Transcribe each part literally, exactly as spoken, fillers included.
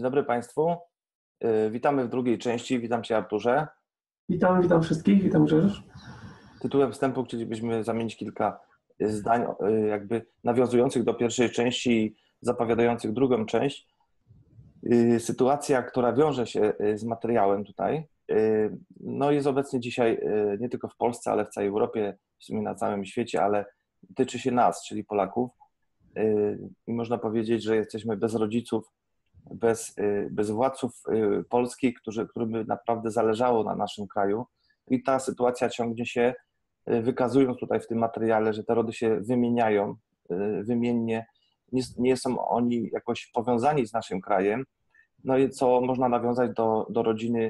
dobry Państwu. Yy, Witamy w drugiej części. Witam Cię, Arturze. Witam, witam wszystkich. Witam, Grzegorz. Tytułem wstępu chcielibyśmy zamienić kilka zdań, yy, jakby nawiązujących do pierwszej części i zapowiadających drugą część. Yy, Sytuacja, która wiąże się z materiałem tutaj, yy, no jest obecnie dzisiaj yy, nie tylko w Polsce, ale w całej Europie, w sumie na całym świecie, ale tyczy się nas, czyli Polaków. Yy, I można powiedzieć, że jesteśmy bez rodziców, bez, bez władców polskich, którzy, którym by naprawdę zależało na naszym kraju. I ta sytuacja ciągnie się, wykazując tutaj w tym materiale, że te rody się wymieniają wymiennie, nie, nie są oni jakoś powiązani z naszym krajem. No i co można nawiązać do, do rodziny,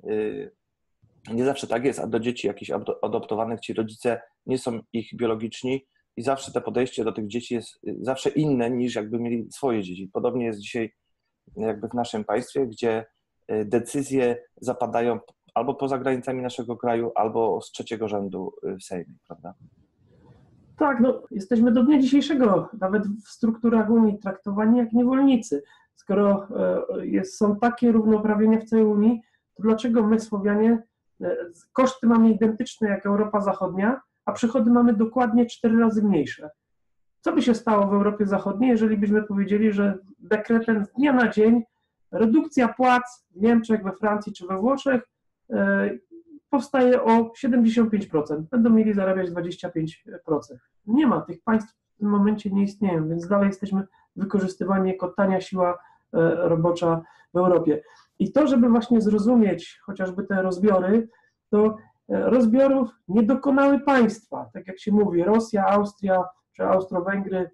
nie zawsze tak jest, a do dzieci jakichś adoptowanych, ci rodzice nie są ich biologiczni i zawsze te podejście do tych dzieci jest zawsze inne niż jakby mieli swoje dzieci. Podobnie jest dzisiaj jakby w naszym państwie, gdzie decyzje zapadają albo poza granicami naszego kraju, albo z trzeciego rzędu w Sejmie, prawda? Tak, no jesteśmy do dnia dzisiejszego nawet w strukturach Unii traktowani jak niewolnicy. Skoro jest, są takie równoprawienia w całej Unii, to dlaczego my, Słowianie, koszty mamy identyczne jak Europa Zachodnia, a przychody mamy dokładnie cztery razy mniejsze? Co by się stało w Europie Zachodniej, jeżeli byśmy powiedzieli, że dekretem z dnia na dzień redukcja płac w Niemczech, we Francji czy we Włoszech yy, powstaje o siedemdziesiąt pięć procent, będą mieli zarabiać dwadzieścia pięć procent. Nie ma, tych państw w tym momencie nie istnieją, więc dalej jesteśmy wykorzystywani jako tania siła yy, robocza w Europie. I to, żeby właśnie zrozumieć chociażby te rozbiory, to yy, rozbiorów nie dokonały państwa, tak jak się mówi, Rosja, Austria, czy Austro-Węgry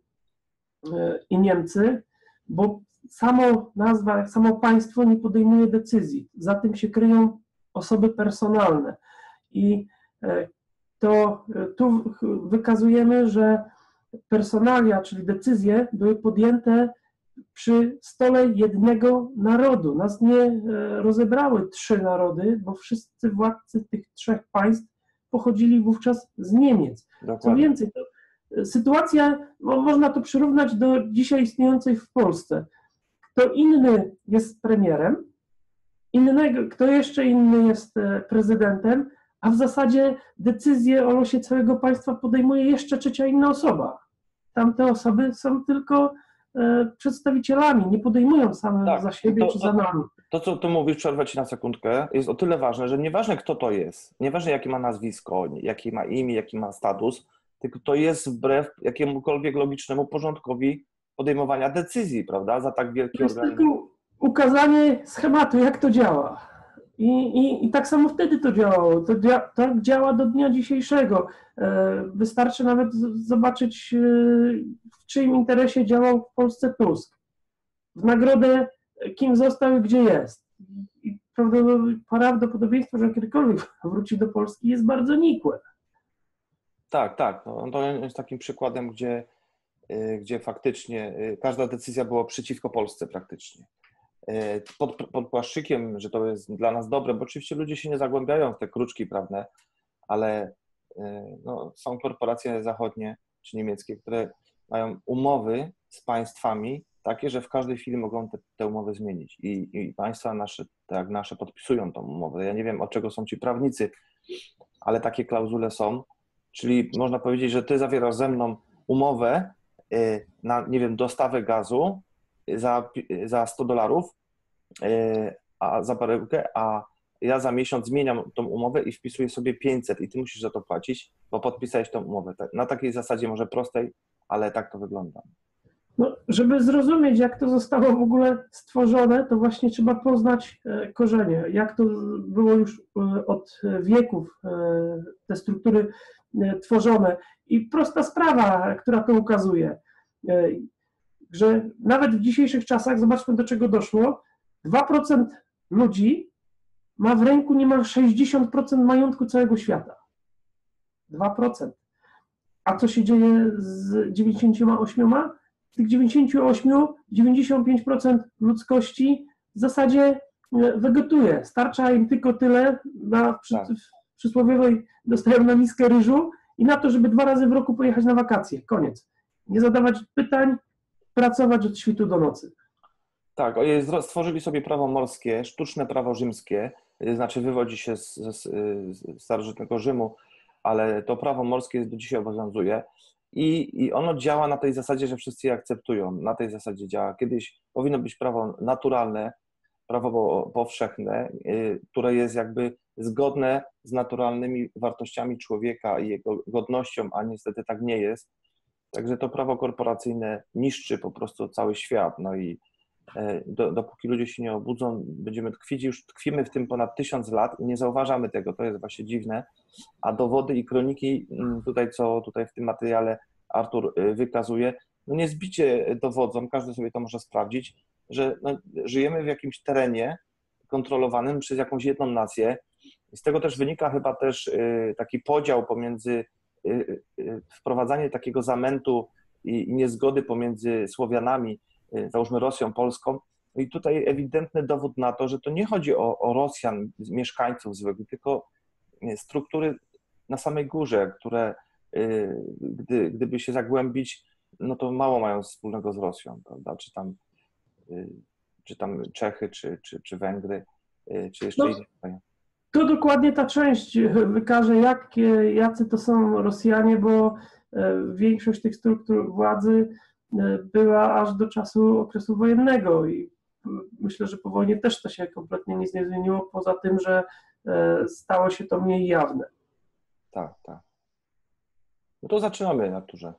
i Niemcy, bo samo nazwa, samo państwo nie podejmuje decyzji. Za tym się kryją osoby personalne. I to tu wykazujemy, że personalia, czyli decyzje, były podjęte przy stole jednego narodu. Nas nie rozebrały trzy narody, bo wszyscy władcy tych trzech państw pochodzili wówczas z Niemiec. Dokładnie. Co więcej, to sytuacja, no, można to przyrównać do dzisiaj istniejącej w Polsce. Kto inny jest premierem, innego, kto jeszcze inny jest prezydentem, a w zasadzie decyzję o losie całego państwa podejmuje jeszcze trzecia inna osoba. Tamte osoby są tylko e, przedstawicielami, nie podejmują same tak, za siebie to, czy to, za nami. To, co tu mówisz, przerwę Ci na sekundkę, jest o tyle ważne, że nieważne kto to jest, nieważne jakie ma nazwisko, jakie ma imię, jaki ma status, tylko to jest wbrew jakiemukolwiek logicznemu porządkowi podejmowania decyzji, prawda, za tak wielki To jest organ. tylko ukazanie schematu, jak to działa. I, i, i tak samo wtedy to działało. To dzia, tak działa do dnia dzisiejszego. E, wystarczy nawet z, zobaczyć, e, w czyim interesie działał w Polsce Tusk. W nagrodę kim został i gdzie jest. I prawdopodobieństwo, że kiedykolwiek wróci do Polski, jest bardzo nikłe. Tak, tak. No, to jest takim przykładem, gdzie, gdzie faktycznie każda decyzja była przeciwko Polsce praktycznie. Pod, pod płaszczykiem, że to jest dla nas dobre, bo oczywiście ludzie się nie zagłębiają w te kruczki prawne, ale no, są korporacje zachodnie czy niemieckie, które mają umowy z państwami takie, że w każdej chwili mogą te, te umowy zmienić i, i państwa nasze, tak jak nasze, podpisują tą umowę. Ja nie wiem, od czego są ci prawnicy, ale takie klauzule są. Czyli można powiedzieć, że ty zawierasz ze mną umowę na, nie wiem, dostawę gazu za, za sto dolarów, a za baryłkę, a ja za miesiąc zmieniam tą umowę i wpisuję sobie pięćset i ty musisz za to płacić, bo podpisałeś tą umowę. Na takiej zasadzie może prostej, ale tak to wygląda. No, żeby zrozumieć, jak to zostało w ogóle stworzone, to właśnie trzeba poznać korzenie, jak to było już od wieków te struktury tworzone. I prosta sprawa, która to ukazuje, że nawet w dzisiejszych czasach, zobaczmy, do czego doszło, dwa procent ludzi ma w ręku niemal sześćdziesiąt procent majątku całego świata. dwa procent. A co się dzieje z dziewięćdziesięcioma ośmioma? Z tych dziewięćdziesięciu ośmiu, dziewięćdziesiąt pięć procent ludzkości w zasadzie wegetuje. Starcza im tylko tyle, na przy, tak. przysłowiowej dostają na miskę ryżu i na to, żeby dwa razy w roku pojechać na wakacje. Koniec. Nie zadawać pytań, pracować od świtu do nocy. Tak, oni zro- stworzyli sobie prawo morskie, sztuczne prawo rzymskie, y, znaczy wywodzi się z, z, z starożytnego Rzymu, ale to prawo morskie do dzisiaj obowiązuje i, i ono działa na tej zasadzie, że wszyscy je akceptują. Na tej zasadzie działa. Kiedyś powinno być prawo naturalne, prawo po- powszechne, y, które jest jakby zgodne z naturalnymi wartościami człowieka i jego godnością, a niestety tak nie jest. Także to prawo korporacyjne niszczy po prostu cały świat. No i e, do, dopóki ludzie się nie obudzą, będziemy tkwić, już tkwimy w tym ponad tysiąc lat i nie zauważamy tego, to jest właśnie dziwne, a dowody i kroniki mm, tutaj, co tutaj w tym materiale Artur y, wykazuje, no niezbicie dowodzą, każdy sobie to może sprawdzić, że no, żyjemy w jakimś terenie kontrolowanym przez jakąś jedną nację. Z tego też wynika chyba też y, taki podział pomiędzy y, y, wprowadzanie takiego zamętu i, i niezgody pomiędzy Słowianami, y, załóżmy Rosją, Polską. I tutaj ewidentny dowód na to, że to nie chodzi o, o Rosjan, mieszkańców zwykłych, tylko struktury na samej górze, które y, gdy, gdyby się zagłębić, no to mało mają wspólnego z Rosją, prawda? Czy tam, y, czy tam Czechy, czy, czy, czy Węgry, y, czy jeszcze No, inne kraje. to dokładnie ta część wykaże, jakie, jacy to są Rosjanie, bo e, większość tych struktur władzy e, była aż do czasu okresu wojennego i m, myślę, że po wojnie też to się kompletnie nic nie zmieniło, poza tym, że e, stało się to mniej jawne. Tak, tak. No to zaczynamy, Arturze.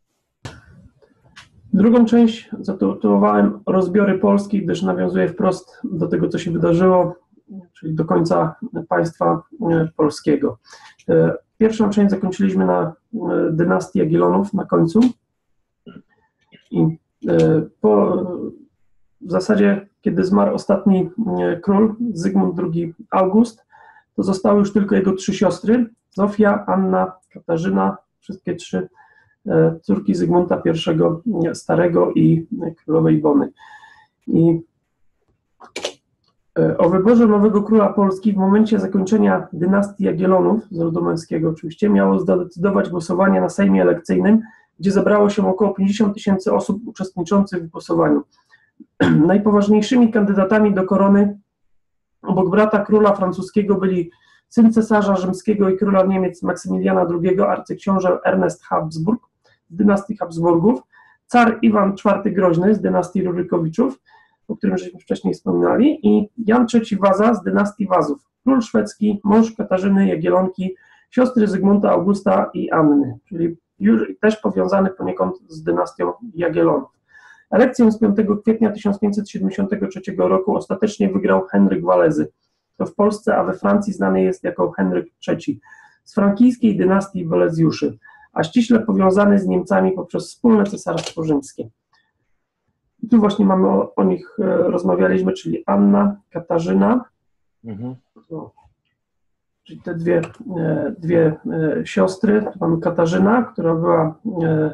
Drugą część zatytułowałem Rozbiory Polski, gdyż nawiązuje wprost do tego, co się wydarzyło, czyli do końca państwa e, polskiego. E, Pierwszą część zakończyliśmy na e, dynastii Jagiellonów na końcu i e, po, w zasadzie, kiedy zmarł ostatni e, król, Zygmunt drugi August, to zostały już tylko jego trzy siostry, Zofia, Anna, Katarzyna, wszystkie trzy e, córki Zygmunta pierwszego Starego i królowej Bony. I o wyborze nowego króla Polski w momencie zakończenia dynastii Jagiellonów, z rodu męskiego oczywiście, miało zdecydować głosowanie na Sejmie elekcyjnym, gdzie zebrało się około pięćdziesiąt tysięcy osób uczestniczących w głosowaniu. Najpoważniejszymi kandydatami do korony obok brata króla francuskiego byli syn cesarza rzymskiego i króla Niemiec Maksymiliana drugiego, arcyksiąże Ernest Habsburg z dynastii Habsburgów, car Iwan czwarty Groźny z dynastii Rurykowiczów, o którym żeśmy wcześniej wspominali, i Jan trzeci Waza z dynastii Wazów, król szwedzki, mąż Katarzyny Jagiellonki, siostry Zygmunta Augusta i Anny, czyli już też powiązany poniekąd z dynastią Jagiellonów. Elekcję z piątego kwietnia tysiąc pięćset siedemdziesiątego trzeciego roku ostatecznie wygrał Henryk Walezy. To w Polsce, a we Francji znany jest jako Henryk trzeci, z frankijskiej dynastii Bolezjuszy, a ściśle powiązany z Niemcami poprzez wspólne cesarstwo rzymskie. I tu właśnie mamy o, o nich e, rozmawialiśmy, czyli Anna, Katarzyna, Mhm. no, czyli te dwie, e, dwie e, siostry. Tu mamy Katarzyna, która była e, e,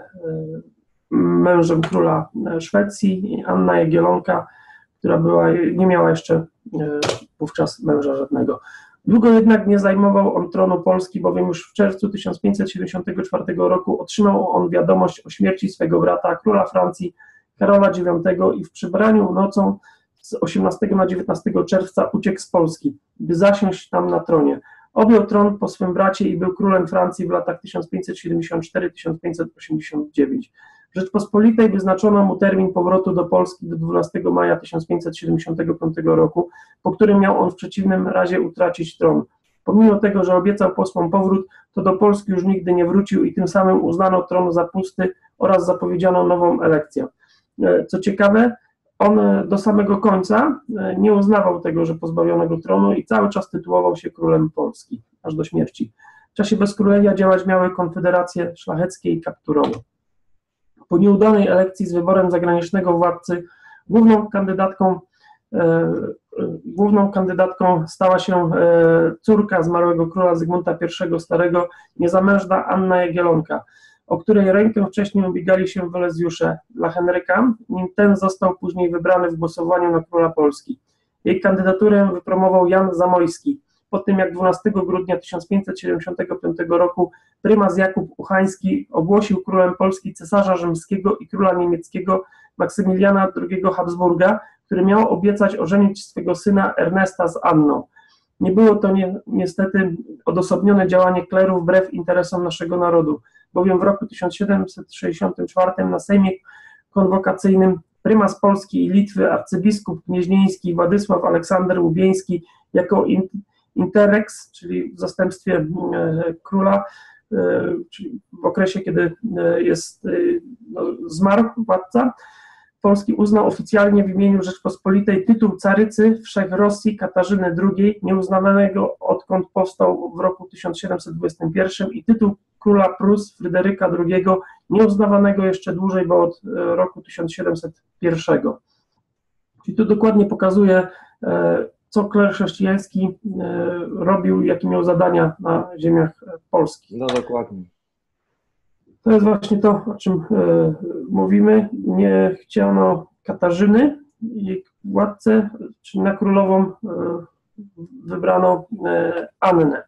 mężem króla Szwecji, i Anna Jagiellonka, która była, nie miała jeszcze e, wówczas męża żadnego. Długo jednak nie zajmował on tronu Polski, bowiem już w czerwcu tysiąc pięćset siedemdziesiątego czwartego roku otrzymał on wiadomość o śmierci swego brata, króla Francji, Karola dziewiątego, i w przybraniu nocą z osiemnastego na dziewiętnastego czerwca uciekł z Polski, by zasiąść tam na tronie. Objął tron po swym bracie i był królem Francji w latach tysiąc pięćset siedemdziesiąt cztery do tysiąc pięćset osiemdziesiąt dziewięć. W Rzeczpospolitej wyznaczono mu termin powrotu do Polski do dwunastego maja tysiąc pięćset siedemdziesiątego piątego roku, po którym miał on w przeciwnym razie utracić tron. Pomimo tego, że obiecał posłom powrót, to do Polski już nigdy nie wrócił i tym samym uznano tron za pusty oraz zapowiedziano nową elekcję. Co ciekawe, on do samego końca nie uznawał tego, że pozbawiono go tronu, i cały czas tytułował się królem Polski, aż do śmierci. W czasie bezkrólewia działać miały konfederacje szlacheckie i kapturowe. Po nieudanej elekcji z wyborem zagranicznego władcy główną kandydatką, e, główną kandydatką stała się e, córka zmarłego króla Zygmunta pierwszego Starego, niezamężna Anna Jagiellonka, o której rękę wcześniej ubiegali się Walezjusze dla Henryka, nim ten został później wybrany w głosowaniu na króla Polski. Jej kandydaturę wypromował Jan Zamojski, po tym jak dwunastego grudnia tysiąc pięćset siedemdziesiątego piątego roku prymas Jakub Uchański ogłosił królem Polski cesarza rzymskiego i króla niemieckiego Maksymiliana drugiego Habsburga, który miał obiecać ożenić swego syna Ernesta z Anną. Nie było to ni niestety odosobnione działanie kleru wbrew interesom naszego narodu, bowiem w roku tysiąc siedemset sześćdziesiątym czwartym na Sejmie Konwokacyjnym prymas Polski i Litwy, arcybiskup gnieźnieński Władysław Aleksander Łubieński jako in interrex, czyli w zastępstwie e, króla, e, czyli w okresie, kiedy e, jest, e, no, zmarł władca Polski, uznał oficjalnie w imieniu Rzeczpospolitej tytuł carycy wszech Rosji Katarzyny drugiej, nieuznawanego odkąd powstał w roku tysiąc siedemset dwudziestym pierwszym, i tytuł króla Prus Fryderyka drugiego, nieuznawanego jeszcze dłużej, bo od roku tysiąc siedemset pierwszego. Czyli tu dokładnie pokazuje, co kler chrześcijański robił, jakie miał zadania na ziemiach polskich. No dokładnie. To jest właśnie to, o czym e, mówimy. Nie chciano Katarzyny, jej władcę, czyli na królową e, wybrano e, Annę.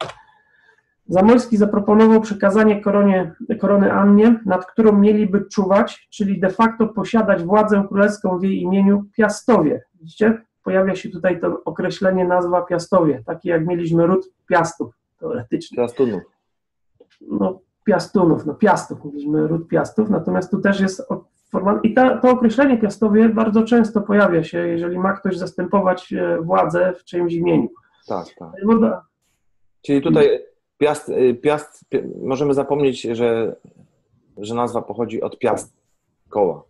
Zamoyski zaproponował przekazanie koronie, korony Annie, nad którą mieliby czuwać, czyli de facto posiadać władzę królewską w jej imieniu, Piastowie. Widzicie? Pojawia się tutaj to określenie, nazwa Piastowie, takie jak mieliśmy ród Piastów, teoretycznie. Piastunów. No, Piastunów, no Piastów, mówiliśmy ród Piastów, natomiast tu też jest formalne. I ta, to określenie Piastowie bardzo często pojawia się, jeżeli ma ktoś zastępować władzę w czyimś imieniu. Tak, tak. Woda. Czyli tutaj Piast, Piast, możemy zapomnieć, że, że nazwa pochodzi od Piast, koła.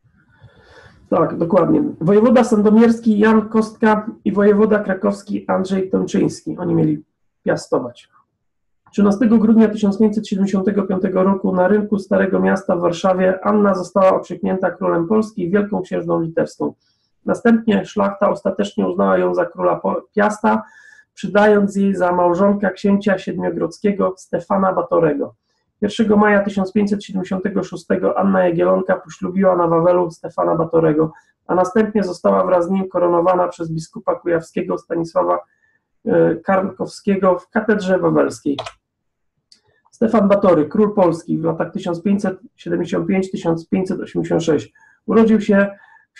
Tak, dokładnie. Wojewoda sandomierski Jan Kostka i wojewoda krakowski Andrzej Tomczyński. Oni mieli piastować. trzynastego grudnia tysiąc pięćset siedemdziesiątego piątego roku na rynku Starego Miasta w Warszawie Anna została okrzyknięta królem Polski i wielką księżną litewską. Następnie szlachta ostatecznie uznała ją za króla Piasta, przydając jej za małżonka księcia siedmiogrodzkiego Stefana Batorego. pierwszego maja tysiąc pięćset siedemdziesiątego szóstego Anna Jagiellonka poślubiła na Wawelu Stefana Batorego, a następnie została wraz z nim koronowana przez biskupa kujawskiego Stanisława Karnkowskiego w katedrze wawelskiej. Stefan Batory, król Polski w latach tysiąc pięćset siedemdziesiąt pięć do tysiąc pięćset osiemdziesiąt sześć. Urodził się w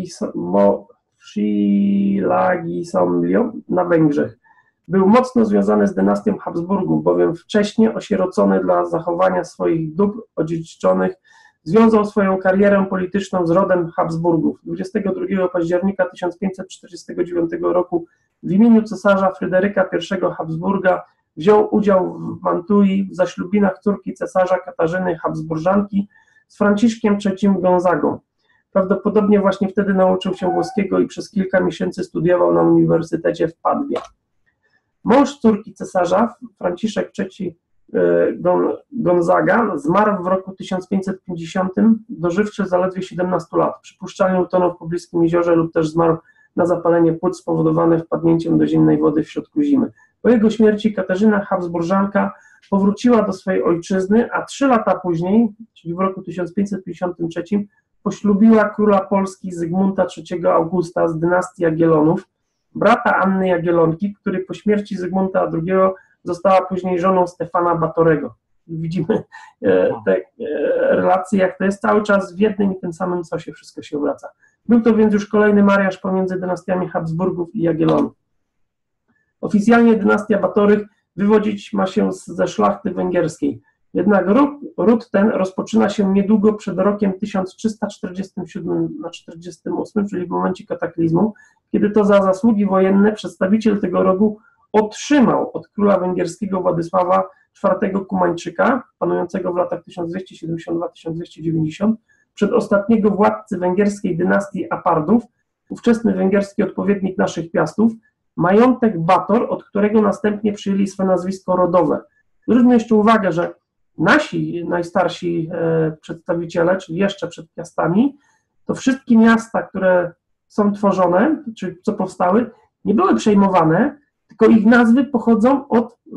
Filagisomlio na Węgrzech. Był mocno związany z dynastią Habsburgów, bowiem wcześniej osierocony dla zachowania swoich dóbr odziedziczonych związał swoją karierę polityczną z rodem Habsburgów. dwudziestego drugiego października tysiąc pięćset czterdziestego dziewiątego roku w imieniu cesarza Fryderyka pierwszego Habsburga wziął udział w Mantui w zaślubinach córki cesarza Katarzyny Habsburżanki z Franciszkiem trzecim Gonzagą. Prawdopodobnie właśnie wtedy nauczył się włoskiego i przez kilka miesięcy studiował na Uniwersytecie w Padwie. Mąż córki cesarza, Franciszek trzeci Gonzaga, zmarł w roku tysiąc pięćset pięćdziesiątym, dożywszy zaledwie siedemnastu lat. Przypuszczalnie utonął w pobliskim jeziorze lub też zmarł na zapalenie płuc spowodowane wpadnięciem do zimnej wody w środku zimy. Po jego śmierci Katarzyna Habsburżanka powróciła do swojej ojczyzny, a trzy lata później, czyli w roku tysiąc pięćset pięćdziesiątym trzecim, poślubiła króla Polski Zygmunta trzeciego Augusta z dynastii Jagiellonów, brata Anny Jagiellonki, który po śmierci Zygmunta drugiego została później żoną Stefana Batorego. Widzimy te relacje, jak to jest cały czas w jednym i tym samym sosie wszystko się obraca. Był to więc już kolejny mariaż pomiędzy dynastiami Habsburgów i Jagiellonów. Oficjalnie dynastia Batorych wywodzić ma się ze szlachty węgierskiej. Jednak ród, ród ten rozpoczyna się niedługo przed rokiem tysiąc trzysta czterdziestym siódmym na czterdziestym ósmym, czyli w momencie kataklizmu, kiedy to za zasługi wojenne przedstawiciel tego rodu otrzymał od króla węgierskiego Władysława czwartego Kumańczyka, panującego w latach tysiąc dwieście siedemdziesiąt dwa do tysiąc dwieście dziewięćdziesiąt, przed ostatniego władcy węgierskiej dynastii Apardów, ówczesny węgierski odpowiednik naszych Piastów, majątek Bator, od którego następnie przyjęli swe nazwisko rodowe. Zwróćmy jeszcze uwagę, że nasi najstarsi e, przedstawiciele, czyli jeszcze przed Piastami, to wszystkie miasta, które są tworzone, czy co powstały, nie były przejmowane, tylko ich nazwy pochodzą od y,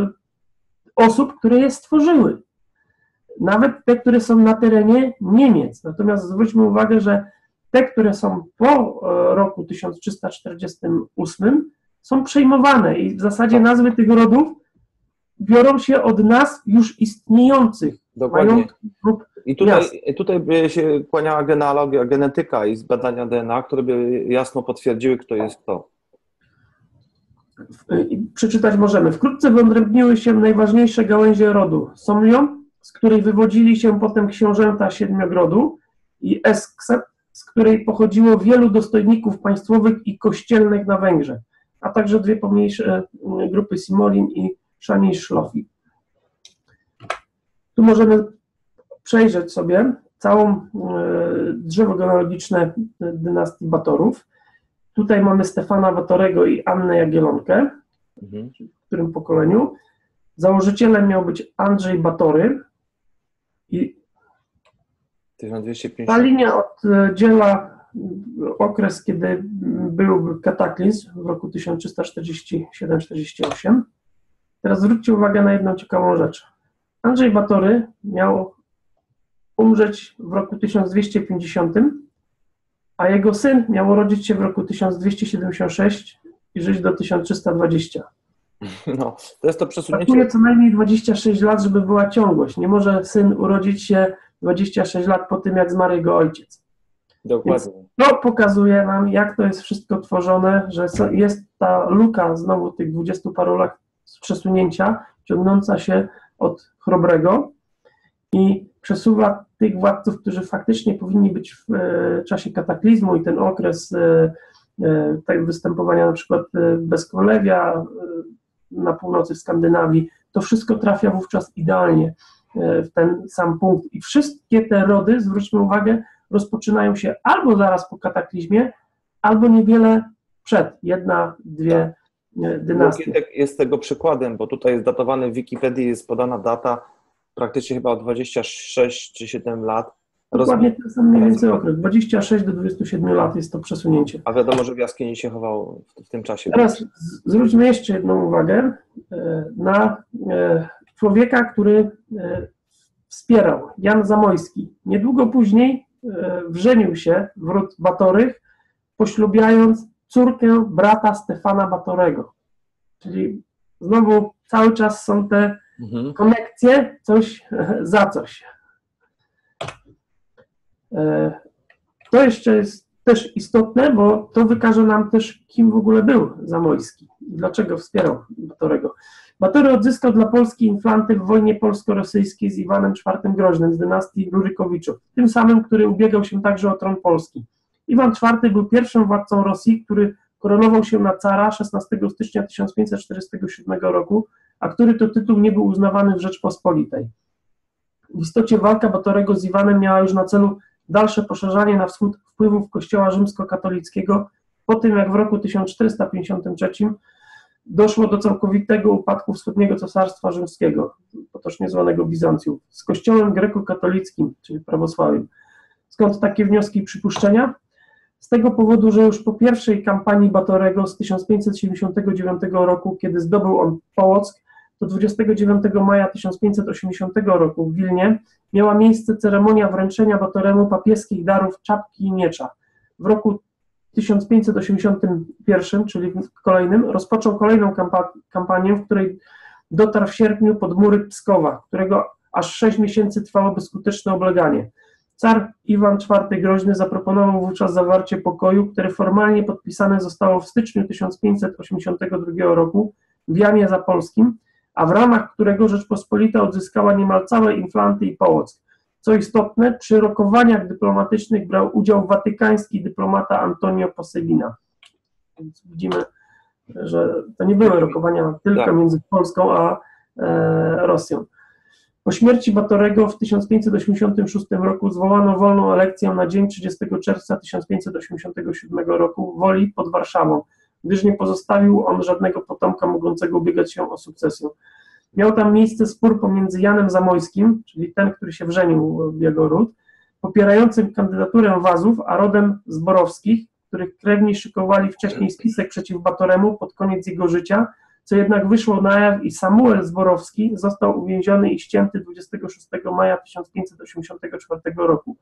osób, które je stworzyły. Nawet te, które są na terenie Niemiec. Natomiast zwróćmy uwagę, że te, które są po y, roku tysiąc trzysta czterdziestym ósmym, są przejmowane i w zasadzie nazwy tych rodów biorą się od nazw już istniejących Dokładnie. majątków lub I tutaj, miast. tutaj by się kłaniała genealogia, genetyka i badania D N A, które by jasno potwierdziły, kto jest kto. I przeczytać możemy. Wkrótce wyodrębniły się najważniejsze gałęzie rodu. Somlion, z której wywodzili się potem książęta Siedmiogrodu, i Esksep, z której pochodziło wielu dostojników państwowych i kościelnych na Węgrzech, a także dwie pomniejsze grupy Simolin i Szani-Szlofi. Tu możemy przejrzeć sobie całą drzewo genealogiczne dynastii Batorów. Tutaj mamy Stefana Batorego i Annę Jagiellonkę, Mhm. w którym pokoleniu. Założycielem miał być Andrzej Batory i tysiąc dwieście ta pięćdziesiąt. linia oddziela okres, kiedy był kataklizm w roku tysiąc trzysta czterdzieści siedem czterdzieści osiem. Teraz zwróćcie uwagę na jedną ciekawą rzecz. Andrzej Batory miał umrzeć w roku tysiąc dwieście pięćdziesiątym, a jego syn miał urodzić się w roku tysiąc dwieście siedemdziesiąt sześć i żyć do tysiąc trzysta dwadzieścia. No, to jest to przesunięcie. Brakuje co najmniej dwadzieścia sześć lat, żeby była ciągłość. Nie może syn urodzić się dwadzieścia sześć lat po tym, jak zmarł jego ojciec. Dokładnie. To pokazuje nam, jak to jest wszystko tworzone, że jest ta luka znowu tych dwudziestu paru lat z przesunięcia, ciągnąca się od Chrobrego i przesuwa tych władców, którzy faktycznie powinni być w e, czasie kataklizmu i ten okres e, e, tak występowania na przykład e, bezkrólewia e, na północy w Skandynawii, to wszystko trafia wówczas idealnie e, w ten sam punkt. I wszystkie te rody, zwróćmy uwagę, rozpoczynają się albo zaraz po kataklizmie, albo niewiele przed, jedna, dwie e, dynastie. Łokietek jest tego przykładem, bo tutaj jest datowany w Wikipedii, jest podana data praktycznie chyba o dwadzieścia sześć czy siedem lat. Dokładnie ten sam mniej więcej okres. dwadzieścia sześć do dwudziestu siedmiu lat jest to przesunięcie. A wiadomo, że w jaskini się chował w, w tym czasie. Teraz z- zwróćmy jeszcze jedną uwagę e, na e, człowieka, który e, wspierał, Jan Zamojski. Niedługo później e, wrzenił się w ród Batorych, poślubiając córkę brata Stefana Batorego. Czyli znowu cały czas są te Mhm. konekcje, coś za coś. E, To jeszcze jest też istotne, bo to wykaże nam też, kim w ogóle był Zamojski i dlaczego wspierał Batorego. Batory odzyskał dla Polski inflanty w wojnie polsko-rosyjskiej z Iwanem czwartym Groźnym z dynastii Rurykowiczów, tym samym, który ubiegał się także o tron Polski. Iwan czwarty był pierwszym władcą Rosji, który koronował się na cara szesnastego stycznia tysiąc pięćset czterdziestego siódmego roku, a który to tytuł nie był uznawany w Rzeczpospolitej. W istocie walka Batorego z Iwanem miała już na celu dalsze poszerzanie na wschód wpływów Kościoła rzymskokatolickiego po tym, jak w roku tysiąc czterysta pięćdziesiątym trzecim doszło do całkowitego upadku wschodniego cesarstwa rzymskiego, potocznie zwanego Bizancjum, z Kościołem grekokatolickim, czyli prawosławiem. Skąd takie wnioski i przypuszczenia? Z tego powodu, że już po pierwszej kampanii Batorego z tysiąc pięćset siedemdziesiątego dziewiątego roku, kiedy zdobył on Połock, do dwudziestego dziewiątego maja tysiąc pięćset osiemdziesiątego roku w Wilnie miała miejsce ceremonia wręczenia Batoremu papieskich darów czapki i miecza. W roku tysiąc pięćset osiemdziesiątym pierwszym, czyli w kolejnym, rozpoczął kolejną kampa- kampanię, w której dotarł w sierpniu pod mury Pskowa, którego aż sześć miesięcy trwało bezskuteczne obleganie. Car Iwan czwarty Groźny zaproponował wówczas zawarcie pokoju, które formalnie podpisane zostało w styczniu tysiąc pięćset osiemdziesiątego drugiego roku w Janie Zapolskim, a w ramach którego Rzeczpospolita odzyskała niemal całe Inflanty i Połock. Co istotne, przy rokowaniach dyplomatycznych brał udział watykański dyplomata Antonio Posebina. Więc widzimy, że to nie były rokowania tylko Tak. między Polską a e, Rosją. Po śmierci Batorego w tysiąc pięćset osiemdziesiątym szóstym roku zwołano wolną elekcję na dzień trzydziestego czerwca tysiąc pięćset osiemdziesiątego siódmego roku Woli pod Warszawą, gdyż nie pozostawił on żadnego potomka mogącego ubiegać się o sukcesję. Miał tam miejsce spór pomiędzy Janem Zamojskim, czyli ten, który się wrzenił w jego ród, popierającym kandydaturę Wazów, a rodem Zborowskich, których krewni szykowali wcześniej spisek przeciw Batoremu pod koniec jego życia, co jednak wyszło na jaw i Samuel Zborowski został uwięziony i ścięty dwudziestego szóstego maja tysiąc pięćset osiemdziesiątego czwartego roku,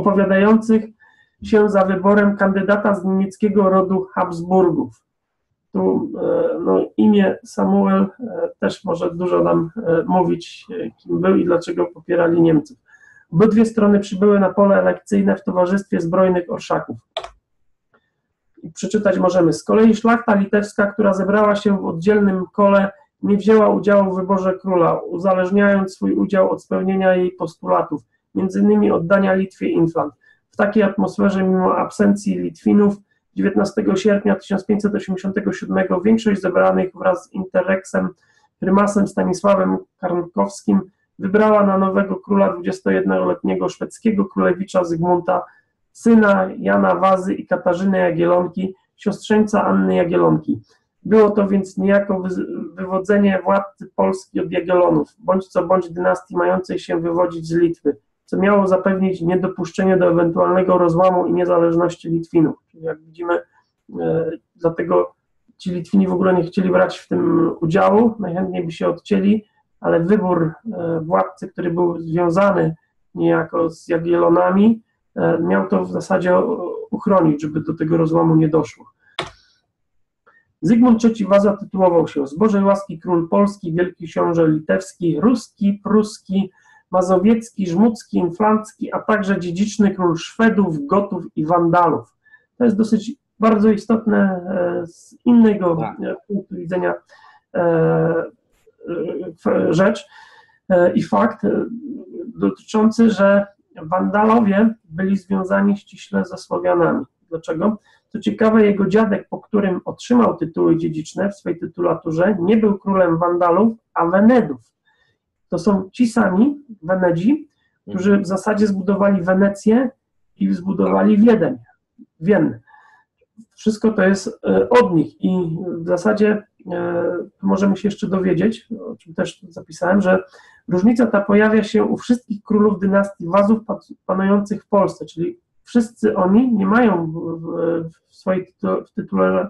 opowiadających się za wyborem kandydata z niemieckiego rodu Habsburgów. tu no, imię Samuel też może dużo nam mówić, kim był i dlaczego popierali Niemców. Obydwie strony przybyły na pole elekcyjne w towarzystwie zbrojnych orszaków. I przeczytać możemy. Z kolei szlachta litewska, która zebrała się w oddzielnym kole, nie wzięła udziału w wyborze króla, uzależniając swój udział od spełnienia jej postulatów, między innymi oddania Litwie Inflant. W takiej atmosferze, mimo absencji Litwinów, dziewiętnastego sierpnia tysiąc pięćset osiemdziesiątego siódmego większość zebranych wraz z Interreksem, prymasem Stanisławem Karnkowskim wybrała na nowego króla dwudziestojednoletniego szwedzkiego królewicza Zygmunta, syna Jana Wazy i Katarzyny Jagiellonki, siostrzeńca Anny Jagiellonki. Było to więc niejako wywodzenie władcy Polski od Jagiellonów, bądź co bądź dynastii mającej się wywodzić z Litwy, co miało zapewnić niedopuszczenie do ewentualnego rozłamu i niezależności Litwinów. Czyli jak widzimy, e, dlatego ci Litwini w ogóle nie chcieli brać w tym udziału, najchętniej by się odcięli, ale wybór e, władcy, który był związany niejako z Jagiellonami, e, miał to w zasadzie uchronić, żeby do tego rozłamu nie doszło. Zygmunt trzeci Waza tytułował się z Bożej łaski król polski, wielki książę litewski, ruski, pruski, mazowiecki, żmudzki, inflancki, a także dziedziczny król Szwedów, Gotów i Wandalów. To jest dosyć bardzo istotne z innego punktu widzenia rzecz i fakt dotyczący, że Wandalowie byli związani ściśle ze Słowianami. Dlaczego? Co ciekawe, jego dziadek, po którym otrzymał tytuły dziedziczne w swej tytulaturze, nie był królem Wandalów, a Wenedów. To są ci sami Wenedzi, którzy w zasadzie zbudowali Wenecję i zbudowali Wiedeń, Wienne. Wszystko to jest od nich i w zasadzie możemy się jeszcze dowiedzieć, o czym też zapisałem, że różnica ta pojawia się u wszystkich królów dynastii Wazów panujących w Polsce, czyli wszyscy oni nie mają w swojej tytule, w tytule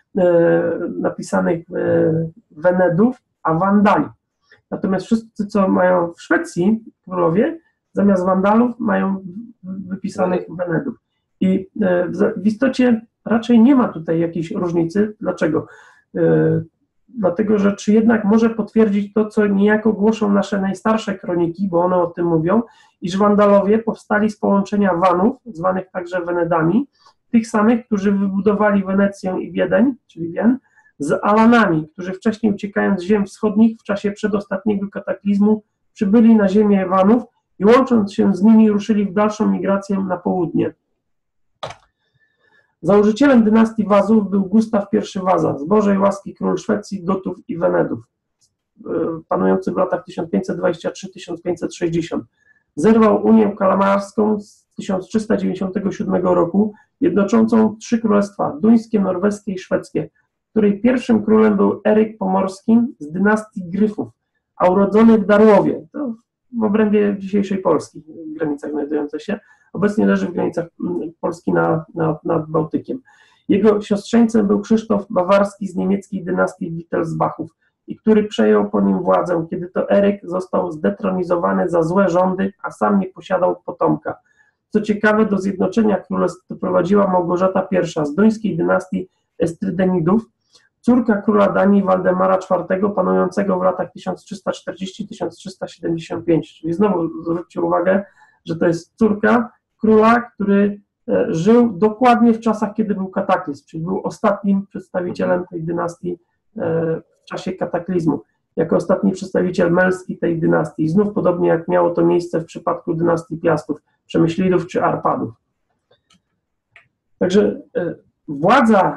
napisanych Wenedów, a Wandali. Natomiast wszyscy, co mają w Szwecji królowie, zamiast Wandalów mają wypisanych Wenedów. I w istocie raczej nie ma tutaj jakiejś różnicy. Dlaczego? Dlatego, że czy jednak może potwierdzić to, co niejako głoszą nasze najstarsze kroniki, bo one o tym mówią, iż Wandalowie powstali z połączenia Wanów, zwanych także Wenedami, tych samych, którzy wybudowali Wenecję i Wiedeń, czyli Wien, z Alanami, którzy wcześniej uciekając z ziem wschodnich w czasie przedostatniego kataklizmu przybyli na ziemię Wanów i łącząc się z nimi ruszyli w dalszą migrację na południe. Założycielem dynastii Wazów był Gustaw I Waza, z Bożej łaski król Szwecji, Gotów i Wenedów, panujący w latach tysiąc pięćset dwudziestym trzecim do tysiąc pięćset sześćdziesiątego. Zerwał Unię Kalamarską z tysiąc trzysta dziewięćdziesiątego siódmego roku, jednoczącą trzy królestwa, duńskie, norweskie i szwedzkie, której pierwszym królem był Eryk Pomorski z dynastii Gryfów, a urodzony w Darłowie, to w obrębie dzisiejszej Polski, w granicach znajdującej się, obecnie leży w granicach Polski nad, nad, nad Bałtykiem. Jego siostrzeńcem był Krzysztof Bawarski z niemieckiej dynastii Wittelsbachów, i który przejął po nim władzę, kiedy to Eryk został zdetronizowany za złe rządy, a sam nie posiadał potomka. Co ciekawe, do zjednoczenia królestw doprowadziła Małgorzata I z duńskiej dynastii Estrydenidów, córka króla Danii Waldemara czwartego, panującego w latach tysiąc trzysta czterdziesty do tysiąc trzysta siedemdziesiąt pięć. Czyli znowu zwróćcie uwagę, że to jest córka króla, który żył dokładnie w czasach, kiedy był kataklizm, czyli był ostatnim przedstawicielem tej dynastii w czasie kataklizmu, jako ostatni przedstawiciel męski tej dynastii. I znów podobnie jak miało to miejsce w przypadku dynastii Piastów, Przemyślidów czy Arpadów. Także władza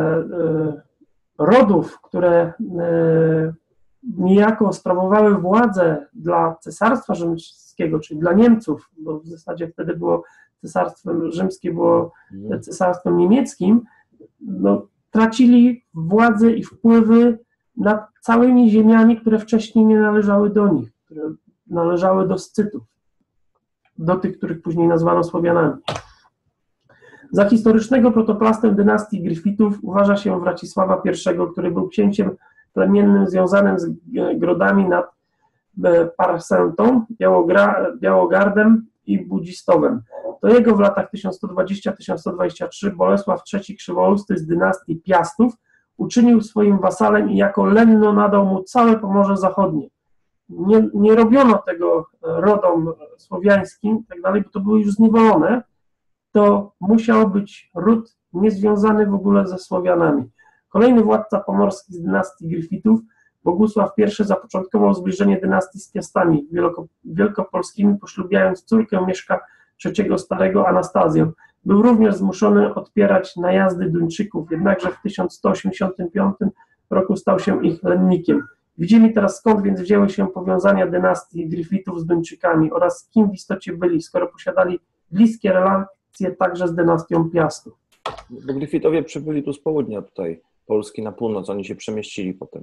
rodów, które niejako sprawowały władzę dla Cesarstwa Rzymskiego, czyli dla Niemców, bo w zasadzie wtedy było Cesarstwem Rzymskie, było Cesarstwem Niemieckim, no, tracili władzę i wpływy nad całymi ziemiami, które wcześniej nie należały do nich, które należały do Scytów, do tych, których później nazwano Słowianami. Za historycznego protoplastę dynastii Gryfitów uważa się Wracisława I, który był księciem plemiennym związanym z grodami nad Parsentą, Białogardem i Budzistowem. To jego w latach tysiąc sto dwudziesty do tysiąc sto dwudziestego trzeciego Bolesław trzeci Krzywousty z dynastii Piastów uczynił swoim wasalem i jako lenno nadał mu całe Pomorze Zachodnie. Nie, nie robiono tego rodom słowiańskim i tak dalej, bo to były już zniewolone. To musiał być ród niezwiązany w ogóle ze Słowianami. Kolejny władca pomorski z dynastii Gryfitów, Bogusław I, zapoczątkował zbliżenie dynastii z Piastami wielko, wielkopolskimi, poślubiając córkę Mieszka trzeciego Starego, Anastazję. Był również zmuszony odpierać najazdy Duńczyków, jednakże w tysiąc sto osiemdziesiątym piątym roku stał się ich lennikiem. Widzimy teraz, skąd więc wzięły się powiązania dynastii Gryfitów z Duńczykami oraz kim w istocie byli, skoro posiadali bliskie relacje także z dynastią Piastów. Bo Gryfitowie przybyli tu z południa tutaj Polski na północ, oni się przemieścili potem.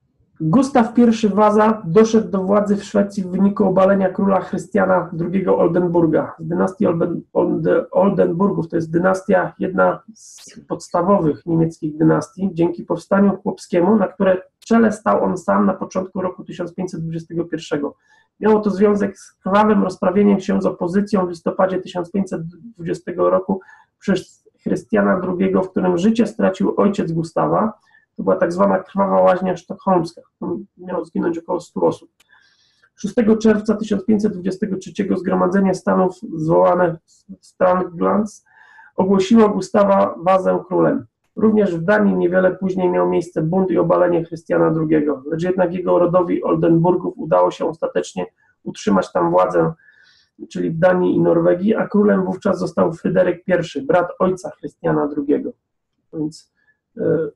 Gustaw I Waza doszedł do władzy w Szwecji w wyniku obalenia króla Chrystiana drugiego Oldenburga z dynastii Olden, Olde, Oldenburgów. To jest dynastia, jedna z podstawowych niemieckich dynastii, dzięki powstaniu chłopskiemu, na które czele stał on sam na początku roku tysiąc pięćset dwudziestego pierwszego. Miało to związek z krwawym rozprawieniem się z opozycją w listopadzie tysiąc pięćset dwudziestego roku przez Chrystiana drugiego, w którym życie stracił ojciec Gustawa. To była tak zwana krwawa łaźnia sztokholmska. Tam miało zginąć około stu osób. szóstego czerwca tysiąc pięćset dwudziestego trzeciego Zgromadzenie Stanów zwołane w Stranglands ogłosiło Gustawa Wazę królem. Również w Danii niewiele później miał miejsce bunt i obalenie Chrystiana drugiego, lecz jednak jego rodowi Oldenburgów udało się ostatecznie utrzymać tam władzę, czyli w Danii i Norwegii, a królem wówczas został Fryderyk I, brat ojca Chrystiana drugiego. Więc yy,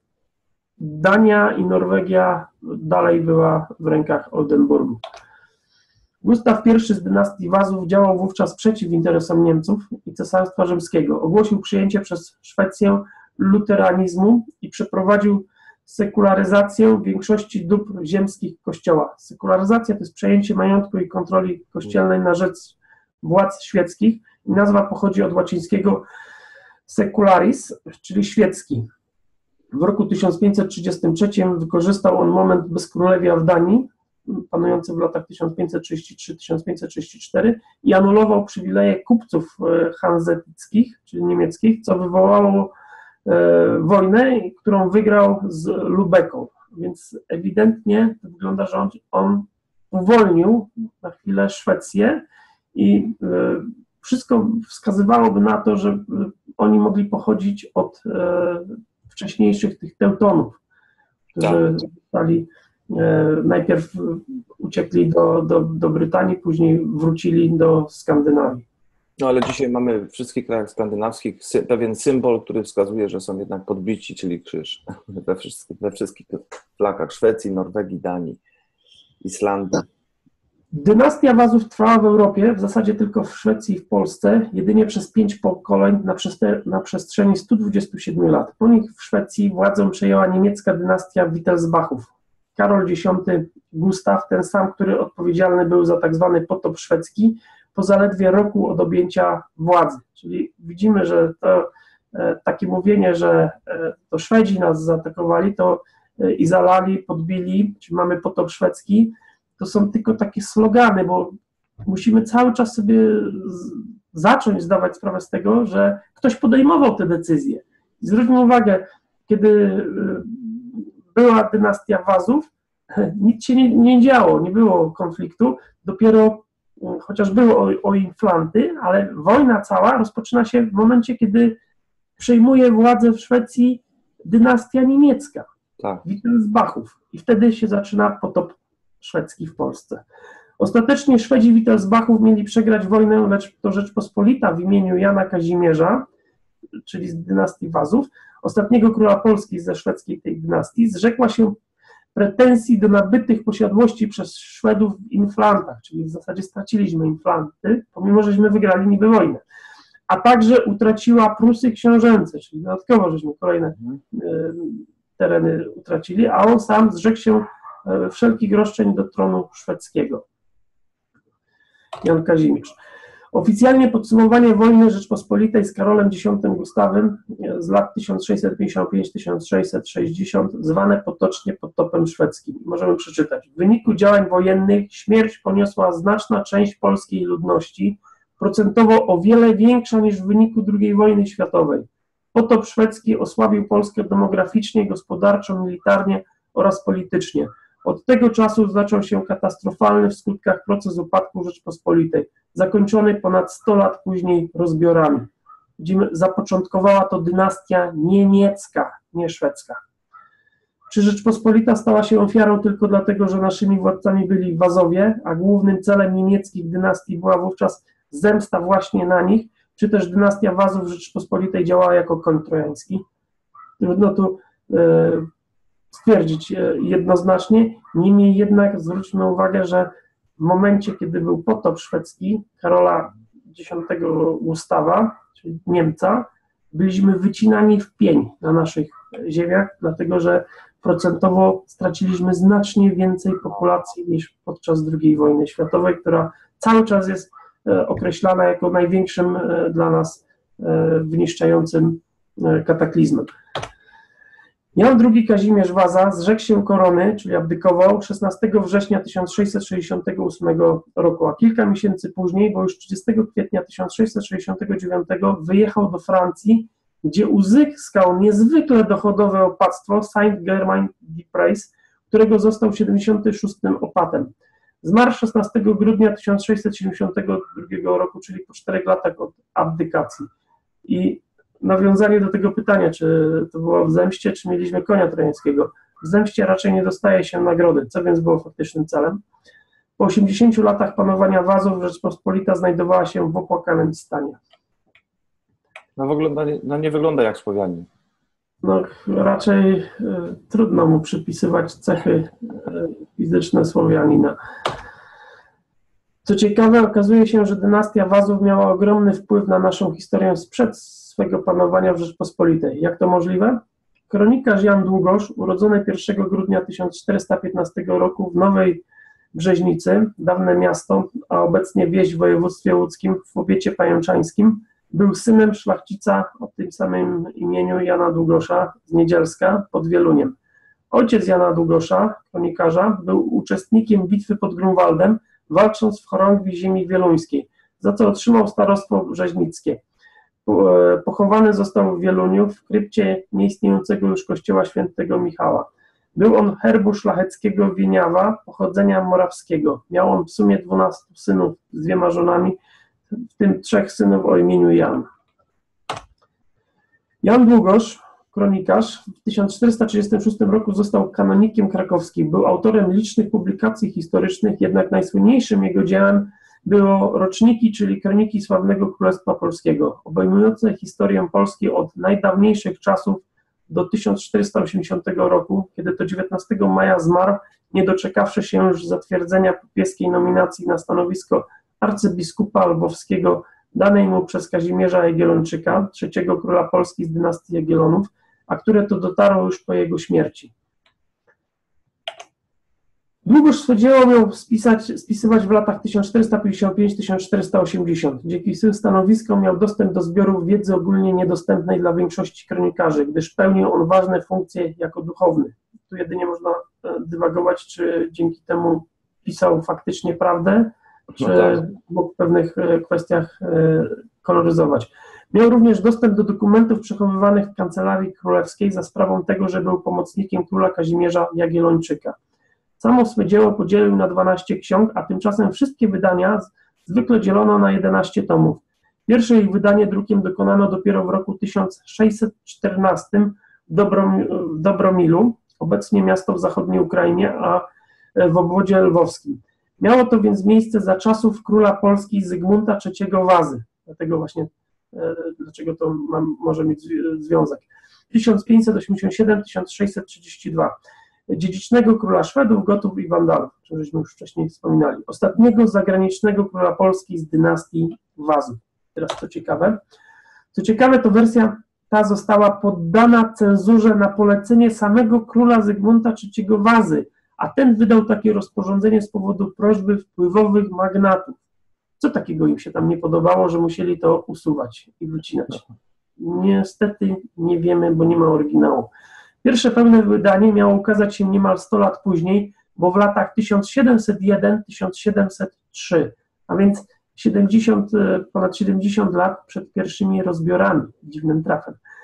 Dania i Norwegia dalej była w rękach Oldenburgu. Gustaw I z dynastii Wazów działał wówczas przeciw interesom Niemców i Cesarstwa Rzymskiego. Ogłosił przyjęcie przez Szwecję luteranizmu i przeprowadził sekularyzację większości dóbr ziemskich Kościoła. Sekularyzacja to jest przejęcie majątku i kontroli kościelnej na rzecz władz świeckich i nazwa pochodzi od łacińskiego secularis, czyli świecki. W roku tysiąc pięćset trzydziestym trzecim wykorzystał on moment bezkrólewia w Danii, panujący w latach tysiąc pięćset trzydziesty trzeci do tysiąc pięćset trzydziestego czwartego, i anulował przywileje kupców hanzetyckich, czyli niemieckich, co wywołało e, wojnę, którą wygrał z Lubeką. Więc ewidentnie wygląda, że on, on uwolnił na chwilę Szwecję i e, wszystko wskazywałoby na to, że oni mogli pochodzić od e, wcześniejszych tych Teutonów, którzy zostali, e, najpierw uciekli do, do, do Brytanii, później wrócili do Skandynawii. No ale dzisiaj mamy w wszystkich krajach skandynawskich sy pewien symbol, który wskazuje, że są jednak podbici, czyli krzyż we wszystkich, we wszystkich flagach Szwecji, Norwegii, Danii, Islandii. Dynastia Wazów trwała w Europie, w zasadzie tylko w Szwecji i w Polsce, jedynie przez pięć pokoleń na, na przestrzeni stu dwudziestu siedmiu lat. Po nich w Szwecji władzę przejęła niemiecka dynastia Wittelsbachów. Karol Dziesiąty Gustaw, ten sam, który odpowiedzialny był za tak zwany potop szwedzki, po zaledwie roku od objęcia władzy. Czyli widzimy, że to e, takie mówienie, że e, to Szwedzi nas zaatakowali to, e, i zalali, podbili, czyli mamy potop szwedzki, to są tylko takie slogany, bo musimy cały czas sobie z, zacząć zdawać sprawę z tego, że ktoś podejmował te decyzje. I zwróćmy uwagę, kiedy była dynastia Wazów, nic się nie, nie działo, nie było konfliktu, dopiero chociaż było o, o inflanty, ale wojna cała rozpoczyna się w momencie, kiedy przejmuje władzę w Szwecji dynastia niemiecka, tak. Wittelsbachów, i wtedy się zaczyna potop szwedzki w Polsce. Ostatecznie Szwedzi Wittelsbachów mieli przegrać wojnę, lecz to Rzeczpospolita w imieniu Jana Kazimierza, czyli z dynastii Wazów, ostatniego króla Polski ze szwedzkiej tej dynastii, zrzekła się pretensji do nabytych posiadłości przez Szwedów w Inflantach, czyli w zasadzie straciliśmy Inflanty, pomimo żeśmy wygrali niby wojnę, a także utraciła Prusy książęce, czyli dodatkowo żeśmy kolejne y, tereny utracili, a on sam zrzekł się y, wszelkich roszczeń do tronu szwedzkiego. Jan Kazimierz. Oficjalnie podsumowanie wojny Rzeczpospolitej z Karolem Dziesiątym Gustawem z lat tysiąc sześćset pięćdziesiąt pięć do tysiąc sześćset sześćdziesiąt, zwane potocznie potopem szwedzkim. Możemy przeczytać. W wyniku działań wojennych śmierć poniosła znaczna część polskiej ludności, procentowo o wiele większa niż w wyniku drugiej wojny światowej. Potop szwedzki osłabił Polskę demograficznie, gospodarczo, militarnie oraz politycznie. Od tego czasu zaczął się katastrofalny w skutkach proces upadku Rzeczpospolitej, zakończony ponad sto lat później rozbiorami. Widzimy, zapoczątkowała to dynastia niemiecka, nie szwedzka. Czy Rzeczpospolita stała się ofiarą tylko dlatego, że naszymi władcami byli Wazowie, a głównym celem niemieckich dynastii była wówczas zemsta właśnie na nich, czy też dynastia Wazów Rzeczpospolitej działała jako koń trojański? Trudno tu e, stwierdzić e, jednoznacznie, niemniej jednak zwróćmy uwagę, że w momencie, kiedy był potop szwedzki Karola X Gustawa, czyli Niemca, byliśmy wycinani w pień na naszych ziemiach, dlatego że procentowo straciliśmy znacznie więcej populacji niż podczas drugiej wojny światowej, która cały czas jest określana jako największym dla nas wyniszczającym kataklizmem. Jan drugi Kazimierz Waza zrzekł się korony, czyli abdykował szesnastego września tysiąc sześćset sześćdziesiątego ósmego roku, a kilka miesięcy później, bo już trzydziestego kwietnia tysiąc sześćset sześćdziesiątego dziewiątego wyjechał do Francji, gdzie uzyskał niezwykle dochodowe opactwo Saint-Germain-des-Prés, którego został siedemdziesiątym szóstym opatem. Zmarł szesnastego grudnia tysiąc sześćset siedemdziesiątego drugiego roku, czyli po czterech latach od abdykacji. I nawiązanie do tego pytania, czy to było w zemście, czy mieliśmy konia trojańskiego. W zemście raczej nie dostaje się nagrody, co więc było faktycznym celem. Po osiemdziesięciu latach panowania Wazów Rzeczpospolita znajdowała się w opłakanym stanie. No, wygląda, no nie wygląda jak Słowianin. No raczej y, trudno mu przypisywać cechy y, fizyczne Słowianina. Co ciekawe, okazuje się, że dynastia Wazów miała ogromny wpływ na naszą historię sprzed swego panowania w Rzeczpospolitej. Jak to możliwe? Kronikarz Jan Długosz, urodzony pierwszego grudnia tysiąc czterysta piętnastego roku w Nowej Brzeźnicy, dawne miasto, a obecnie wieś w województwie łódzkim w powiecie pajęczańskim, był synem szlachcica o tym samym imieniu Jana Długosza z Niedzielska pod Wieluniem. Ojciec Jana Długosza, kronikarza, był uczestnikiem bitwy pod Grunwaldem, walcząc w chorągwi ziemi wieluńskiej, za co otrzymał starostwo brzeźnickie. Pochowany został w Wieluniu w krypcie nieistniejącego już kościoła świętego Michała. Był on herbu szlacheckiego Wieniawa, pochodzenia morawskiego. Miał on w sumie dwunastu synów z dwiema żonami, w tym trzech synów o imieniu Jan. Jan Długosz, kronikarz, w tysiąc czterysta trzydziestym szóstym roku został kanonikiem krakowskim. Był autorem licznych publikacji historycznych, jednak najsłynniejszym jego dziełem było Roczniki, czyli Kroniki Sławnego Królestwa Polskiego, obejmujące historię Polski od najdawniejszych czasów do tysiąc czterysta osiemdziesiątego roku, kiedy to dziewiętnastego maja zmarł, nie doczekawszy się już zatwierdzenia papieskiej nominacji na stanowisko arcybiskupa lwowskiego danej mu przez Kazimierza Jagiellończyka, trzeciego króla Polski z dynastii Jagiellonów, a które to dotarło już po jego śmierci. Długoż swoje dzieło miał spisać, spisywać w latach tysiąc czterysta pięćdziesiąt pięć do tysiąc czterysta osiemdziesiąt. Dzięki swym stanowiskom miał dostęp do zbiorów wiedzy ogólnie niedostępnej dla większości kronikarzy, gdyż pełnił on ważne funkcje jako duchowny. Tu jedynie można dywagować, czy dzięki temu pisał faktycznie prawdę, czy no tak. mógł w pewnych kwestiach koloryzować. Miał również dostęp do dokumentów przechowywanych w Kancelarii Królewskiej za sprawą tego, że był pomocnikiem króla Kazimierza Jagiellończyka. Samo swe dzieło podzielił na dwanaście ksiąg, a tymczasem wszystkie wydania zwykle dzielono na jedenaście tomów. Pierwsze ich wydanie drukiem dokonano dopiero w roku tysiąc sześćset czternastym w, Dobrom, w Dobromilu, obecnie miasto w zachodniej Ukrainie, a w obwodzie lwowskim. Miało to więc miejsce za czasów króla Polski Zygmunta trzeciego Wazy. Dlatego właśnie, dlaczego to ma, może mieć związek. tysiąc pięćset osiemdziesiąt siedem do tysiąc sześćset trzydzieści dwa. Dziedzicznego króla Szwedów, Gotów i Wandalów, o czym żeśmy już wcześniej wspominali. Ostatniego zagranicznego króla Polski z dynastii Wazów. Teraz co ciekawe. Co ciekawe, to wersja ta została poddana cenzurze na polecenie samego króla Zygmunta trzeciego Wazy, a ten wydał takie rozporządzenie z powodu prośby wpływowych magnatów. Co takiego im się tam nie podobało, że musieli to usuwać i wycinać? Niestety nie wiemy, bo nie ma oryginału. Pierwsze pełne wydanie miało ukazać się niemal sto lat później, bo w latach tysiąc siedemset jeden do tysiąc siedemset trzy, a więc siedemdziesiąt, ponad siedemdziesiąt lat przed pierwszymi rozbiorami, dziwnym trafem.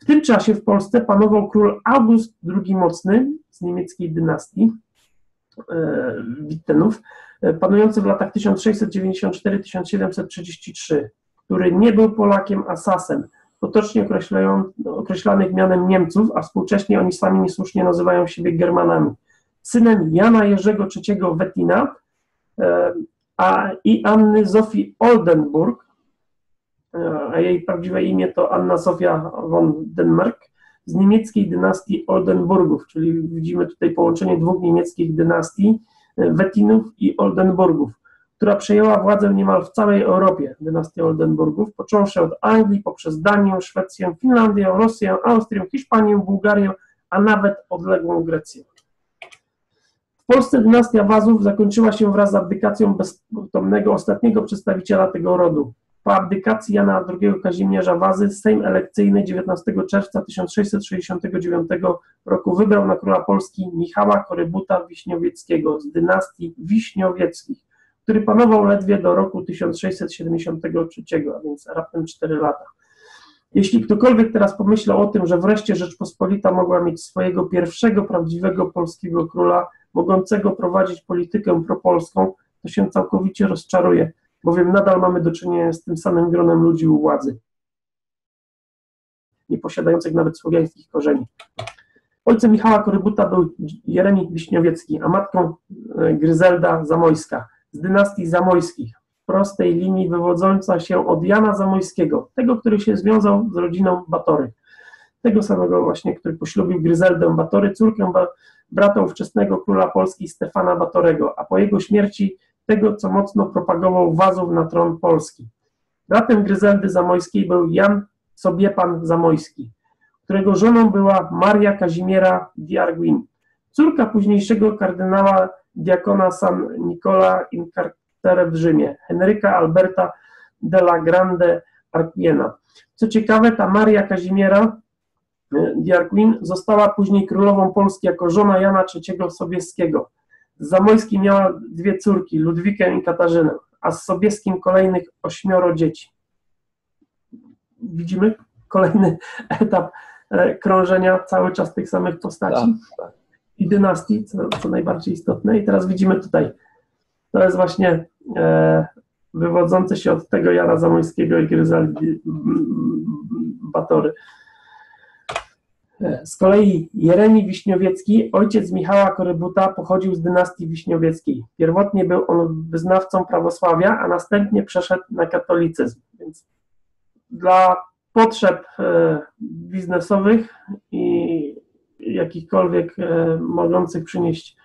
W tym czasie w Polsce panował król August drugi Mocny z niemieckiej dynastii e, Wittenów, e, panujący w latach tysiąc sześćset dziewięćdziesiąt cztery do tysiąc siedemset trzydzieści trzy, który nie był Polakiem, a Sasem, potocznie określanych mianem Niemców, a współcześnie oni sami niesłusznie nazywają siebie Germanami. Synem Jana Jerzego trzeciego Wettina e, a, i Anny Zofii Oldenburg, a jej prawdziwe imię to Anna Sofia von Denmark, z niemieckiej dynastii Oldenburgów, czyli widzimy tutaj połączenie dwóch niemieckich dynastii, Wettinów i Oldenburgów, która przejęła władzę niemal w całej Europie, dynastia Oldenburgów, począwszy od Anglii, poprzez Danię, Szwecję, Finlandię, Rosję, Austrię, Hiszpanię, Bułgarię, a nawet odległą Grecję. W Polsce dynastia Wazów zakończyła się wraz z abdykacją bezpotomnego ostatniego przedstawiciela tego rodu. Po abdykacji Jana drugiego Kazimierza Wazy Sejm elekcyjny dziewiętnastego czerwca tysiąc sześćset sześćdziesiątego dziewiątego roku wybrał na króla Polski Michała Korybuta Wiśniowieckiego z dynastii Wiśniowieckich, który panował ledwie do roku tysiąc sześćset siedemdziesiątego trzeciego, a więc raptem cztery lata. Jeśli ktokolwiek teraz pomyślał o tym, że wreszcie Rzeczpospolita mogła mieć swojego pierwszego prawdziwego polskiego króla, mogącego prowadzić politykę propolską, to się całkowicie rozczaruje, bowiem nadal mamy do czynienia z tym samym gronem ludzi u władzy, nie posiadających nawet słowiańskich korzeni. Ojcem Michała Korybuta był Jeremi Wiśniowiecki, a matką Gryzelda Zamojska z dynastii Zamojskich, w prostej linii wywodząca się od Jana Zamojskiego, tego, który się związał z rodziną Batory. Tego samego właśnie, który poślubił Gryzeldę Batory, córkę brata ówczesnego króla Polski Stefana Batorego, a po jego śmierci tego, co mocno propagował Wazów na tron Polski. Bratem Gryzeldy Zamojskiej był Jan Sobiepan Zamojski, którego żoną była Maria Kazimiera d'Arguin, córka późniejszego kardynała diakona San Nicola in Carcere w Rzymie, Henryka Alberta della Grande Arquiena. Co ciekawe, ta Maria Kazimiera d'Arguin została później królową Polski jako żona Jana trzeciego Sobieskiego. Z Zamojskiej miała dwie córki, Ludwikę i Katarzynę, a z Sobieskim kolejnych ośmioro dzieci. Widzimy kolejny etap krążenia cały czas tych samych postaci tak, tak. i dynastii, co, co najbardziej istotne. I teraz widzimy tutaj, to jest właśnie e, wywodzące się od tego Jana Zamojskiego i Gryzeldy Batory. Z kolei Jeremi Wiśniowiecki, ojciec Michała Korybuta, pochodził z dynastii Wiśniowieckiej. Pierwotnie był on wyznawcą prawosławia, a następnie przeszedł na katolicyzm. Więc dla potrzeb biznesowych i jakichkolwiek mogących przynieść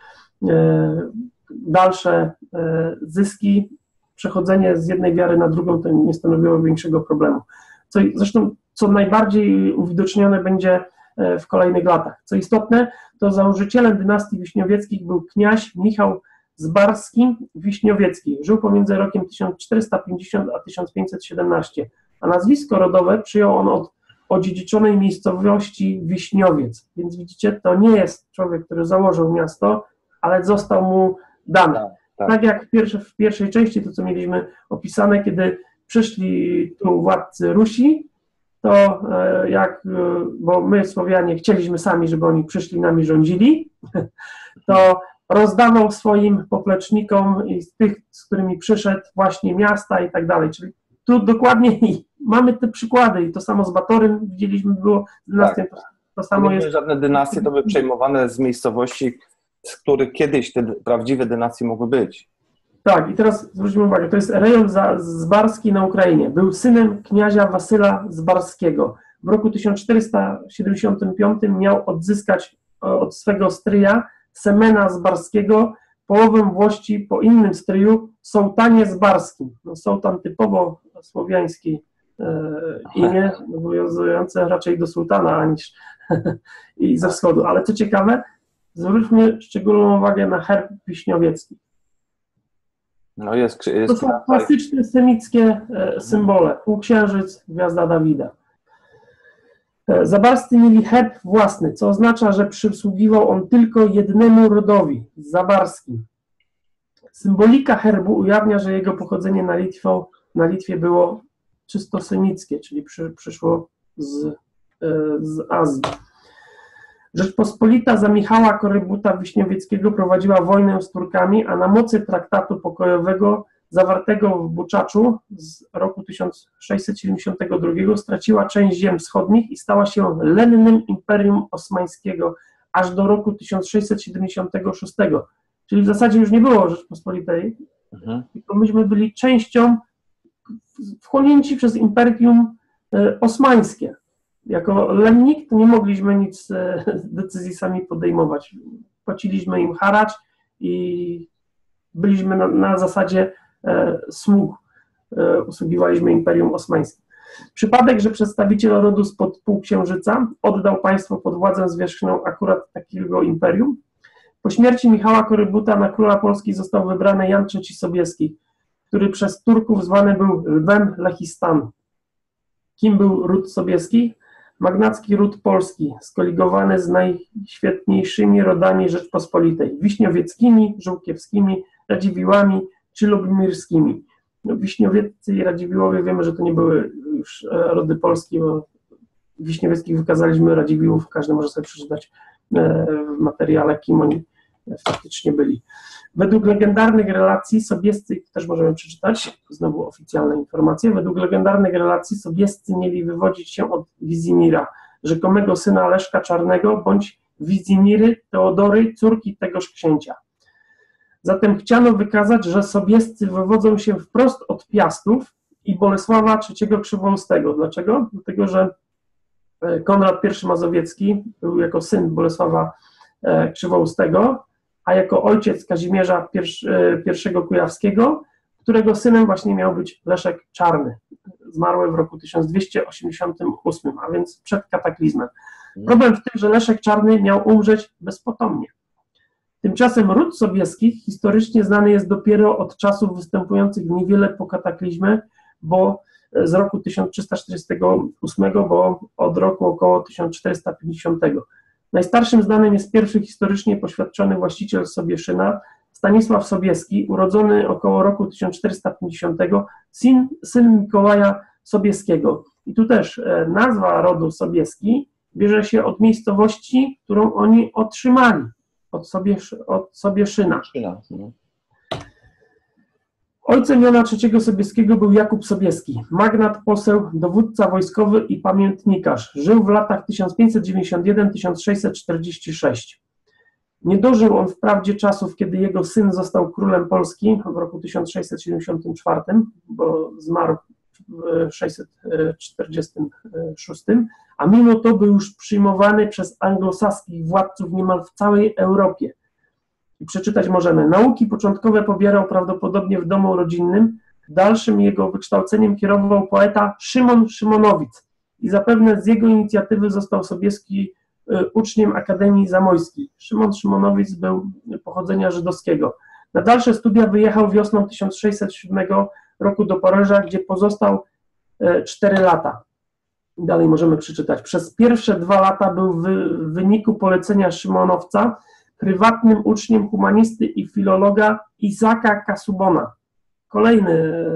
dalsze zyski, przechodzenie z jednej wiary na drugą to nie stanowiło większego problemu. Co, zresztą co najbardziej uwidocznione będzie w kolejnych latach. Co istotne, to założycielem dynastii Wiśniowieckich był kniaź Michał Zbarski Wiśniowiecki. Żył pomiędzy rokiem tysiąc czterysta pięćdziesiąt a tysiąc pięćset siedemnaście, a nazwisko rodowe przyjął on od odziedziczonej miejscowości Wiśniowiec. Więc widzicie, to nie jest człowiek, który założył miasto, ale został mu dany. Tak, tak. tak jak w, pierwsze, w pierwszej części, to co mieliśmy opisane, kiedy przyszli tu władcy Rusi, to jak, bo my Słowianie chcieliśmy sami, żeby oni przyszli, nami rządzili, to rozdawał swoim poplecznikom i z tych, z którymi przyszedł, właśnie miasta i tak dalej. Czyli tu dokładnie mamy te przykłady i to samo z Batorym widzieliśmy, było z dynastią, tak. to, to samo jest. Żadne dynastie to były przejmowane z miejscowości, z których kiedyś te prawdziwe dynastie mogły być. Tak, i teraz zwróćmy uwagę, to jest rejon Zbarski na Ukrainie. Był synem kniazia Wasyla Zbarskiego. W roku tysiąc czterysta siedemdziesiątym piątym miał odzyskać od swego stryja Semena Zbarskiego połowę włości po innym stryju, Sołtanie Zbarskim. No, sołtan typowo słowiański e, imię, nawiązujące raczej do sułtana aniż i ze wschodu. Ale co ciekawe, zwróćmy szczególną uwagę na herb wiśniowiecki. No jest, jest, to są klasyczne semickie e, symbole. Półksiężyc, gwiazda Dawida. E, Zabarscy mieli herb własny, co oznacza, że przysługiwał on tylko jednemu rodowi, Zabarskim. Symbolika herbu ujawnia, że jego pochodzenie na, Litwą, na Litwie było czysto semickie, czyli przy, przyszło z z Azji. Rzeczpospolita za Michała Korybuta-Wiśniowieckiego prowadziła wojnę z Turkami, a na mocy traktatu pokojowego zawartego w Buczaczu z roku tysiąc sześćset siedemdziesiątego drugiego straciła część ziem wschodnich i stała się lennym Imperium Osmańskiego aż do roku tysiąc sześćset siedemdziesiątego szóstego. Czyli w zasadzie już nie było Rzeczpospolitej, mhm. tylko myśmy byli częścią wchłonięci przez Imperium Osmańskie. Jako lennik to nie mogliśmy nic decyzji sami podejmować. Płaciliśmy im haracz i byliśmy na, na zasadzie e, sług. E, usługiwaliśmy Imperium Osmańskim. Przypadek, że przedstawiciel rodu spod Półksiężyca oddał państwo pod władzę zwierzchnią akurat takiego imperium. Po śmierci Michała Korybuta na króla Polski został wybrany Jan trzeci Sobieski, który przez Turków zwany był Lwem Lechistanu. Kim był ród Sobieski? Magnacki ród polski, skoligowany z najświetniejszymi rodami Rzeczpospolitej, wiśniowieckimi, żółkiewskimi, radziwiłami czy lubimirskimi. No, Wiśniowieccy i Radziwiłłowie wiemy, że to nie były już rody polskie, bo Wiśniowieckich wykazaliśmy, Radziwiłłów każdy może sobie przeczytać w materiale, kim oni faktycznie byli. Według legendarnych relacji Sobiescy, też możemy przeczytać, znowu oficjalne informacje, według legendarnych relacji Sobiescy mieli wywodzić się od Wizimira, rzekomego syna Leszka Czarnego, bądź Wizimiry Teodory, córki tegoż księcia. Zatem chciano wykazać, że Sobiescy wywodzą się wprost od Piastów i Bolesława trzeciego Krzywoustego. Dlaczego? Dlatego, że Konrad pierwszy Mazowiecki był jako syn Bolesława Krzywoustego, a jako ojciec Kazimierza pierwszego Kujawskiego, którego synem właśnie miał być Leszek Czarny, zmarły w roku tysiąc dwieście osiemdziesiątym ósmym, a więc przed kataklizmem. Problem w tym, że Leszek Czarny miał umrzeć bezpotomnie. Tymczasem ród Sobieskich historycznie znany jest dopiero od czasów występujących niewiele po kataklizmie, bo z roku tysiąc trzysta czterdziestego ósmego, bo od roku około tysiąc czterysta pięćdziesiątego. Najstarszym znanym jest pierwszy historycznie poświadczony właściciel Sobieszyna, Stanisław Sobieski, urodzony około roku tysiąc czterysta pięćdziesiątego, syn, syn Mikołaja Sobieskiego. I tu też e, nazwa rodu Sobieski bierze się od miejscowości, którą oni otrzymali, od, Sobiesz, od Sobieszyna. Ojcem Jana trzeciego Sobieskiego był Jakub Sobieski, magnat, poseł, dowódca wojskowy i pamiętnikarz. Żył w latach tysiąc pięćset dziewięćdziesiąt jeden do tysiąc sześćset czterdzieści sześć. Nie dożył on wprawdzie czasów, kiedy jego syn został królem Polski w roku tysiąc sześćset siedemdziesiątym czwartym, bo zmarł w tysiąc sześćset czterdziestym szóstym, a mimo to był już przyjmowany przez anglosaskich władców niemal w całej Europie. I przeczytać możemy. Nauki początkowe pobierał prawdopodobnie w domu rodzinnym. Dalszym jego wykształceniem kierował poeta Szymon Szymonowic i zapewne z jego inicjatywy został Sobieski uczniem Akademii Zamojskiej. Szymon Szymonowic był pochodzenia żydowskiego. Na dalsze studia wyjechał wiosną tysiąc sześćset siódmego roku do Paryża, gdzie pozostał cztery lata. Dalej możemy przeczytać. Przez pierwsze dwa lata był w wyniku polecenia Szymonowca prywatnym uczniem humanisty i filologa Izaka Kasubona. Kolejny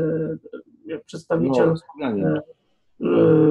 e, przedstawiciel no, e, e,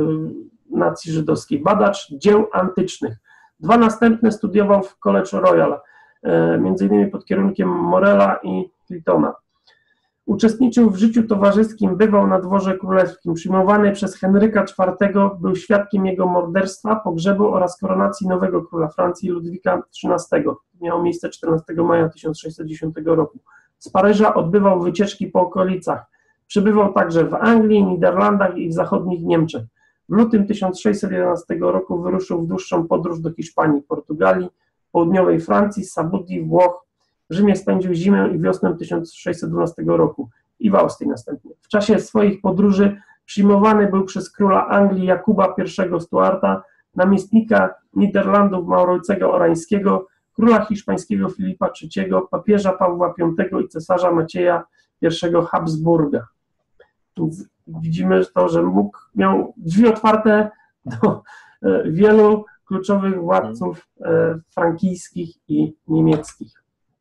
nacji żydowskiej, badacz dzieł antycznych. Dwa następne studiował w College Royal, e, między innymi pod kierunkiem Morela i Clintona. Uczestniczył w życiu towarzyskim, bywał na dworze królewskim, przyjmowany przez Henryka czwartego, był świadkiem jego morderstwa, pogrzebu oraz koronacji nowego króla Francji Ludwika trzynastego. Miało miejsce czternastego maja tysiąc sześćset dziesiątego roku. Z Paryża odbywał wycieczki po okolicach. Przebywał także w Anglii, Niderlandach i w zachodnich Niemczech. W lutym tysiąc sześćset jedenastego roku wyruszył w dłuższą podróż do Hiszpanii, Portugalii, południowej Francji, Sabudii, Włoch. W Rzymie spędził zimę i wiosnę tysiąc sześćset dwunastego roku i w Austrii następnie. W czasie swoich podróży przyjmowany był przez króla Anglii Jakuba pierwszego Stuarta, namiestnika Niderlandów Maurycego Orańskiego, króla hiszpańskiego Filipa trzeciego, papieża Pawła piątego i cesarza Macieja pierwszego Habsburga. Więc widzimy to, że mógł, miał drzwi otwarte do wielu kluczowych władców frankijskich i niemieckich.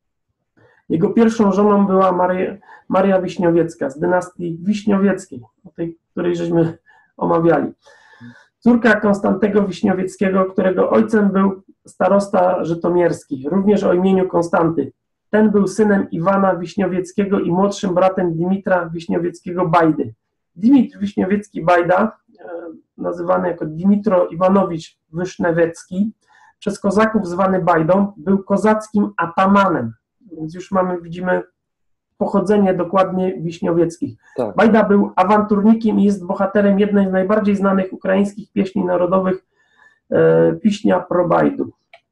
Jego pierwszą żoną była Maria, Maria Wiśniowiecka z dynastii Wiśniowieckiej, o tej, której żeśmy omawiali. Córka Konstantego Wiśniowieckiego, którego ojcem był starosta żytomierski, również o imieniu Konstanty. Ten był synem Iwana Wiśniowieckiego i młodszym bratem Dimitra Wiśniowieckiego-Bajdy. Dimitr Wiśniowiecki-Bajda, nazywany jako Dimitro Iwanowicz Wysznewiecki, przez kozaków zwany Bajdą, był kozackim atamanem, więc już mamy, widzimy, pochodzenie dokładnie wiśniowieckich. Tak. Bajda był awanturnikiem i jest bohaterem jednej z najbardziej znanych ukraińskich pieśni narodowych, e, Piśnia pro Bajdu.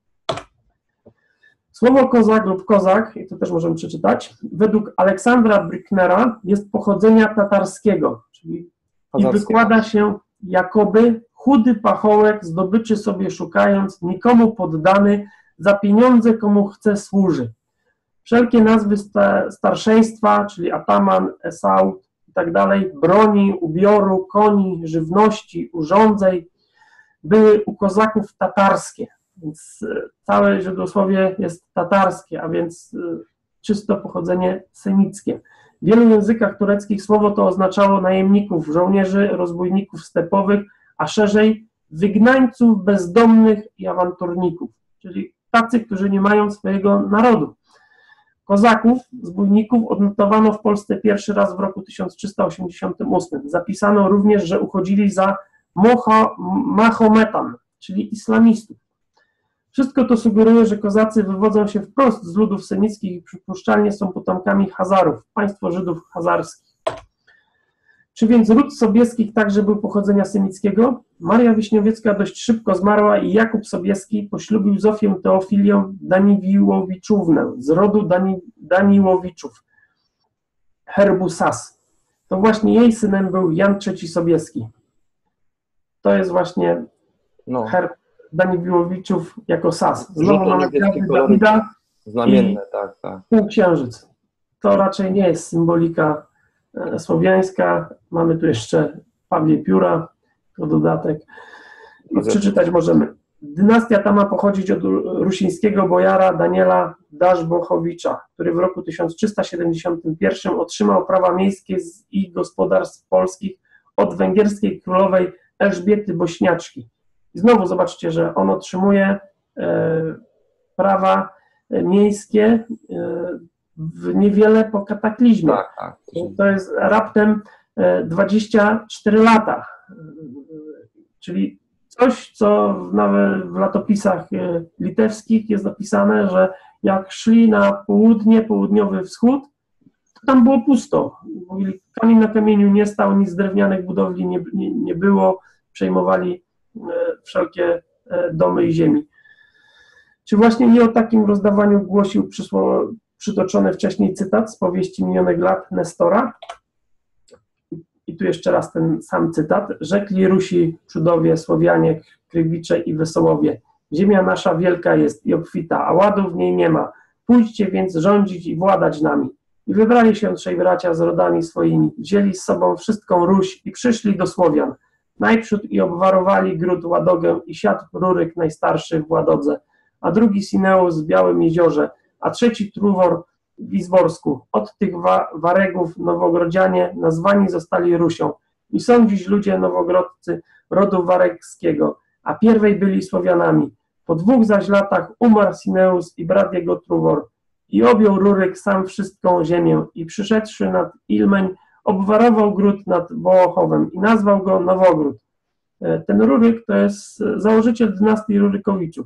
Słowo kozak lub kozak, i to też możemy przeczytać, według Aleksandra Brücknera jest pochodzenia tatarskiego, czyli i wykłada się jakoby chudy pachołek, zdobyczy sobie szukając, nikomu poddany, za pieniądze komu chce służy. Wszelkie nazwy sta starszeństwa, czyli ataman, esaut i tak dalej, broni, ubioru, koni, żywności, urządzeń, były u kozaków tatarskie. Więc całe źródłosłowie jest tatarskie, a więc czysto pochodzenie semickie. W wielu językach tureckich słowo to oznaczało najemników, żołnierzy, rozbójników stepowych, a szerzej wygnańców, bezdomnych i awanturników, czyli tacy, którzy nie mają swojego narodu. Kozaków, zbójników odnotowano w Polsce pierwszy raz w roku tysiąc trzysta osiemdziesiątym ósmym. Zapisano również, że uchodzili za moha, mahometan, czyli islamistów. Wszystko to sugeruje, że kozacy wywodzą się wprost z ludów semickich i przypuszczalnie są potomkami Hazarów, państwo Żydów hazarskich. Czy więc ród Sobieskich także był pochodzenia semickiego? Maria Wiśniowiecka dość szybko zmarła i Jakub Sobieski poślubił Zofię Teofilię Daniwiłowiczównę z rodu Dani, Daniłowiczów, herbu Sas. To właśnie jej synem był Jan trzeci Sobieski. To jest właśnie no. herb Daniwiłowiczów jako Sas. Znowu mamy gwiazdy Dawida znamienne, tak, tak. Półksiężyc. To raczej nie jest symbolika słowiańska. Mamy tu jeszcze Pawlie Pióra, to dodatek. I przeczytać możemy. Dynastia ta ma pochodzić od rusińskiego bojara Daniela Daszbochowicza, który w roku tysiąc trzysta siedemdziesiątym pierwszym otrzymał prawa miejskie i gospodarstw polskich od węgierskiej królowej Elżbiety Bośniaczki. I znowu zobaczcie, że on otrzymuje e, prawa miejskie e, w niewiele po kataklizmie. Tak, tak. To jest raptem dwadzieścia cztery lata. Czyli coś, co nawet w latopisach litewskich jest napisane, że jak szli na południe, południowy wschód, to tam było pusto. Mówili, kamień na kamieniu nie stał, nic z drewnianych budowli nie, nie, nie było, przejmowali wszelkie domy i ziemi. Czy właśnie nie o takim rozdawaniu głosił przysło, przytoczony wcześniej cytat z powieści Minionych lat Nestora? I tu jeszcze raz ten sam cytat. Rzekli Rusi, Czudowie, Słowianie, Krywicze i Wesołowie. Ziemia nasza wielka jest i obfita, a ładu w niej nie ma. Pójdźcie więc rządzić i władać nami. I wybrali się trzej bracia z rodami swoimi. Wzięli z sobą wszystką Ruś i przyszli do Słowian. Najprzód i obwarowali gród Ładogę i siadł Ruryk najstarszy w Ładodze, a drugi Sineus w Białym Jeziorze, a trzeci Truwor w Izborsku. Od tych wa Waregów nowogrodzianie nazwani zostali Rusią i są dziś ludzie nowogrodcy rodu waregskiego, a pierwej byli Słowianami. Po dwóch zaś latach umarł Sineus i brat jego Truwor i objął Ruryk sam wszystką ziemię i przyszedłszy nad Ilmeń obwarował gród nad Wołochowem i nazwał go Nowogród. Ten Ruryk to jest założyciel dynastii Rurykowiczów.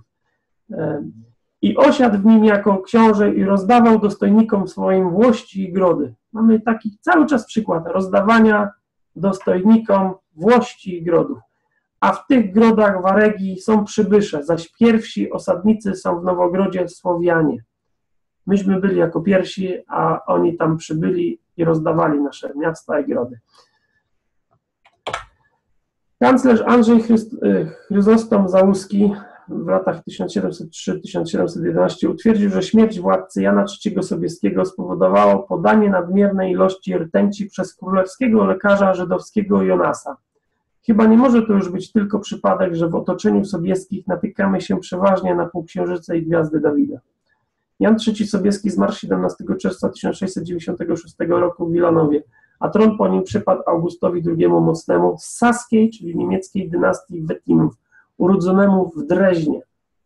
I osiadł w nim jako książę i rozdawał dostojnikom swoim włości i grody. Mamy taki cały czas przykład rozdawania dostojnikom włości i grodów. A w tych grodach Waregi są przybysze, zaś pierwsi osadnicy są w Nowogrodzie Słowianie. Myśmy byli jako pierwsi, a oni tam przybyli i rozdawali nasze miasta i grody. Kanclerz Andrzej Chryst Chryzostom Załuski w latach tysiąc siedemset trzy do tysiąc siedemset jedenaście utwierdził, że śmierć władcy Jana trzeciego Sobieskiego spowodowało podanie nadmiernej ilości rtęci przez królewskiego lekarza żydowskiego Jonasa. Chyba nie może to już być tylko przypadek, że w otoczeniu Sobieskich natykamy się przeważnie na półksiężyce i gwiazdy Dawida. Jan trzeci Sobieski zmarł siedemnastego czerwca tysiąc sześćset dziewięćdziesiątego szóstego roku w Wilanowie. a tron po nim przypadł Augustowi drugiemu Mocnemu z saskiej, czyli niemieckiej dynastii Wettinów, urodzonemu w Dreźnie.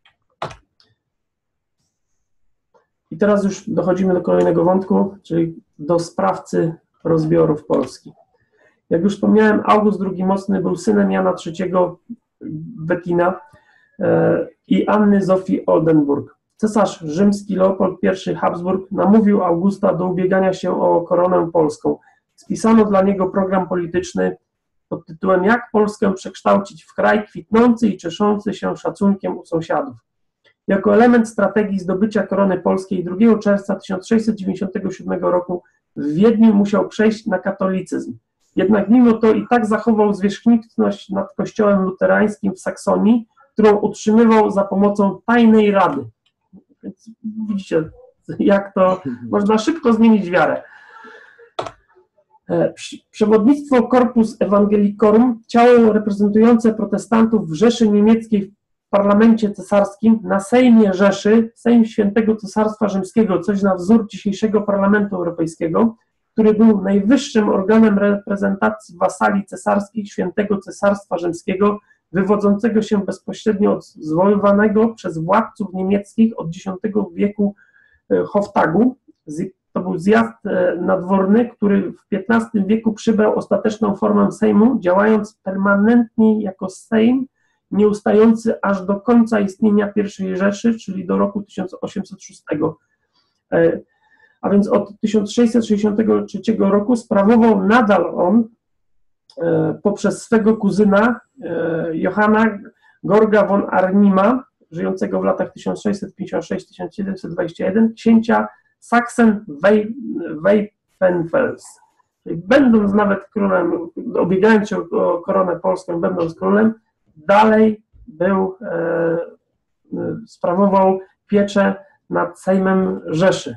I teraz już dochodzimy do kolejnego wątku, czyli do sprawcy rozbiorów Polski. Jak już wspomniałem, August drugi Mocny był synem Jana trzeciego Wettina e, i Anny Zofii Oldenburg. Cesarz rzymski Leopold pierwszy Habsburg namówił Augusta do ubiegania się o koronę polską. Spisano dla niego program polityczny pod tytułem „Jak Polskę przekształcić w kraj kwitnący i cieszący się szacunkiem u sąsiadów”. Jako element strategii zdobycia korony polskiej drugiego czerwca tysiąc sześćset dziewięćdziesiątego siódmego roku w Wiedniu musiał przejść na katolicyzm. Jednak mimo to i tak zachował zwierzchnictwość nad kościołem luterańskim w Saksonii, którą utrzymywał za pomocą tajnej rady. Więc widzicie, jak to można szybko zmienić wiarę. Przewodnictwo Corpus Evangelicorum, ciało reprezentujące protestantów w Rzeszy Niemieckiej w parlamencie cesarskim, na Sejmie Rzeszy, Sejm Świętego Cesarstwa Rzymskiego, coś na wzór dzisiejszego Parlamentu Europejskiego, który był najwyższym organem reprezentacji wasali cesarskich Świętego Cesarstwa Rzymskiego, wywodzącego się bezpośrednio od zwoływanego przez władców niemieckich od dziesiątego wieku Hoftagu. To był zjazd nadworny, który w piętnastym wieku przybrał ostateczną formę Sejmu, działając permanentnie jako Sejm, nieustający aż do końca istnienia pierwszej Rzeszy, czyli do roku tysiąc osiemset szóstego. A więc od tysiąc sześćset sześćdziesiątego trzeciego roku sprawował nadal on poprzez swego kuzyna Johanna Georga von Arnima, żyjącego w latach tysiąc sześćset pięćdziesiąt sześć do tysiąc siedemset dwadzieścia jeden, księcia Sachsen-Weipenfels. Będąc nawet królem, ubiegając się o koronę polską, będąc królem, dalej był, e, sprawował pieczę nad Sejmem Rzeszy.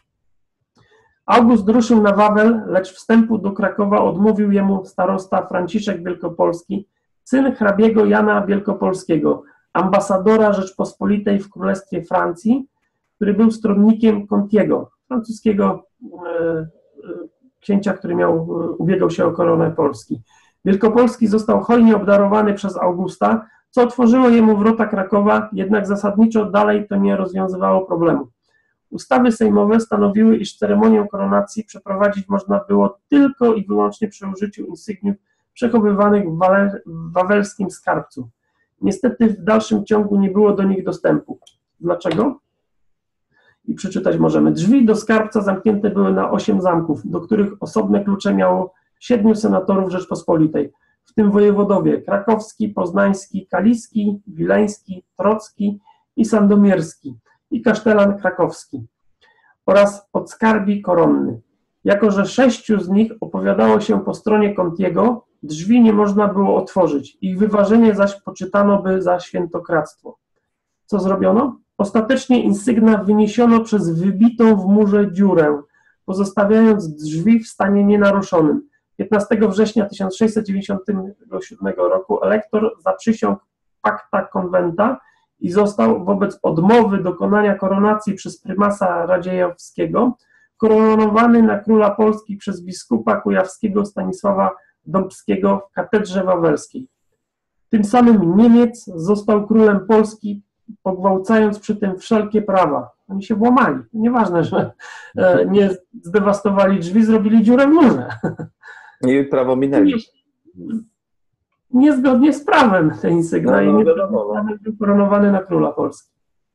August ruszył na Wawel, lecz wstępu do Krakowa odmówił jemu starosta Franciszek Wielkopolski, syn hrabiego Jana Wielkopolskiego, ambasadora Rzeczpospolitej w Królestwie Francji, który był stronnikiem Contiego, francuskiego e, księcia, który miał, ubiegał się o koronę Polski. Wielkopolski został hojnie obdarowany przez Augusta, co otworzyło jemu wrota Krakowa, jednak zasadniczo dalej to nie rozwiązywało problemu. Ustawy sejmowe stanowiły, iż ceremonię koronacji przeprowadzić można było tylko i wyłącznie przy użyciu insygniów przechowywanych w, wale, w wawelskim skarbcu. Niestety w dalszym ciągu nie było do nich dostępu. Dlaczego? I przeczytać możemy. Drzwi do skarbca zamknięte były na osiem zamków, do których osobne klucze miało siedmiu senatorów Rzeczpospolitej, w tym wojewodowie krakowski, poznański, kaliski, wileński, trocki i sandomierski i kasztelan krakowski oraz podskarbi koronny. Jako że sześciu z nich opowiadało się po stronie Contiego, drzwi nie można było otworzyć, ich wyważenie zaś poczytano by za świętokradztwo. Co zrobiono? Ostatecznie insygna wyniesiono przez wybitą w murze dziurę, pozostawiając drzwi w stanie nienaruszonym. piętnastego września tysiąc sześćset dziewięćdziesiątego siódmego roku elektor zaprzysiągł pacta conventa i został wobec odmowy dokonania koronacji przez prymasa Radziejowskiego koronowany na króla Polski przez biskupa kujawskiego Stanisława Dąbskiego w katedrze wawelskiej. Tym samym Niemiec został królem Polski, pogwałcając przy tym wszelkie prawa. Oni się włamali. Nieważne, że nie zdewastowali drzwi, zrobili dziurę w murze. I prawo minęli. Niezgodnie z prawem te insygna no, no, i nie wiadomo, no. był koronowany na króla Polski.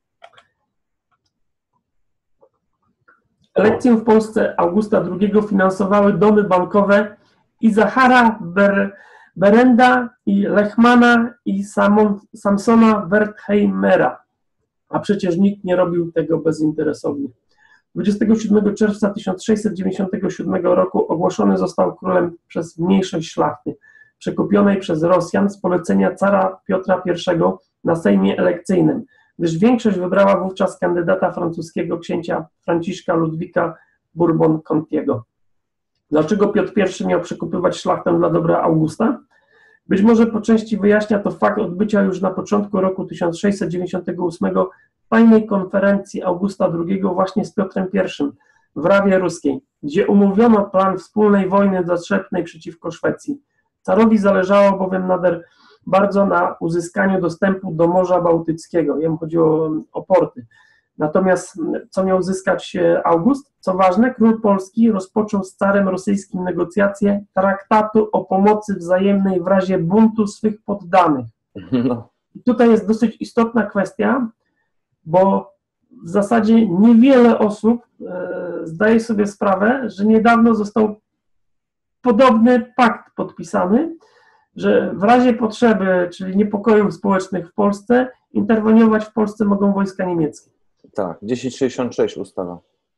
Elekcję w Polsce Augusta drugiego finansowały domy bankowe Izachara Ber, Berenda i Lechmana i Samon, Samsona Wertheimera. A przecież nikt nie robił tego bezinteresownie. dwudziestego siódmego czerwca tysiąc sześćset dziewięćdziesiątego siódmego roku ogłoszony został królem przez mniejszość szlachty, przekupionej przez Rosjan z polecenia cara Piotra pierwszego na sejmie elekcyjnym, gdyż większość wybrała wówczas kandydata francuskiego księcia Franciszka Ludwika Bourbon-Contiego. Dlaczego Piotr pierwszy miał przekupywać szlachtę dla dobra Augusta? Być może po części wyjaśnia to fakt odbycia już na początku roku tysiąc sześćset dziewięćdziesiątego ósmego tajnej konferencji Augusta drugiego właśnie z Piotrem pierwszym, w Rawie Ruskiej, gdzie umówiono plan wspólnej wojny zatrzepnej przeciwko Szwecji. Carowi zależało bowiem nader bardzo na uzyskaniu dostępu do Morza Bałtyckiego. Jemu chodziło o porty. Natomiast co miał zyskać August? Co ważne, król Polski rozpoczął z carem rosyjskim negocjacje traktatu o pomocy wzajemnej w razie buntu swych poddanych. No. I tutaj jest dosyć istotna kwestia, bo w zasadzie niewiele osób e, zdaje sobie sprawę, że niedawno został podobny pakt podpisany, że w razie potrzeby, czyli niepokojów społecznych w Polsce, interweniować w Polsce mogą wojska niemieckie. Tak, tysiąc sześćdziesiąt sześć ustawa.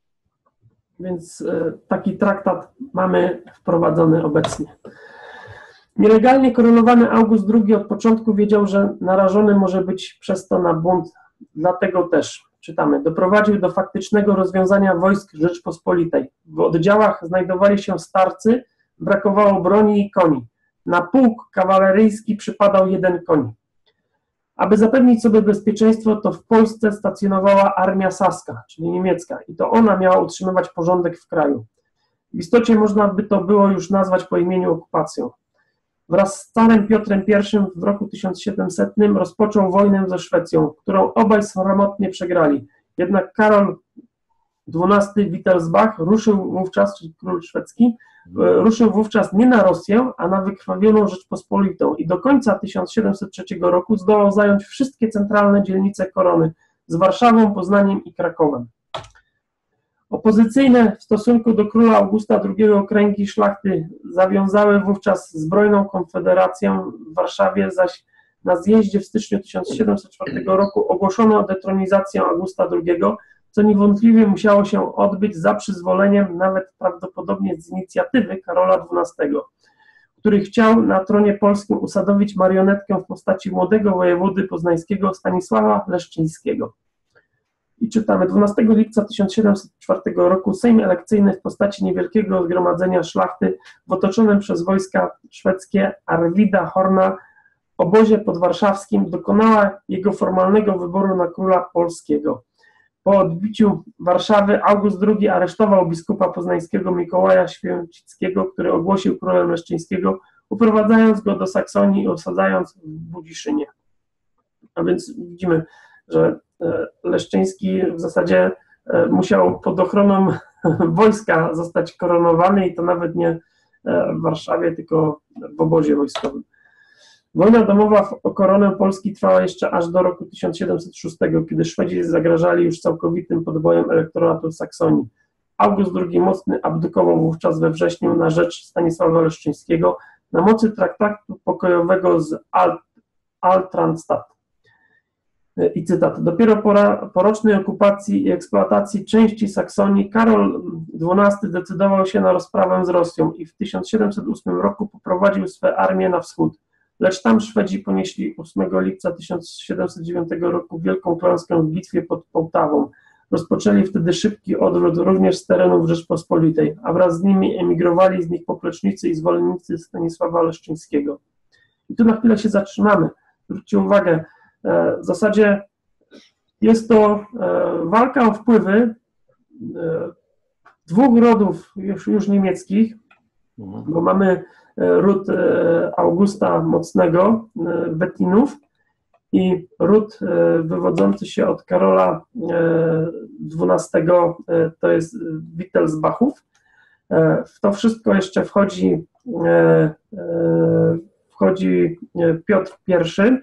Więc e, taki traktat mamy wprowadzony obecnie. Nielegalnie koronowany August drugi od początku wiedział, że narażony może być przez to na bunt. Dlatego też, czytamy, doprowadził do faktycznego rozwiązania wojsk Rzeczpospolitej. W oddziałach znajdowali się starcy, brakowało broni i koni. Na pułk kawaleryjski przypadał jeden koń. Aby zapewnić sobie bezpieczeństwo, to w Polsce stacjonowała armia saska, czyli niemiecka, i to ona miała utrzymywać porządek w kraju. W istocie można by to było już nazwać po imieniu okupacją. Wraz z carem Piotrem I w roku tysiąc siedemsetnym rozpoczął wojnę ze Szwecją, którą obaj sromotnie przegrali. Jednak Karol dwunasty Wittelsbach ruszył wówczas, czyli król szwedzki, ruszył wówczas nie na Rosję, a na wykrwawioną Rzeczpospolitą i do końca tysiąc siedemset trzeciego roku zdołał zająć wszystkie centralne dzielnice korony z Warszawą, Poznaniem i Krakowem. Opozycyjne w stosunku do króla Augusta drugiego okręgi szlachty zawiązały wówczas zbrojną konfederację w Warszawie, zaś na zjeździe w styczniu tysiąc siedemset czwartego roku ogłoszono detronizację Augusta drugiego, co niewątpliwie musiało się odbyć za przyzwoleniem, nawet prawdopodobnie z inicjatywy Karola dwunastego, który chciał na tronie polskim usadowić marionetkę w postaci młodego wojewody poznańskiego Stanisława Leszczyńskiego. I czytamy, dwunastego lipca tysiąc siedemset czwartego roku Sejm elekcyjny w postaci niewielkiego zgromadzenia szlachty w otoczonym przez wojska szwedzkie Arwida Horna obozie podwarszawskim dokonała jego formalnego wyboru na króla polskiego. Po odbiciu Warszawy August drugi aresztował biskupa poznańskiego Mikołaja Święcickiego, który ogłosił królem Leszczyńskiego, uprowadzając go do Saksonii i osadzając w Budziszynie. A więc widzimy, że Leszczyński w zasadzie musiał pod ochroną wojska zostać koronowany i to nawet nie w Warszawie, tylko w obozie wojskowym. Wojna domowa o koronę Polski trwała jeszcze aż do roku tysiąc siedemset szóstego, kiedy Szwedzi zagrażali już całkowitym podbojem elektoratu Saksonii. August drugi Mocny abdykował wówczas we wrześniu na rzecz Stanisława Leszczyńskiego na mocy traktatu pokojowego z Alt, Altrandstadt. I cytat. Dopiero po, po rocznej okupacji i eksploatacji części Saksonii Karol dwunasty decydował się na rozprawę z Rosją i w tysiąc siedemset ósmym roku poprowadził swe armie na wschód. Lecz tam Szwedzi ponieśli ósmego lipca tysiąc siedemset dziewiątego roku wielką klęskę w bitwie pod Połtawą. Rozpoczęli wtedy szybki odwrót również z terenów Rzeczpospolitej, a wraz z nimi emigrowali z nich poplecznicy i zwolennicy Stanisława Leszczyńskiego. I tu na chwilę się zatrzymamy. Zwróćcie uwagę, w zasadzie jest to walka o wpływy dwóch rodów już, już niemieckich, bo mamy ród Augusta Mocnego, Wettinów, i ród wywodzący się od Karola dwunastego, to jest Wittelsbachów. W to wszystko jeszcze wchodzi, wchodzi Piotr I,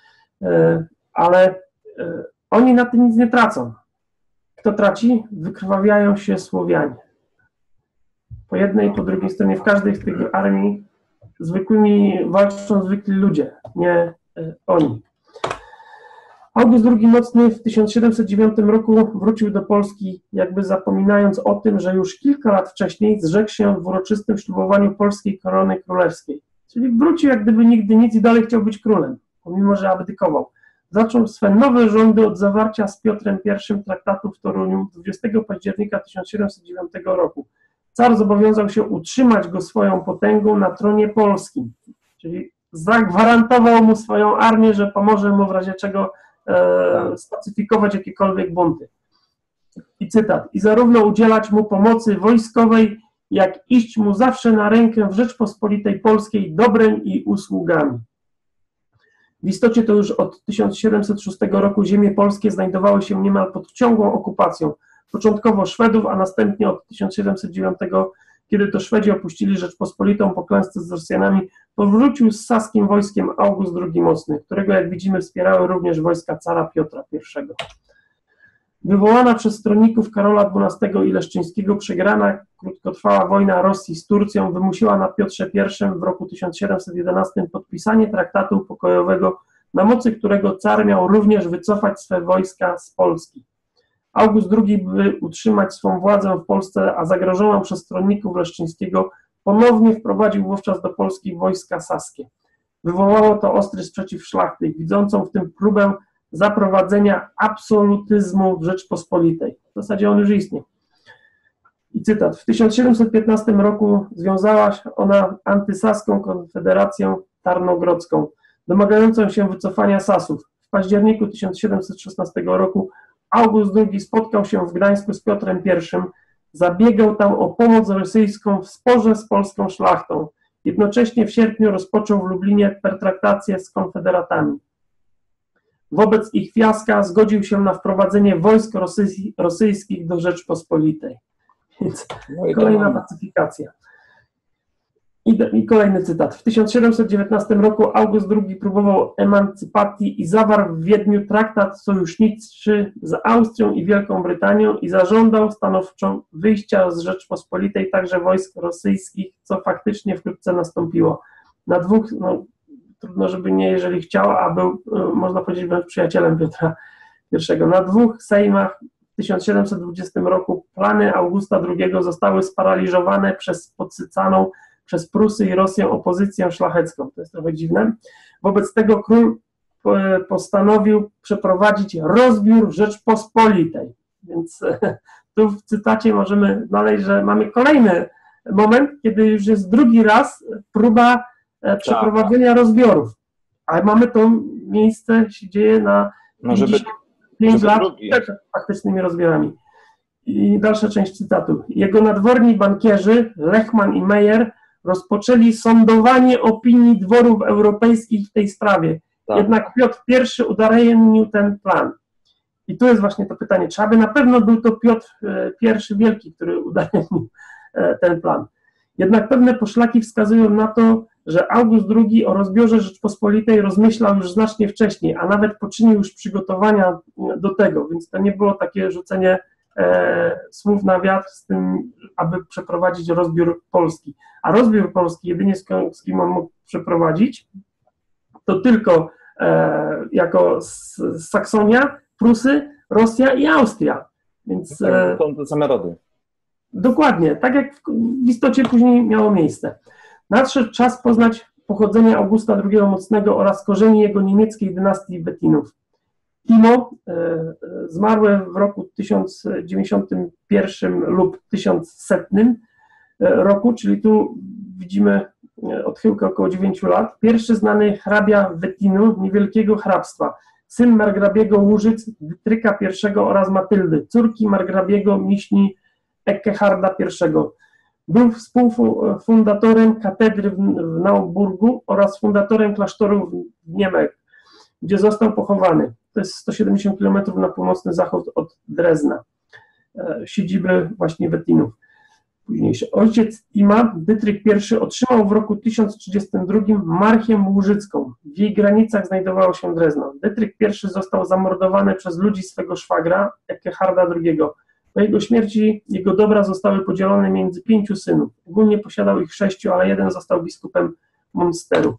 ale oni na tym nic nie tracą. Kto traci? Wykrwawiają się Słowianie. Po jednej i po drugiej stronie, w każdej z tych armii zwykłymi walczą zwykli ludzie, nie oni. August drugi Mocny w tysiąc siedemset dziewiątym roku wrócił do Polski, jakby zapominając o tym, że już kilka lat wcześniej zrzekł się w uroczystym ślubowaniu polskiej korony królewskiej. Czyli wrócił jak gdyby nigdy nic i dalej chciał być królem, pomimo że abdykował. Zaczął swe nowe rządy od zawarcia z Piotrem I traktatu w Toruniu dwudziestego października tysiąc siedemset dziewiątego roku. Car zobowiązał się utrzymać go swoją potęgą na tronie polskim, czyli zagwarantował mu swoją armię, że pomoże mu w razie czego e, spacyfikować jakiekolwiek bunty. I cytat. I zarówno udzielać mu pomocy wojskowej, jak iść mu zawsze na rękę w Rzeczpospolitej Polskiej dobrem i usługami. W istocie to już od tysiąc siedemset szóstego roku ziemie polskie znajdowały się niemal pod ciągłą okupacją, początkowo Szwedów, a następnie od tysiąc siedemset dziewiątego, kiedy to Szwedzi opuścili Rzeczpospolitą po klęsce z Rosjanami, powrócił z saskim wojskiem August drugi Mocny, którego, jak widzimy, wspierały również wojska cara Piotra pierwszego. Wywołana przez stronników Karola dwunastego i Leszczyńskiego przegrana krótkotrwała wojna Rosji z Turcją wymusiła na Piotrze pierwszym w roku tysiąc siedemset jedenastym podpisanie traktatu pokojowego, na mocy którego car miał również wycofać swe wojska z Polski. August drugi, by utrzymać swą władzę w Polsce, a zagrożoną przez stronników Leszczyńskiego, ponownie wprowadził wówczas do Polski wojska saskie. Wywołało to ostry sprzeciw szlachty, widzącą w tym próbę zaprowadzenia absolutyzmu w Rzeczpospolitej. W zasadzie on już istnieje. I cytat. W tysiąc siedemset piętnastym roku związała ona antysaską konfederację tarnogrodzką, domagającą się wycofania Sasów. W październiku tysiąc siedemset szesnastego roku August drugi spotkał się w Gdańsku z Piotrem pierwszym, zabiegał tam o pomoc rosyjską w sporze z polską szlachtą. Jednocześnie w sierpniu rozpoczął w Lublinie pertraktację z konfederatami. Wobec ich fiaska zgodził się na wprowadzenie wojsk rosyj, rosyjskich do Rzeczpospolitej. Więc no kolejna pacyfikacja. I, I kolejny cytat. W tysiąc siedemset dziewiętnastym roku August drugi próbował emancypacji i zawarł w Wiedniu traktat sojuszniczy z Austrią i Wielką Brytanią i zażądał stanowczo wyjścia z Rzeczpospolitej także wojsk rosyjskich, co faktycznie wkrótce nastąpiło. Na dwóch, no, trudno, żeby nie, jeżeli chciał, a był, można powiedzieć, był przyjacielem Piotra pierwszego. Na dwóch sejmach w tysiąc siedemset dwudziestym roku plany Augusta drugiego zostały sparaliżowane przez podsycaną przez Prusy i Rosję opozycję szlachecką. To jest trochę dziwne. Wobec tego król postanowił przeprowadzić rozbiór Rzeczpospolitej. Więc tu w cytacie możemy znaleźć, że mamy kolejny moment, kiedy już jest drugi raz próba przeprowadzenia rozbiorów. A mamy to miejsce, się dzieje na no, żeby, pięć lat przed faktycznymi rozbiorami. I dalsza część cytatu. Jego nadworni bankierzy, Lechman i Meyer, rozpoczęli sądowanie opinii dworów europejskich w tej sprawie. Tak. Jednak Piotr pierwszy udaremnił ten plan. I tu jest właśnie to pytanie, czy aby na pewno był to Piotr pierwszy Wielki, który udaremnił ten plan. Jednak pewne poszlaki wskazują na to, że August drugi o rozbiorze Rzeczpospolitej rozmyślał już znacznie wcześniej, a nawet poczynił już przygotowania do tego, więc to nie było takie rzucenie e, słów na wiatr z tym, aby przeprowadzić rozbiór Polski. A rozbiór Polski jedynie z, z kim on mógł przeprowadzić, to tylko e, jako Saksonia, Prusy, Rosja i Austria. Więc e, są te same rody. Dokładnie, tak jak w istocie później miało miejsce. Nadszedł czas poznać pochodzenie Augusta drugiego Mocnego oraz korzeni jego niemieckiej dynastii Wettinów. Timo, e, zmarły w roku tysiąc dziewięćdziesiątym pierwszym lub tysiącsetnym roku, czyli tu widzimy odchyłkę około dziewięciu lat, pierwszy znany hrabia Wettinu, niewielkiego hrabstwa, syn margrabiego Łużyc, Dytryka pierwszego oraz Matyldy, córki margrabiego Miśni Eckharda pierwszego. Był współfundatorem katedry w Nauburgu oraz fundatorem klasztoru w Niemek, gdzie został pochowany. To jest sto siedemdziesiąt kilometrów na północny zachód od Drezna, siedziby właśnie Wettinów. Późniejszy. Ojciec Tima, Dytryk pierwszy, otrzymał w roku tysiąc trzydziestym drugim marchię łużycką. W jej granicach znajdowało się Drezno. Dytryk pierwszy został zamordowany przez ludzi swego szwagra, Eckharda drugiego. Po jego śmierci jego dobra zostały podzielone między pięciu synów. Ogólnie posiadał ich sześciu, ale jeden został biskupem Munsteru.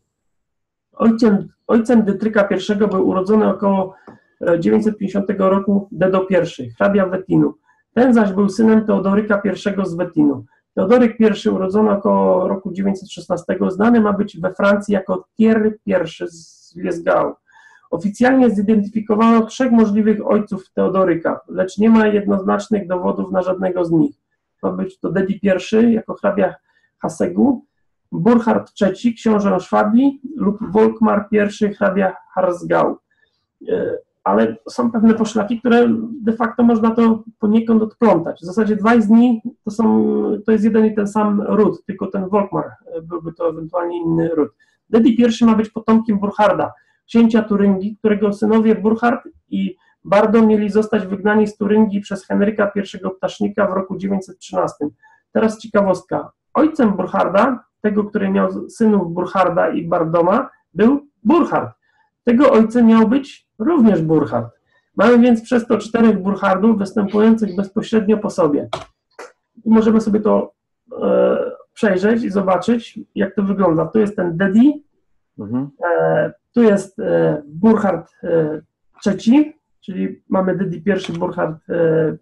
Ojcem, ojcem Dytryka pierwszego był urodzony około dziewięćset pięćdziesiątego roku Dedo pierwszy, hrabia Wettinu. Ten zaś był synem Teodoryka pierwszego z Wettinu. Teodoryk pierwszy, urodzony około roku dziewięćset szesnastego, znany ma być we Francji jako Thierry pierwszy z Liesgau. Oficjalnie zidentyfikowano trzech możliwych ojców Teodoryka, lecz nie ma jednoznacznych dowodów na żadnego z nich. Ma być to Dedi pierwszy jako hrabia Hasegu, Burchard trzeci, książę Szwabii lub Wolkmar pierwszy, hrabia Harzgau. ale są pewne poszlaki, które de facto można to poniekąd odplątać. W zasadzie dwaj z nich to, są, to jest jeden i ten sam ród, tylko ten Volkmar byłby to ewentualnie inny ród. Dedi I ma być potomkiem Burcharda, księcia Turyngii, którego synowie Burchard i Bardo mieli zostać wygnani z Turyngii przez Henryka I Ptasznika w roku dziewięćset trzynastym. Teraz ciekawostka. Ojcem Burcharda, tego, który miał synów Burcharda i Bardoma, był Burchard. Tego ojcem miał być również Burchard. Mamy więc przez to czterech Burchardów występujących bezpośrednio po sobie. I możemy sobie to e, przejrzeć i zobaczyć, jak to wygląda. Tu jest ten Dedi, mhm. e, tu jest e, Burchard e, trzeci, czyli mamy Dedi I, Burchard e,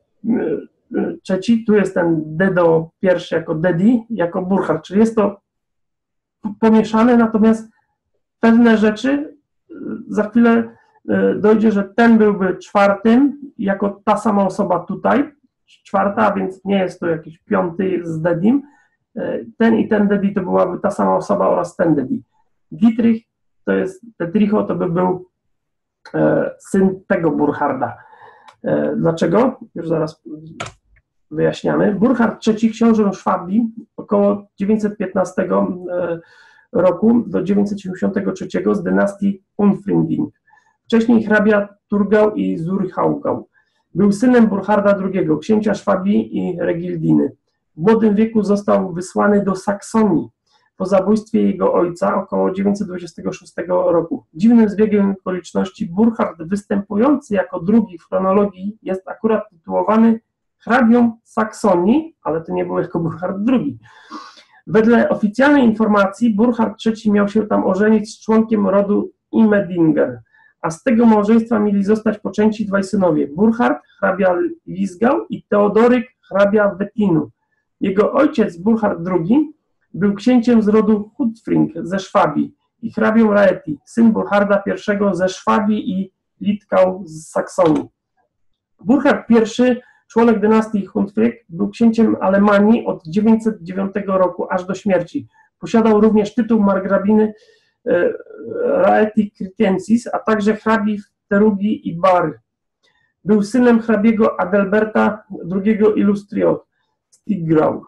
e, trzeci, tu jest ten Dedo pierwszy jako Dedi, jako Burchard, czyli jest to pomieszane, natomiast pewne rzeczy za chwilę dojdzie, że ten byłby czwartym, jako ta sama osoba tutaj, czwarta, a więc nie jest to jakiś piąty z Dedim. Ten i ten Dedi to byłaby ta sama osoba oraz ten Dedi. Dietrich to jest, Dietricho to by był e, syn tego Burcharda. E, dlaczego? Już zaraz wyjaśniamy. Burchard trzeci, książę Szwabii, około dziewięćset piętnastego e, roku do dziewięćset siedemdziesiątego trzeciego z dynastii Unfrinding. Wcześniej hrabia Turgau i Zurchałgau. Był synem Burcharda drugiego, księcia Szwabii i Regildiny. W młodym wieku został wysłany do Saksonii po zabójstwie jego ojca około dziewięćset dwudziestego szóstego roku. Dziwnym zbiegiem okoliczności Burchard występujący jako drugi w chronologii jest akurat tytułowany hrabią Saksonii, ale to nie był jako Burchard drugi. Wedle oficjalnej informacji Burchard trzeci miał się tam ożenić z członkiem rodu Immedinger, a z tego małżeństwa mieli zostać poczęci dwaj synowie, Burchard, hrabia Lisgau i Teodoryk, hrabia Wettinu. Jego ojciec, Burchard drugi, był księciem z rodu Hutfring ze Szwabii i hrabią Raeti, syn Burcharda I ze Szwabii i Litkau z Saksonii. Burchard I, członek dynastii Huntfrick, był księciem Alemanii od dziewięćset dziewiątego roku aż do śmierci. Posiadał również tytuł margrabiny e, Raeti Krytensis, a także hrabi Terugi i Bary. Był synem hrabiego Adalberta drugiego Illustriot z Tigrau.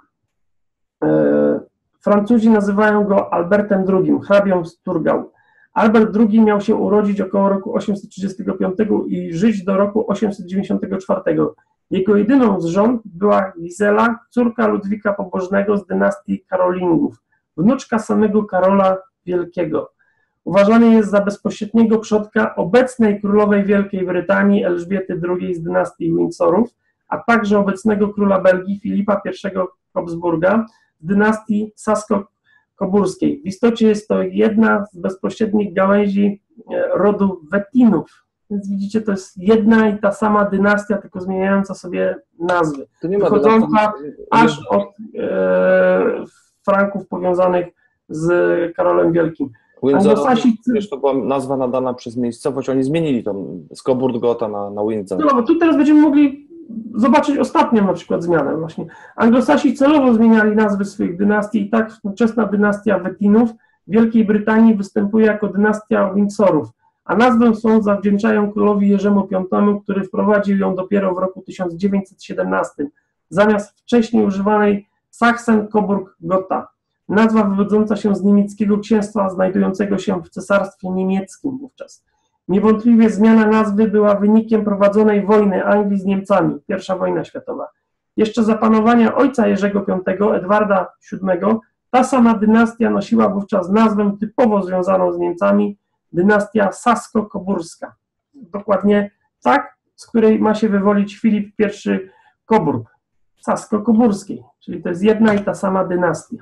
E, Francuzi nazywają go Albertem drugim, hrabią z Turgau. Albert drugi miał się urodzić około roku osiemset trzydziestego piątego i żyć do roku osiemset dziewięćdziesiątego czwartego. Jego jedyną z żon była Gizela, córka Ludwika Pobożnego z dynastii Karolingów, wnuczka samego Karola Wielkiego. Uważany jest za bezpośredniego przodka obecnej królowej Wielkiej Brytanii Elżbiety drugiej z dynastii Windsorów, a także obecnego króla Belgii Filipa I Habsburga z dynastii Sasko-Koburskiej. W istocie jest to jedna z bezpośrednich gałęzi rodu Wettinów. Więc widzicie, to jest jedna i ta sama dynastia, tylko zmieniająca sobie nazwy. To nie ma wychodząca aż od e, Franków powiązanych z Karolem Wielkim. Windsor, wiesz, to była nazwa nadana przez miejscowość, oni zmienili tą z Coburg-Gotha na, na Windsor. No, bo tu teraz będziemy mogli zobaczyć ostatnią na przykład zmianę właśnie. Anglosasi celowo zmieniali nazwy swoich dynastii i tak współczesna dynastia Wettinów w Wielkiej Brytanii występuje jako dynastia Windsorów, a nazwę swą zawdzięczają królowi Jerzemu Piątemu, który wprowadził ją dopiero w roku tysiąc dziewięćset siedemnastym, zamiast wcześniej używanej Sachsen-Coburg-Gotha. Nazwa wywodząca się z niemieckiego księstwa znajdującego się w cesarstwie niemieckim wówczas. Niewątpliwie zmiana nazwy była wynikiem prowadzonej wojny Anglii z Niemcami, pierwsza wojna światowa. Jeszcze za panowania ojca Jerzego Piątego, Edwarda siódmego, ta sama dynastia nosiła wówczas nazwę typowo związaną z Niemcami, dynastia Sasko-Koburska. Dokładnie tak, z której ma się wywolić Filip I Coburg, Sasko-Koburskiej, czyli to jest jedna i ta sama dynastia.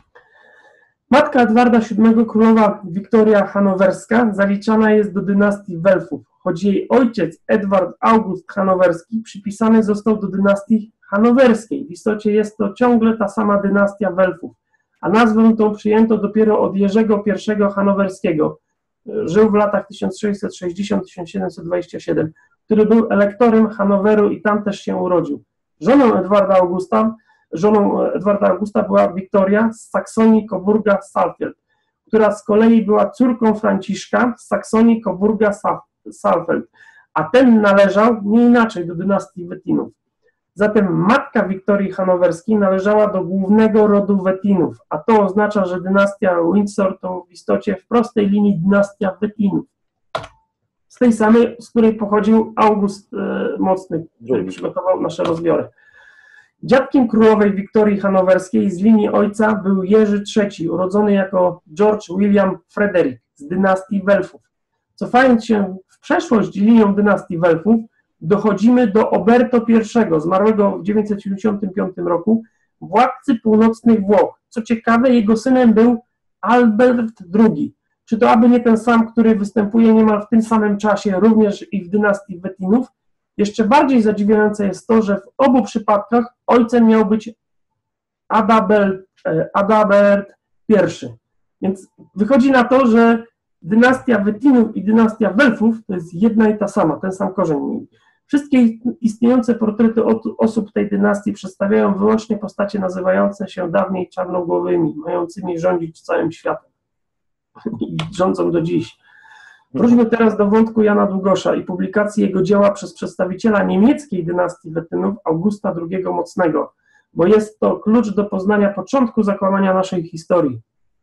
Matka Edwarda siódmego, królowa Wiktoria Hanowerska, zaliczana jest do dynastii Welfów, choć jej ojciec Edward August Hanowerski przypisany został do dynastii hanowerskiej. W istocie jest to ciągle ta sama dynastia Welfów, a nazwę tą przyjęto dopiero od Jerzego I Hanowerskiego. Żył w latach tysiąc sześćset sześćdziesiątym do tysiąc siedemset dwudziestego siódmego, który był elektorem Hanoweru i tam też się urodził. Żoną Edwarda Augusta Żoną Edwarda Augusta była Wiktoria z Saksonii Coburga Saalfeld, która z kolei była córką Franciszka z Saksonii Coburga Saalfeld, a ten należał nie inaczej do dynastii Wettinów. Zatem matka Wiktorii Hanowerskiej należała do głównego rodu Wettinów, a to oznacza, że dynastia Windsor to w istocie w prostej linii dynastia Wettinów. Z tej samej, z której pochodził August e, Mocny, który przygotował nasze rozbiory. Dziadkiem królowej Wiktorii Hanowerskiej z linii ojca był Jerzy trzeci, urodzony jako George William Frederick z dynastii Welfów. Cofając się w przeszłość linią dynastii Welfów, dochodzimy do Oberto pierwszego, zmarłego w dziewięćset siedemdziesiątym piątym roku, władcy północnych Włoch. Co ciekawe, jego synem był Albert drugi. Czy to aby nie ten sam, który występuje niemal w tym samym czasie również i w dynastii Wettinów? Jeszcze bardziej zadziwiające jest to, że w obu przypadkach ojcem miał być Adalbert, Adalbert pierwszy. Więc wychodzi na to, że dynastia Wettinów i dynastia Welfów to jest jedna i ta sama, ten sam korzeń. Wszystkie istniejące portrety osób tej dynastii przedstawiają wyłącznie postacie nazywające się dawniej czarnogłowymi, mającymi rządzić całym światem. I rządzą do dziś. Wróćmy teraz do wątku Jana Długosza i publikacji jego dzieła przez przedstawiciela niemieckiej dynastii Wettynów Augusta drugiego Mocnego, bo jest to klucz do poznania początku zakłamania naszej historii.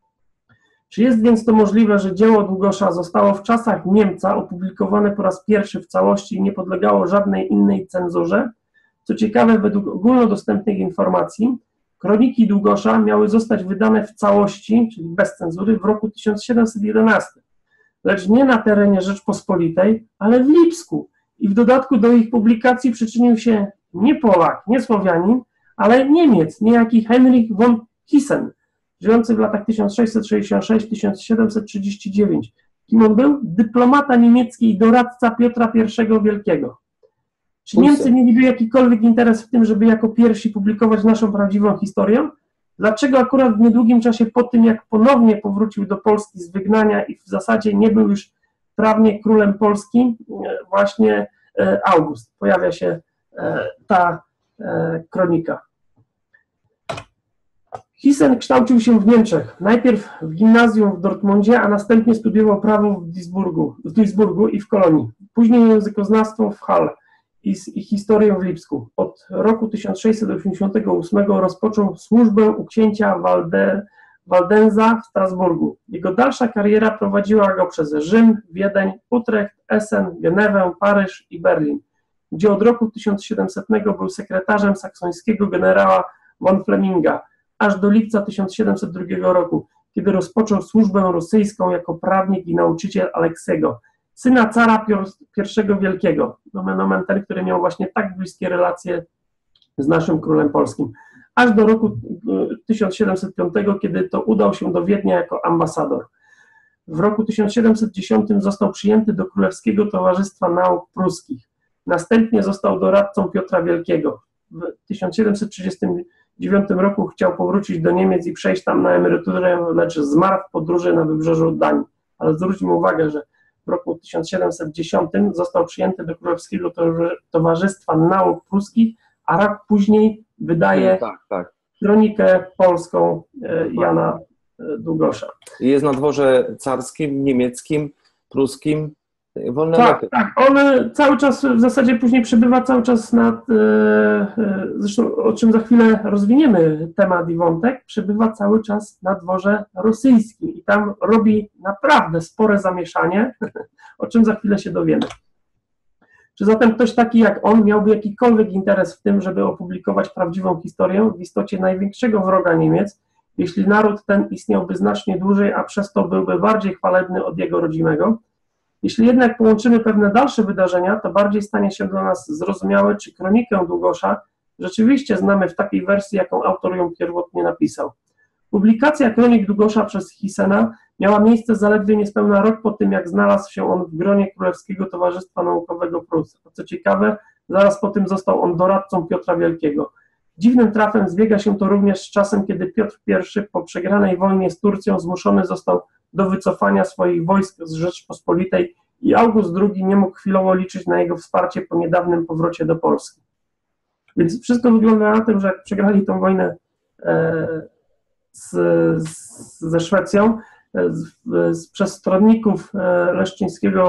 Czy jest więc to możliwe, że dzieło Długosza zostało w czasach Niemca opublikowane po raz pierwszy w całości i nie podlegało żadnej innej cenzurze? Co ciekawe, według ogólnodostępnych informacji, kroniki Długosza miały zostać wydane w całości, czyli bez cenzury, w roku tysiąc siedemset jedenastym, lecz nie na terenie Rzeczpospolitej, ale w Lipsku. I w dodatku do ich publikacji przyczynił się nie Polak, nie Słowianin, ale Niemiec, niejaki Henryk von Hissen, żyjący w latach tysiąc sześćset sześćdziesiąt sześć do tysiąc siedemset trzydzieści dziewięć. Kim on był? Dyplomata niemiecki i doradca Piotra pierwszego Wielkiego. Czy Niemcy mieliby jakikolwiek interes w tym, żeby jako pierwsi publikować naszą prawdziwą historię? Dlaczego akurat w niedługim czasie po tym, jak ponownie powrócił do Polski z wygnania i w zasadzie nie był już prawnie królem Polski, właśnie August, pojawia się ta kronika. Hissen kształcił się w Niemczech, najpierw w gimnazjum w Dortmundzie, a następnie studiował prawo w Duisburgu, w Duisburgu i w Kolonii. Później językoznawstwo w Halle i, i historię w Lipsku. Od roku tysiąc sześćset osiemdziesiątego ósmego rozpoczął służbę u księcia Walde, Waldenza w Strasburgu. Jego dalsza kariera prowadziła go przez Rzym, Wiedeń, Utrecht, Essen, Genewę, Paryż i Berlin, gdzie od roku tysiąc siedemsetnego był sekretarzem saksońskiego generała von Fleminga, aż do lipca tysiąc siedemset drugiego roku, kiedy rozpoczął służbę rosyjską jako prawnik i nauczyciel Aleksego, syna cara pierwszego Wielkiego, nomen omen ten, który miał właśnie tak bliskie relacje z naszym królem polskim, aż do roku tysiąc siedemset piątego, kiedy to udał się do Wiednia jako ambasador. W roku tysiąc siedemset dziesiątym został przyjęty do Królewskiego Towarzystwa Nauk Pruskich. Następnie został doradcą Piotra Wielkiego. W tysiąc siedemset trzydziestym dziewiątym roku chciał powrócić do Niemiec i przejść tam na emeryturę, lecz zmarł w podróży na wybrzeżu Danii. Ale zwróćmy uwagę, że w roku tysiąc siedemset dziesiątym został przyjęty do Królewskiego Towarzystwa Nauk Pruskich, a rok później wydaje tak, tak. kronikę polską Jana Długosza. Jest na dworze carskim, niemieckim, pruskim. Wolne tak, loty. tak, on cały czas w zasadzie później przebywa cały czas nad, zresztą o czym za chwilę rozwiniemy temat i wątek, przebywa cały czas na dworze rosyjskim i tam robi naprawdę spore zamieszanie, o czym za chwilę się dowiemy. Czy zatem ktoś taki jak on miałby jakikolwiek interes w tym, żeby opublikować prawdziwą historię w istocie największego wroga Niemiec, jeśli naród ten istniałby znacznie dłużej, a przez to byłby bardziej chwalebny od jego rodzimego? Jeśli jednak połączymy pewne dalsze wydarzenia, to bardziej stanie się dla nas zrozumiałe, czy kronikę Długosza rzeczywiście znamy w takiej wersji, jaką autor ją pierwotnie napisał. Publikacja kronik Długosza przez Hissena miała miejsce zaledwie niespełna rok po tym, jak znalazł się on w gronie Królewskiego Towarzystwa Naukowego Prus. A co ciekawe, zaraz po tym został on doradcą Piotra Wielkiego. Dziwnym trafem zbiega się to również z czasem, kiedy Piotr pierwszy po przegranej wojnie z Turcją zmuszony został do wycofania swoich wojsk z Rzeczpospolitej i August drugi nie mógł chwilowo liczyć na jego wsparcie po niedawnym powrocie do Polski. Więc wszystko wygląda na tym, że jak przegrali tą wojnę e, z, z, ze Szwecją, z, z, przez stronników e, leszczyńskiego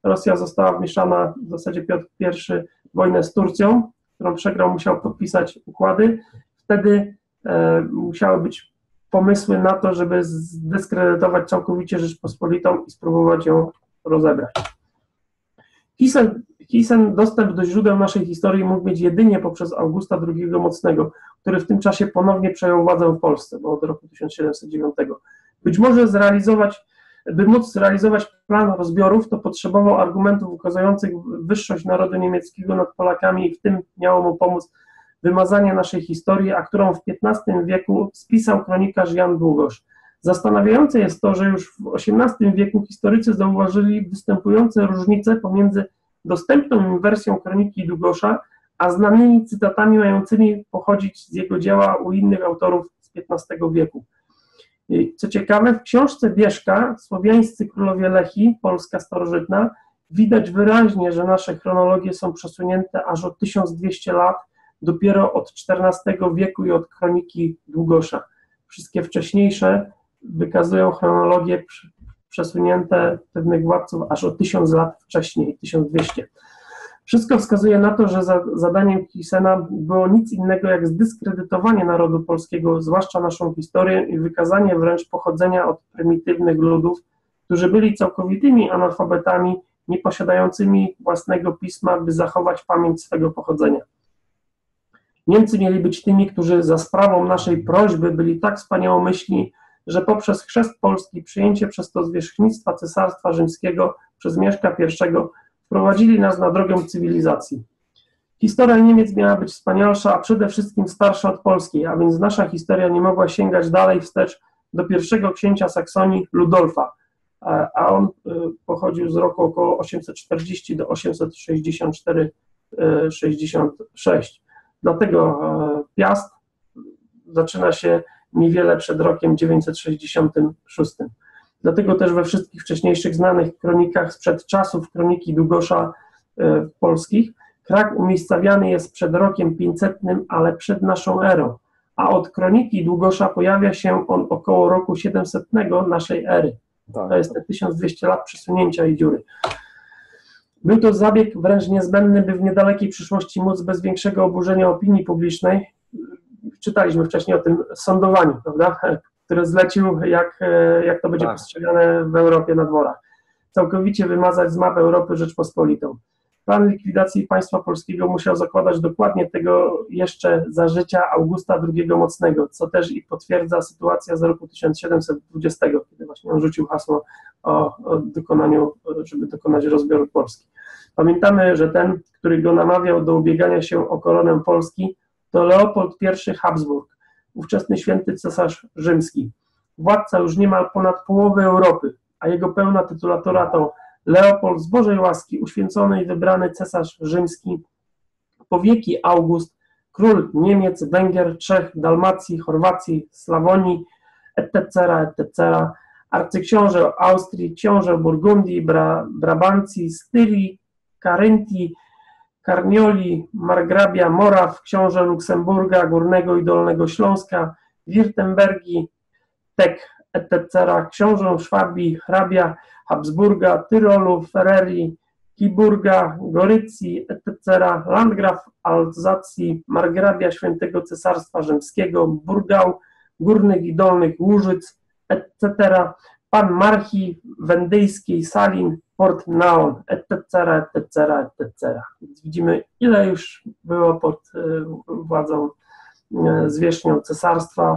Rosja została wmieszana, w zasadzie Piotr pierwszy, w wojnę z Turcją, którą przegrał, musiał podpisać układy. Wtedy e, musiały być pomysły na to, żeby zdyskredytować całkowicie Rzeczpospolitą i spróbować ją rozebrać. Thyssen, Thyssen dostęp do źródeł naszej historii mógł mieć jedynie poprzez Augusta drugiego Mocnego, który w tym czasie ponownie przejął władzę w Polsce, bo od roku tysiąc siedemset dziewiątego. Być może zrealizować, by móc zrealizować plan rozbiorów, to potrzebował argumentów ukazujących wyższość narodu niemieckiego nad Polakami i w tym miało mu pomóc wymazanie naszej historii, a którą w piętnastym wieku spisał kronikarz Jan Długosz. Zastanawiające jest to, że już w osiemnastym wieku historycy zauważyli występujące różnice pomiędzy dostępną im wersją kroniki Długosza, a znanymi cytatami mającymi pochodzić z jego dzieła u innych autorów z piętnastego wieku. Co ciekawe, w książce Bieszka, Słowiańscy królowie Lechii, Polska starożytna, widać wyraźnie, że nasze chronologie są przesunięte aż o tysiąc dwieście lat, dopiero od czternastego wieku i od kroniki Długosza. Wszystkie wcześniejsze wykazują chronologie przesunięte pewnych władców aż o tysiąc lat wcześniej, tysiąc dwieście. Wszystko wskazuje na to, że za, zadaniem Thysena było nic innego jak zdyskredytowanie narodu polskiego, zwłaszcza naszą historię, i wykazanie wręcz pochodzenia od prymitywnych ludów, którzy byli całkowitymi analfabetami, nie posiadającymi własnego pisma, by zachować pamięć swego pochodzenia. Niemcy mieli być tymi, którzy za sprawą naszej prośby byli tak wspaniałomyślni, że poprzez chrzest Polski, przyjęcie przez to zwierzchnictwa Cesarstwa Rzymskiego przez Mieszka pierwszego wprowadzili nas na drogę cywilizacji. Historia Niemiec miała być wspanialsza, a przede wszystkim starsza od polskiej, a więc nasza historia nie mogła sięgać dalej wstecz do pierwszego księcia Saksonii, Ludolfa, a on pochodził z roku około osiemset czterdzieści do osiemset sześćdziesiąt cztery sześćdziesiąt sześć. Dlatego Piast zaczyna się niewiele przed rokiem dziewięćset sześćdziesiątym szóstym. Dlatego też we wszystkich wcześniejszych znanych kronikach sprzed czasów kroniki Długosza e, polskich Krak umiejscawiany jest przed rokiem pięćsetnym, ale przed naszą erą, a od kroniki Długosza pojawia się on około roku siedemsetnego naszej ery. Tak. To jest te tysiąc dwieście lat przesunięcia i dziury. Był to zabieg wręcz niezbędny, by w niedalekiej przyszłości móc bez większego oburzenia opinii publicznej, czytaliśmy wcześniej o tym sądowaniu, prawda, które zlecił, jak, jak to będzie tak. postrzegane w Europie na dworach. Całkowicie wymazać z map Europy Rzeczpospolitą. Plan likwidacji państwa polskiego musiał zakładać dokładnie tego jeszcze za życia Augusta drugiego Mocnego, co też i potwierdza sytuacja z roku tysiąc siedemset dwudziestego, kiedy właśnie on rzucił hasło o, o dokonaniu, żeby dokonać rozbioru Polski. Pamiętamy, że ten, który go namawiał do ubiegania się o koronę Polski, to Leopold pierwszy Habsburg, ówczesny święty cesarz rzymski. Władca już niemal ponad połowy Europy, a jego pełna tytulatura to Leopold z Bożej łaski, uświęcony i wybrany cesarz rzymski, po wieki August, król Niemiec, Węgier, Czech, Dalmacji, Chorwacji, Slawonii, et cetera, et cetera, arcyksiąże Austrii, książę Burgundii, Bra, Brabancji, Styrii, Karyntii, Karnioli, margrabia Moraw, książę Luksemburga, Górnego i Dolnego Śląska, Wirtembergi, Tek, et cetera, książę Szwabii, hrabia Habsburga, Tyrolu, Fererii, Kiburga, Gorycji, et cetera, landgraf Alzacji, margrabia Świętego Cesarstwa Rzymskiego, Burgał, Górnych i Dolnych Łużyc, et cetera, pan Marchi, Wendyjskiej, Salin, Port Naon, et cetera, et cetera, et cetera. Więc widzimy, ile już było pod władzą zwierzchnią cesarstwa,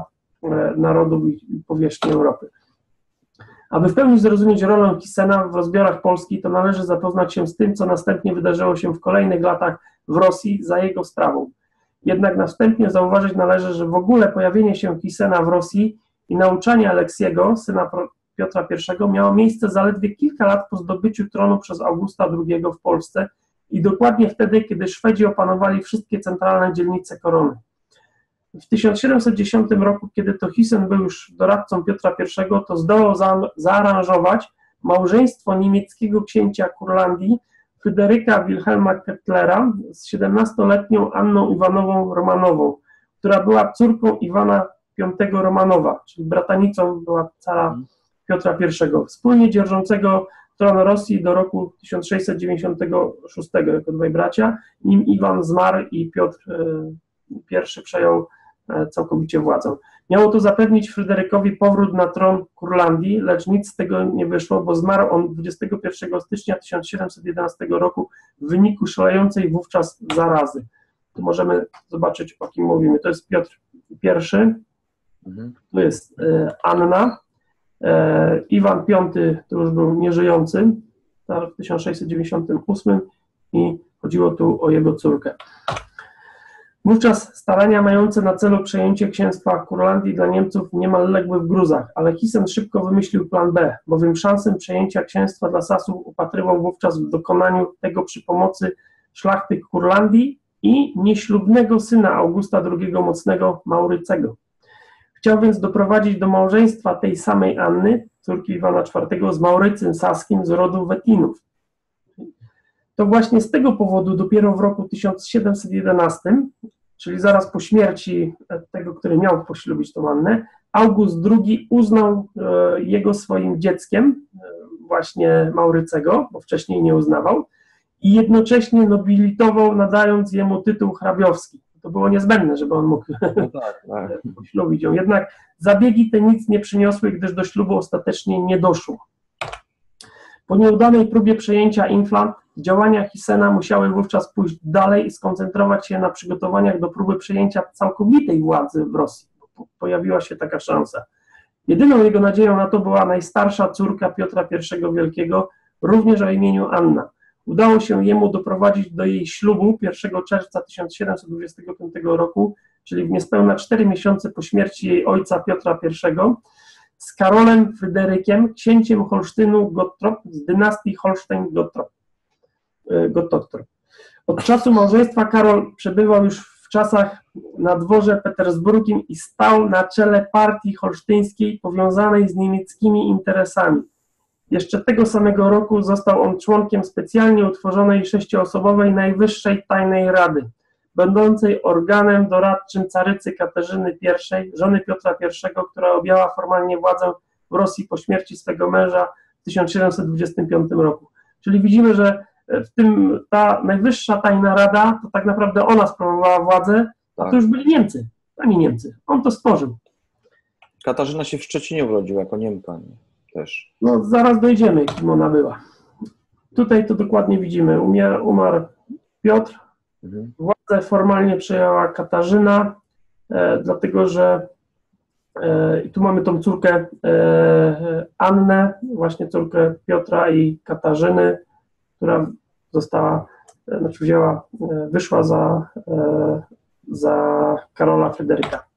narodu i powierzchni Europy. Aby w pełni zrozumieć rolę Thysena w rozbiorach Polski, to należy zapoznać się z tym, co następnie wydarzyło się w kolejnych latach w Rosji za jego sprawą. Jednak na wstępie zauważyć należy, że w ogóle pojawienie się Thysena w Rosji i nauczanie Aleksiego, syna Piotra pierwszego, miało miejsce zaledwie kilka lat po zdobyciu tronu przez Augusta drugiego w Polsce i dokładnie wtedy, kiedy Szwedzi opanowali wszystkie centralne dzielnice korony. W tysiąc siedemset dziesiątym roku, kiedy to Thyssen był już doradcą Piotra pierwszego, to zdołał za, zaaranżować małżeństwo niemieckiego księcia Kurlandii, Fryderyka Wilhelma Kettlera, z siedemnastoletnią Anną Iwanową Romanową, która była córką Iwana piątego Romanowa, czyli bratanicą była cara Piotra pierwszego, wspólnie dzierżącego tron Rosji do roku tysiąc sześćset dziewięćdziesiątego szóstego jako dwaj bracia, nim Iwan zmarł i Piotr I przejął całkowicie władzę. Miało to zapewnić Fryderykowi powrót na tron Kurlandii, lecz nic z tego nie wyszło, bo zmarł on dwudziestego pierwszego stycznia tysiąc siedemset jedenastego roku w wyniku szalejącej wówczas zarazy. Tu możemy zobaczyć, o kim mówimy. To jest Piotr I, mhm. tu jest e, Anna, e, Iwan Piąty to już był nieżyjący w tysiąc sześćset dziewięćdziesiątym ósmym i chodziło tu o jego córkę. Wówczas starania mające na celu przejęcie księstwa Kurlandii dla Niemców niemal legły w gruzach, ale Hissen szybko wymyślił plan B, bowiem szansę przejęcia księstwa dla Sasów upatrywał wówczas w dokonaniu tego przy pomocy szlachty Kurlandii i nieślubnego syna Augusta drugiego Mocnego, Maurycego. Chciał więc doprowadzić do małżeństwa tej samej Anny, córki Iwana czwartego, z Maurycym Saskim z rodu Wettinów. To właśnie z tego powodu dopiero w roku tysiąc siedemset jedenastym, czyli zaraz po śmierci tego, który miał poślubić tą Annę, August drugi uznał jego swoim dzieckiem, właśnie Maurycego, bo wcześniej nie uznawał, i jednocześnie nobilitował, nadając jemu tytuł hrabiowski. To było niezbędne, żeby on mógł no tak, tak. poślubić ją. Jednak zabiegi te nic nie przyniosły, gdyż do ślubu ostatecznie nie doszło. Po nieudanej próbie przejęcia Inflant, działania Hissena musiały wówczas pójść dalej i skoncentrować się na przygotowaniach do próby przejęcia całkowitej władzy w Rosji. Pojawiła się taka szansa. Jedyną jego nadzieją na to była najstarsza córka Piotra Pierwszego Wielkiego, również o imieniu Anna. Udało się jemu doprowadzić do jej ślubu pierwszego czerwca tysiąc siedemset dwudziestego piątego roku, czyli w niespełna cztery miesiące po śmierci jej ojca Piotra Pierwszego, z Karolem Fryderykiem, księciem Holsztynu-Gottorp z dynastii Holstein-Gottorp. Od czasu małżeństwa Karol przebywał już w czasach na dworze petersburskim i stał na czele partii holsztyńskiej powiązanej z niemieckimi interesami. Jeszcze tego samego roku został on członkiem specjalnie utworzonej sześcioosobowej Najwyższej Tajnej Rady, będącej organem doradczym carycy Katarzyny I, żony Piotra Pierwszego, która objęła formalnie władzę w Rosji po śmierci swego męża w tysiąc siedemset dwudziestym piątym roku. Czyli widzimy, że w tym ta Najwyższa Tajna Rada, to tak naprawdę ona sprawowała władzę, a to już byli Niemcy, ani Niemcy. On to stworzył. Katarzyna się w Szczecinie urodziła jako Niemka też. No zaraz dojdziemy, kim ona była. Tutaj to dokładnie widzimy. Umiar, umarł Piotr, mhm. Władzę formalnie przejęła Katarzyna, e, dlatego że e, i tu mamy tą córkę e, Annę, właśnie córkę Piotra i Katarzyny, która została, e, znaczy wzięła, e, wyszła za, e, za Karola Fryderyka.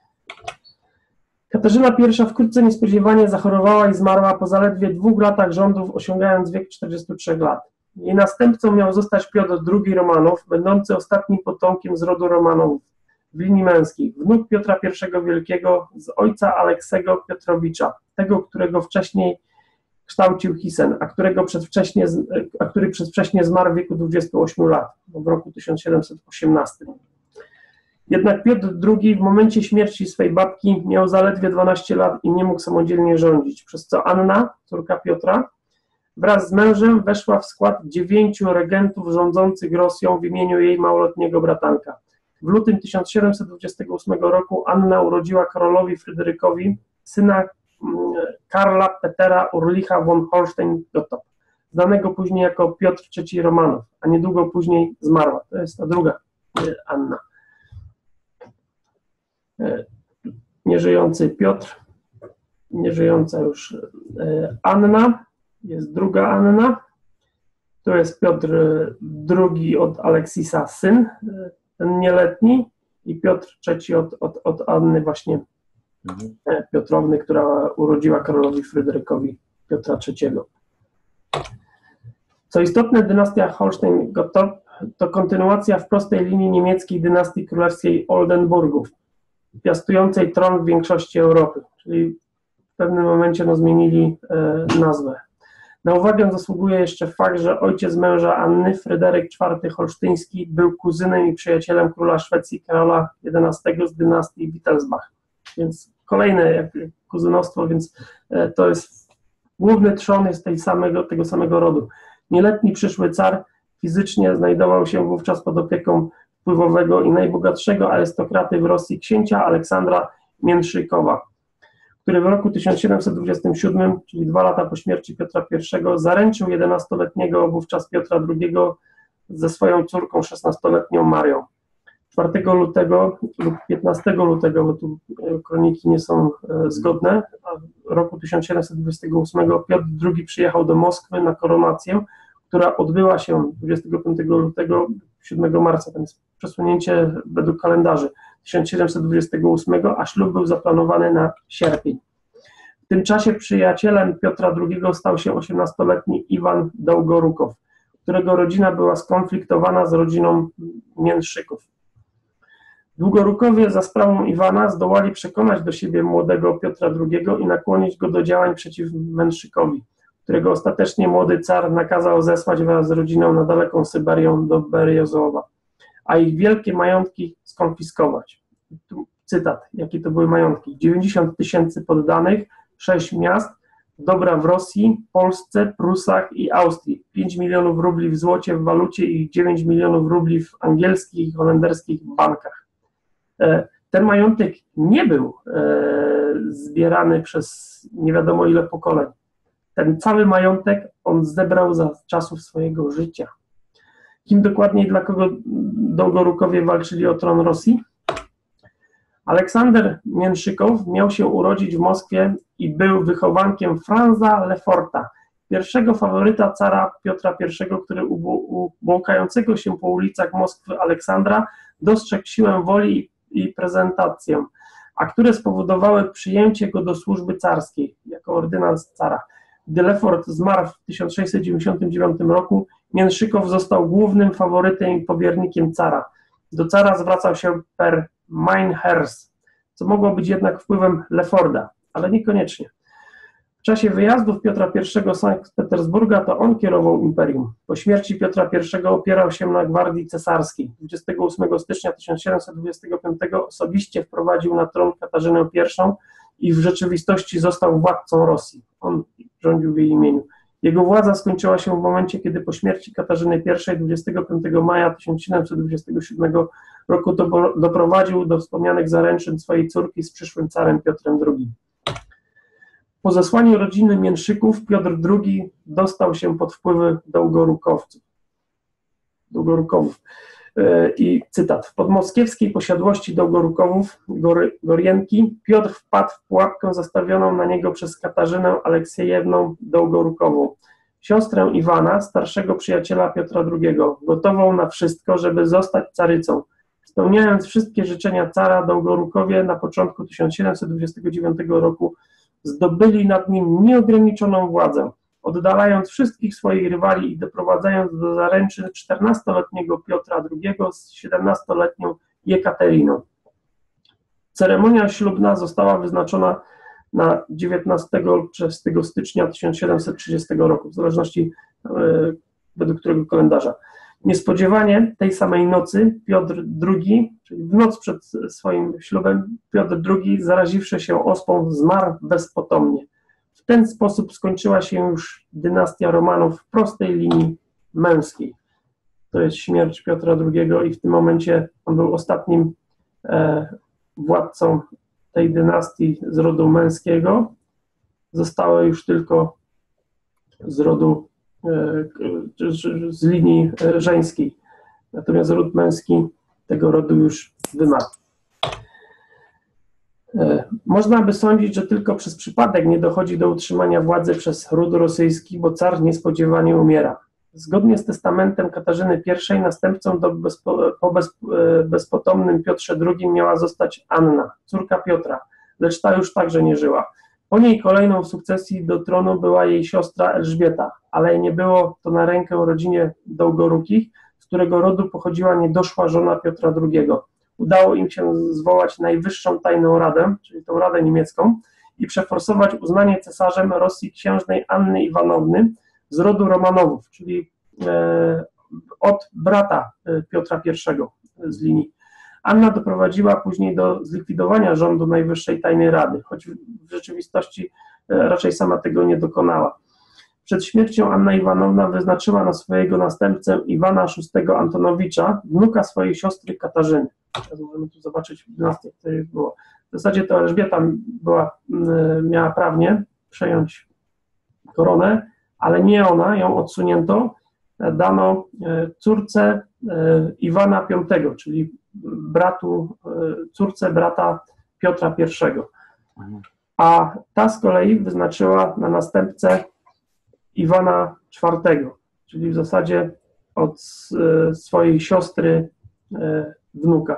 Katarzyna I wkrótce niespodziewanie zachorowała i zmarła po zaledwie dwóch latach rządów, osiągając wiek czterdziestu trzech lat. Jej następcą miał zostać Piotr drugi Romanów, będący ostatnim potomkiem z rodu Romanowów w linii męskiej, wnuk Piotra Pierwszego Wielkiego z ojca Aleksego Piotrowicza, tego, którego wcześniej kształcił Hissen, a, którego przedwcześnie, a który przedwcześnie zmarł w wieku dwudziestu ośmiu lat, w roku tysiąc siedemset osiemnastym. Jednak Piotr drugi w momencie śmierci swej babki miał zaledwie dwanaście lat i nie mógł samodzielnie rządzić, przez co Anna, córka Piotra, wraz z mężem weszła w skład dziewięciu regentów rządzących Rosją w imieniu jej małoletniego bratanka. W lutym tysiąc siedemset dwudziestego ósmego roku Anna urodziła Karolowi Fryderykowi syna Karla Petera Urlicha von Holstein-Gottorp, znanego później jako Piotr trzeci Romanow, a niedługo później zmarła. To jest ta druga Anna. Nieżyjący Piotr, nieżyjąca już Anna, jest druga Anna, to jest Piotr drugi od Aleksisa syn, ten nieletni, i Piotr trzeci od, od, od Anny właśnie mhm. Piotrowny, która urodziła Karolowi Fryderykowi Piotra trzeciego. Co istotne, dynastia Holstein-Gottorp to kontynuacja w prostej linii niemieckiej dynastii królewskiej Oldenburgów, piastującej tron w większości Europy, czyli w pewnym momencie no, zmienili e, nazwę. Na uwagę zasługuje jeszcze fakt, że ojciec męża Anny, Fryderyk czwarty Holsztyński, był kuzynem i przyjacielem króla Szwecji Karola jedenastego z dynastii Wittelsbach. Więc kolejne jak kuzynostwo, więc e, to jest Główny trzon jest tej samego, tego samego rodu. Nieletni przyszły car fizycznie znajdował się wówczas pod opieką wpływowego i najbogatszego arystokraty w Rosji księcia Aleksandra Mięszykowa, który w roku tysiąc siedemset dwudziestym siódmym, czyli dwa lata po śmierci Piotra pierwszego, zaręczył jedenastoletniego wówczas Piotra drugiego ze swoją córką szesnastoletnią Marią. czwartego lutego lub piętnastego lutego, bo tu kroniki nie są zgodne, roku tysiąc siedemset dwudziestego ósmego Piotr drugi przyjechał do Moskwy na koronację, która odbyła się dwudziestego piątego lutego, siódmego marca, to jest przesunięcie według kalendarzy tysiąc siedemset dwudziestego ósmego, a ślub był zaplanowany na sierpień. W tym czasie przyjacielem Piotra drugiego stał się osiemnastoletni Iwan Dołgorukow, którego rodzina była skonfliktowana z rodziną Mięszyków. Długorukowie za sprawą Iwana zdołali przekonać do siebie młodego Piotra drugiego i nakłonić go do działań przeciw Męszykowi, którego ostatecznie młody car nakazał zesłać wraz z rodziną na daleką Syberię do Beriozowa, a ich wielkie majątki skonfiskować. Tu cytat, jakie to były majątki. dziewięćdziesiąt tysięcy poddanych, sześć miast, dobra w Rosji, Polsce, Prusach i Austrii, pięć milionów rubli w złocie w walucie i dziewięć milionów rubli w angielskich i holenderskich bankach. Ten majątek nie był zbierany przez nie wiadomo ile pokoleń. Ten cały majątek on zebrał za czasów swojego życia. Kim dokładnie i dla kogo Dołgorukowie walczyli o tron Rosji? Aleksander Mięszykow miał się urodzić w Moskwie i był wychowankiem Franza Leforta, pierwszego faworyta cara Piotra pierwszego, który u błąkającego się po ulicach Moskwy Aleksandra dostrzegł siłę woli i prezentację, a które spowodowały przyjęcie go do służby carskiej jako ordynans cara. Gdy Lefort zmarł w tysiąc sześćset dziewięćdziesiątym dziewiątym roku, Mięszykow został głównym faworytem i powiernikiem cara. Do cara zwracał się per mein Herz, co mogło być jednak wpływem Leforda, ale niekoniecznie. W czasie wyjazdów Piotra pierwszego z Sankt Petersburga to on kierował imperium. Po śmierci Piotra pierwszego opierał się na gwardii cesarskiej. dwudziestego ósmego stycznia tysiąc siedemset dwudziestego piątego osobiście wprowadził na tron Katarzynę pierwszą i w rzeczywistości został władcą Rosji. On rządził w jej imieniu. Jego władza skończyła się w momencie, kiedy po śmierci Katarzyny pierwszej dwudziestego piątego maja tysiąc siedemset dwudziestego siódmego roku do, doprowadził do wspomnianych zaręczyn swojej córki z przyszłym carem Piotrem drugim. Po zesłaniu rodziny Mięszyków Piotr drugi dostał się pod wpływy Dołgorukowców. Dołgorukowów. I cytat. W podmoskiewskiej posiadłości Dołgorukowów, Gory, Gorienki, Piotr wpadł w pułapkę zastawioną na niego przez Katarzynę Aleksiejewną Dołgorukową, siostrę Iwana, starszego przyjaciela Piotra drugiego, gotową na wszystko, żeby zostać carycą. Spełniając wszystkie życzenia cara, Dołgorukowie na początku tysiąc siedemset dwudziestego dziewiątego roku zdobyli nad nim nieograniczoną władzę, oddalając wszystkich swoich rywali i doprowadzając do zaręczyn czternastoletniego Piotra drugiego z siedemnastoletnią Jekateriną. Ceremonia ślubna została wyznaczona na dziewiętnastego trzynastego stycznia tysiąc siedemset trzydziestego roku, w zależności e, według którego kalendarza. Niespodziewanie tej samej nocy Piotr drugi, czyli w noc przed swoim ślubem, Piotr drugi, zaraziwszy się ospą, zmarł bezpotomnie. W ten sposób skończyła się już dynastia Romanów w prostej linii męskiej. To jest śmierć Piotra drugiego i w tym momencie on był ostatnim e, władcą tej dynastii z rodu męskiego. Zostały już tylko z rodu z linii żeńskiej. Natomiast ród męski tego rodu już wymarł. Można by sądzić, że tylko przez przypadek nie dochodzi do utrzymania władzy przez ród rosyjski, bo car niespodziewanie umiera. Zgodnie z testamentem Katarzyny pierwszej następcą do bezpo, po bez, bezpotomnym Piotrze drugim miała zostać Anna, córka Piotra, lecz ta już także nie żyła. Po niej kolejną w sukcesji do tronu była jej siostra Elżbieta, ale nie było to na rękę rodzinie Dołgorukich, z którego rodu pochodziła niedoszła żona Piotra drugiego. Udało im się zwołać najwyższą tajną radę, czyli tą Radę Niemiecką, i przeforsować uznanie cesarzem Rosji księżnej Anny Iwanowny z rodu Romanowów, czyli e, od brata Piotra pierwszego z linii. Anna doprowadziła później do zlikwidowania rządu Najwyższej Tajnej Rady, choć w rzeczywistości raczej sama tego nie dokonała. Przed śmiercią Anna Iwanowna wyznaczyła na swojego następcę Iwana szóstego Antonowicza, wnuka swojej siostry Katarzyny. Teraz możemy tu zobaczyć dynastię, w której było. W zasadzie to Elżbieta była, miała prawnie przejąć koronę, ale nie ona, ją odsunięto, dano córce Iwana piątego, czyli bratu, córce brata Piotra pierwszego. A ta z kolei wyznaczyła na następcę Iwana czwartego, czyli w zasadzie od swojej siostry wnuka.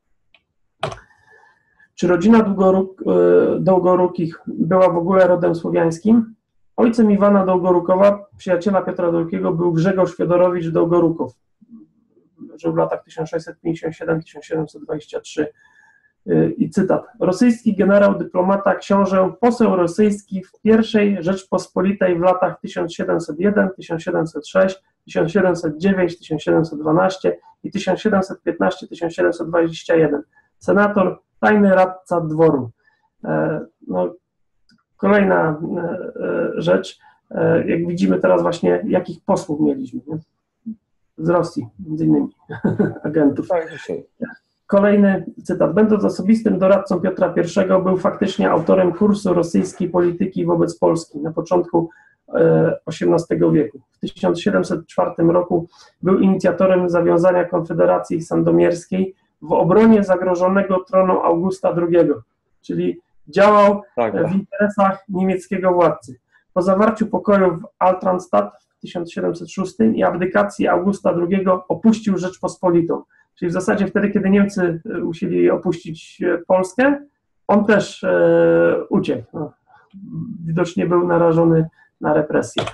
Czy rodzina Długoruk, Dołgorukich była w ogóle rodem słowiańskim? Ojcem Iwana Dołgorukowa, przyjaciela Piotra drugiego, był Grzegorz Fiodorowicz Dołgorukow. Żył w latach tysiąc sześćset pięćdziesiąt siedem do tysiąc siedemset dwadzieścia trzy. I cytat. Rosyjski generał, dyplomata, książę, poseł rosyjski w pierwszej Rzeczpospolitej w latach tysiąc siedemset jeden, tysiąc siedemset sześć, tysiąc siedemset dziewięć, tysiąc siedemset dwanaście i tysiąc siedemset piętnaście do tysiąc siedemset dwadzieścia jeden. Senator, tajny radca dworu. No, kolejna rzecz, jak widzimy teraz właśnie, jakich posłów mieliśmy, nie? Z Rosji, między innymi agentów. Kolejny cytat. Będąc osobistym doradcą Piotra pierwszego, był faktycznie autorem kursu rosyjskiej polityki wobec Polski na początku osiemnastego wieku. W tysiąc siedemset czwartym roku był inicjatorem zawiązania Konfederacji Sandomierskiej w obronie zagrożonego tronu Augusta drugiego, czyli działał tak, w interesach niemieckiego władcy. Po zawarciu pokoju w Altanstadt w tysiąc siedemset szóstym i abdykacji Augusta drugiego opuścił Rzeczpospolitą. Czyli w zasadzie wtedy, kiedy Niemcy musieli opuścić Polskę, on też e, uciekł. No, widocznie był narażony na represję.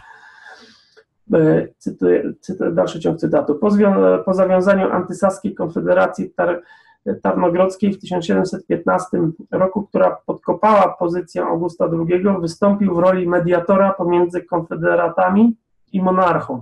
E, cytuję, cytuję, dalszy ciąg cytatu. Po, zwią- po zawiązaniu antysaskiej Konfederacji Tar- Tarnogrodzkiej w tysiąc siedemset piętnastym roku, która podkopała pozycję Augusta drugiego, wystąpił w roli mediatora pomiędzy konfederatami i monarchą.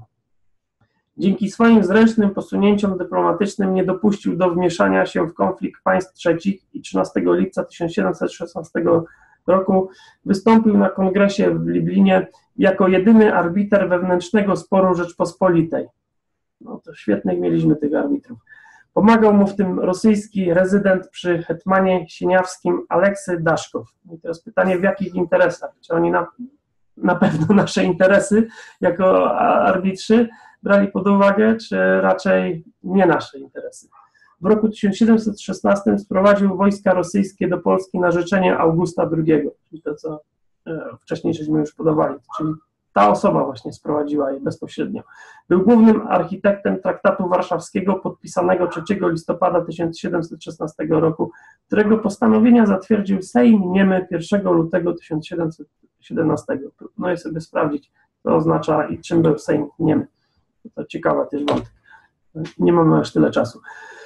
Dzięki swoim zręcznym posunięciom dyplomatycznym nie dopuścił do wmieszania się w konflikt państw trzecich i trzynastego lipca tysiąc siedemset szesnastego roku wystąpił na kongresie w Lublinie jako jedyny arbiter wewnętrznego sporu Rzeczpospolitej. No to świetnych mieliśmy tych arbitrów. Pomagał mu w tym rosyjski rezydent przy hetmanie sieniawskim Aleksy Daszkow. I teraz pytanie, w jakich interesach? Czy oni na, na pewno nasze interesy jako arbitrzy brali pod uwagę, czy raczej nie nasze interesy? W roku tysiąc siedemset szesnastym sprowadził wojska rosyjskie do Polski na życzenie Augusta drugiego, czyli to, co wcześniej żeśmy już podawali, czyli ta osoba właśnie sprowadziła je bezpośrednio. Był głównym architektem traktatu warszawskiego podpisanego trzeciego listopada tysiąc siedemset szesnastego roku, którego postanowienia zatwierdził Sejm niemy pierwszego lutego tysiąc siedemset siedemnastego. No i sobie sprawdzić, co oznacza i czym był Sejm niemy. To ciekawa też wątek. Nie mamy aż tyle czasu.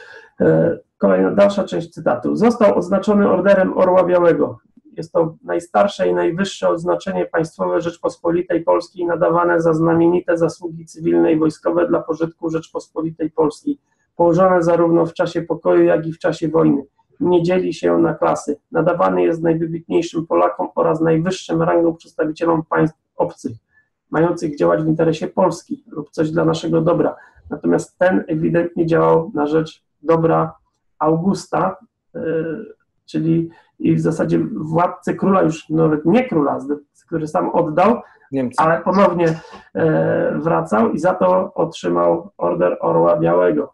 Kolejna, dalsza część cytatu. Został odznaczony Orderem Orła Białego. Jest to najstarsze i najwyższe odznaczenie państwowe Rzeczpospolitej Polskiej nadawane za znamienite zasługi cywilne i wojskowe dla pożytku Rzeczpospolitej Polskiej, położone zarówno w czasie pokoju, jak i w czasie wojny. Nie dzieli się na klasy. Nadawany jest najwybitniejszym Polakom oraz najwyższym rangą przedstawicielom państw obcych, mających działać w interesie Polski lub coś dla naszego dobra. Natomiast ten ewidentnie działał na rzecz dobra Augusta, yy, czyli i w zasadzie władcy króla, już nawet nie króla, który sam oddał, Niemcy. Ale ponownie e, wracał i za to otrzymał Order Orła Białego.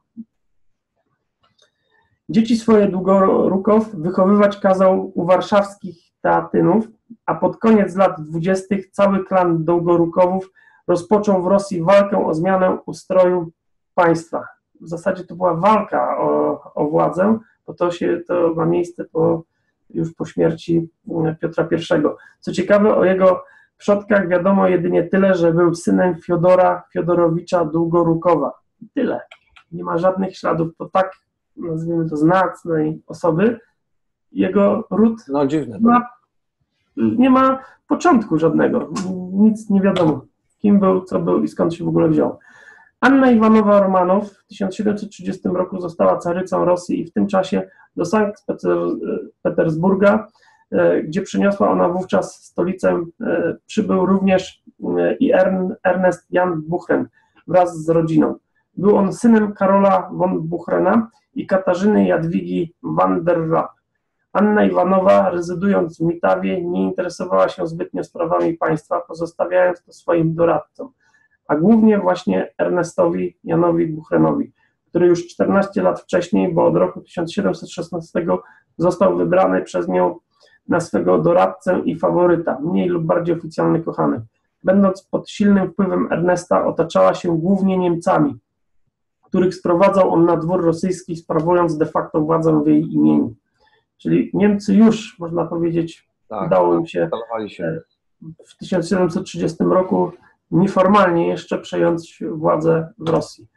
Dzieci swoje Długorukow wychowywać kazał u warszawskich teatynów, a pod koniec lat dwudziestych cały klan Długorukowów rozpoczął w Rosji walkę o zmianę ustroju państwa. W zasadzie to była walka o, o władzę, bo to, się, to ma miejsce po, już po śmierci Piotra pierwszego. Co ciekawe, o jego przodkach wiadomo jedynie tyle, że był synem Fiodora Fiodorowicza Długorukowa. Tyle. Nie ma żadnych śladów po tak, nazwijmy to, znacnej osoby. Jego ród no, dziwne, ma, nie ma początku żadnego. Nic nie wiadomo, kim był, co był i skąd się w ogóle wziął. Anna Iwanowa-Romanow w tysiąc siedemset trzydziestym roku została carycą Rosji i w tym czasie do Sankt Petersburga gdzie przyniosła ona wówczas stolicę, przybył również i Ernest Jan Buchren wraz z rodziną. Był on synem Karola von Buchrena i Katarzyny Jadwigi van der Rapp. Anna Iwanowa, rezydując w Mitawie, nie interesowała się zbytnio sprawami państwa, pozostawiając to swoim doradcom, a głównie właśnie Ernestowi Janowi Buchrenowi, który już czternaście lat wcześniej, bo od roku tysiąc siedemset szesnastego został wybrany przez nią na swego doradcę i faworyta, mniej lub bardziej oficjalny kochanek. Będąc pod silnym wpływem Ernesta, otaczała się głównie Niemcami, których sprowadzał on na dwór rosyjski, sprawując de facto władzę w jej imieniu. Czyli Niemcy już, można powiedzieć, tak, udało im się, się w tysiąc siedemset trzydziestym roku nieformalnie jeszcze przejąć władzę w Rosji.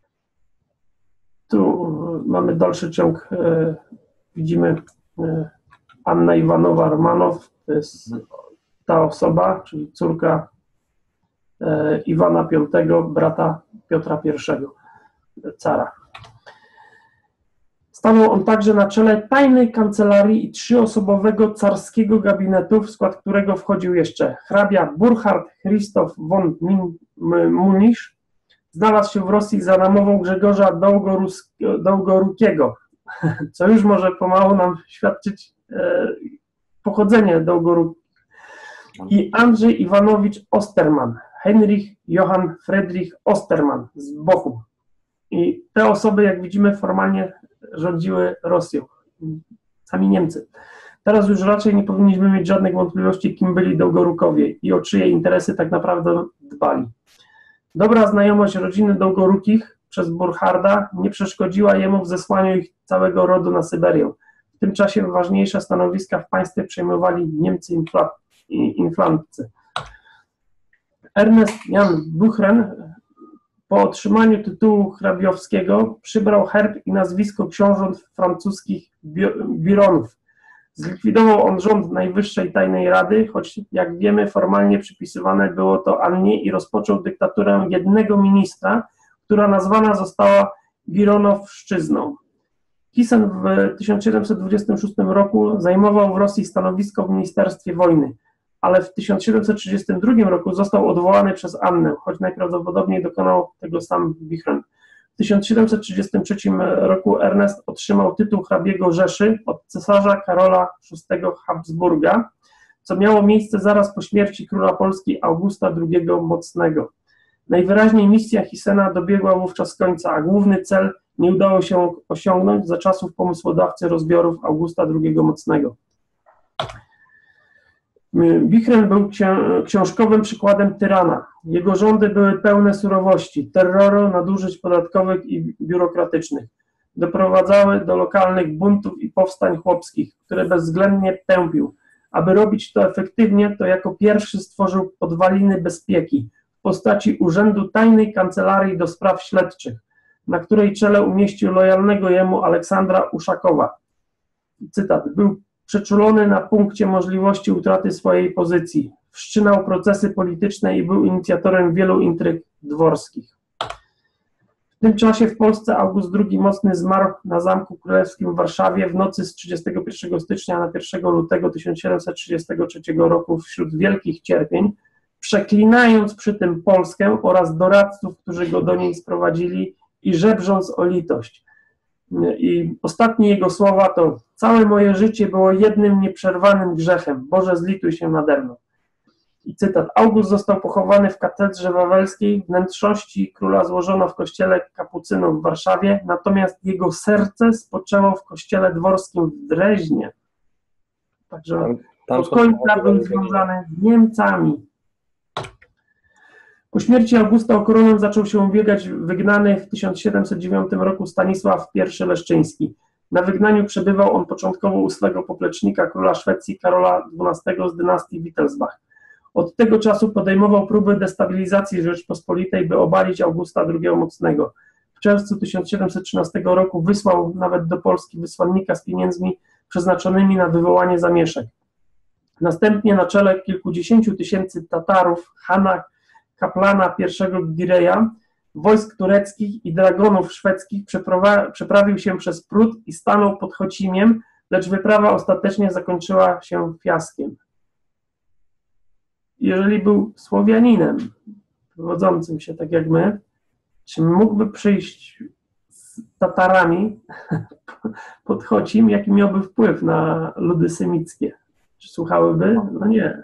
Tu mamy dalszy ciąg, widzimy Anna Iwanowa-Romanow, to jest ta osoba, czyli córka Iwana Piątego, brata Piotra Pierwszego, cara. Stanął on także na czele tajnej kancelarii i trzyosobowego carskiego gabinetu, w skład którego wchodził jeszcze hrabia Burchard Christoph von Munisz. Znalazł się w Rosji za namową Grzegorza Dołgorukiego, co już może pomału nam świadczyć e, pochodzenie Dołgorukich. I Andrzej Iwanowicz Osterman, Heinrich Johann Friedrich Osterman z Bochum. I te osoby, jak widzimy, formalnie rządziły Rosją, sami Niemcy. Teraz już raczej nie powinniśmy mieć żadnych wątpliwości, kim byli Dołgorukowie i o czyje interesy tak naprawdę dbali. Dobra znajomość rodziny Dołgorukich przez Burcharda nie przeszkodziła jemu w zesłaniu ich całego rodu na Syberię. W tym czasie ważniejsze stanowiska w państwie przejmowali Niemcy inflantcy. Ernest Jan Buchren po otrzymaniu tytułu hrabiowskiego przybrał herb i nazwisko książąt francuskich Bironów. Zlikwidował on rząd Najwyższej Tajnej Rady, choć jak wiemy formalnie przypisywane było to Annie, i rozpoczął dyktaturę jednego ministra, która nazwana została Bironowszczyzną. Kissen w tysiąc siedemset dwudziestym szóstym roku zajmował w Rosji stanowisko w Ministerstwie Wojny, ale w tysiąc siedemset trzydziestym drugim roku został odwołany przez Annę, choć najprawdopodobniej dokonał tego sam Buchren. W tysiąc siedemset trzydziestym trzecim roku Ernest otrzymał tytuł hrabiego Rzeszy od cesarza Karola szóstego Habsburga, co miało miejsce zaraz po śmierci króla Polski Augusta drugiego Mocnego. Najwyraźniej misja Hissena dobiegła wówczas końca, a główny cel nie udało się osiągnąć za czasów pomysłodawcy rozbiorów Augusta drugiego Mocnego. Buchren był książkowym przykładem tyrana. Jego rządy były pełne surowości, terroru, nadużyć podatkowych i biurokratycznych. Doprowadzały do lokalnych buntów i powstań chłopskich, które bezwzględnie tępił. Aby robić to efektywnie, to jako pierwszy stworzył podwaliny bezpieki w postaci Urzędu Tajnej Kancelarii do Spraw Śledczych, na której czele umieścił lojalnego jemu Aleksandra Uszakowa. Cytat: był przeczulony na punkcie możliwości utraty swojej pozycji. Wszczynał procesy polityczne i był inicjatorem wielu intryg dworskich. W tym czasie w Polsce August drugi Mocny zmarł na Zamku Królewskim w Warszawie w nocy z trzydziestego pierwszego stycznia na pierwszego lutego tysiąc siedemset trzydziestego trzeciego roku wśród wielkich cierpień, przeklinając przy tym Polskę oraz doradców, którzy go do niej sprowadzili, i żebrząc o litość. I ostatnie jego słowa to: całe moje życie było jednym nieprzerwanym grzechem. Boże, zlituj się nade mną. I cytat: August został pochowany w katedrze wawelskiej, wnętrzności króla złożono w kościele kapucynów w Warszawie, natomiast jego serce spoczęło w kościele dworskim w Dreźnie. Także do końca był związany z Niemcami. Po śmierci Augusta o koronę zaczął się ubiegać wygnany w tysiąc siedemset dziewiątym roku Stanisław I Leszczyński. Na wygnaniu przebywał on początkowo u swego poplecznika, króla Szwecji Karola dwunastego z dynastii Wittelsbach. Od tego czasu podejmował próby destabilizacji Rzeczpospolitej, by obalić Augusta drugiego Mocnego. W czerwcu tysiąc siedemset trzynastego roku wysłał nawet do Polski wysłannika z pieniędzmi przeznaczonymi na wywołanie zamieszek. Następnie na czele kilkudziesięciu tysięcy Tatarów, Hana Kaplana pierwszego Gireja, wojsk tureckich i dragonów szwedzkich przeprawił się przez Prut i stanął pod Chocimiem, lecz wyprawa ostatecznie zakończyła się fiaskiem. Jeżeli był Słowianinem, wywodzącym się tak jak my, czy mógłby przyjść z Tatarami pod Chocim, jaki miałby wpływ na ludy semickie? Czy słuchałyby? No nie.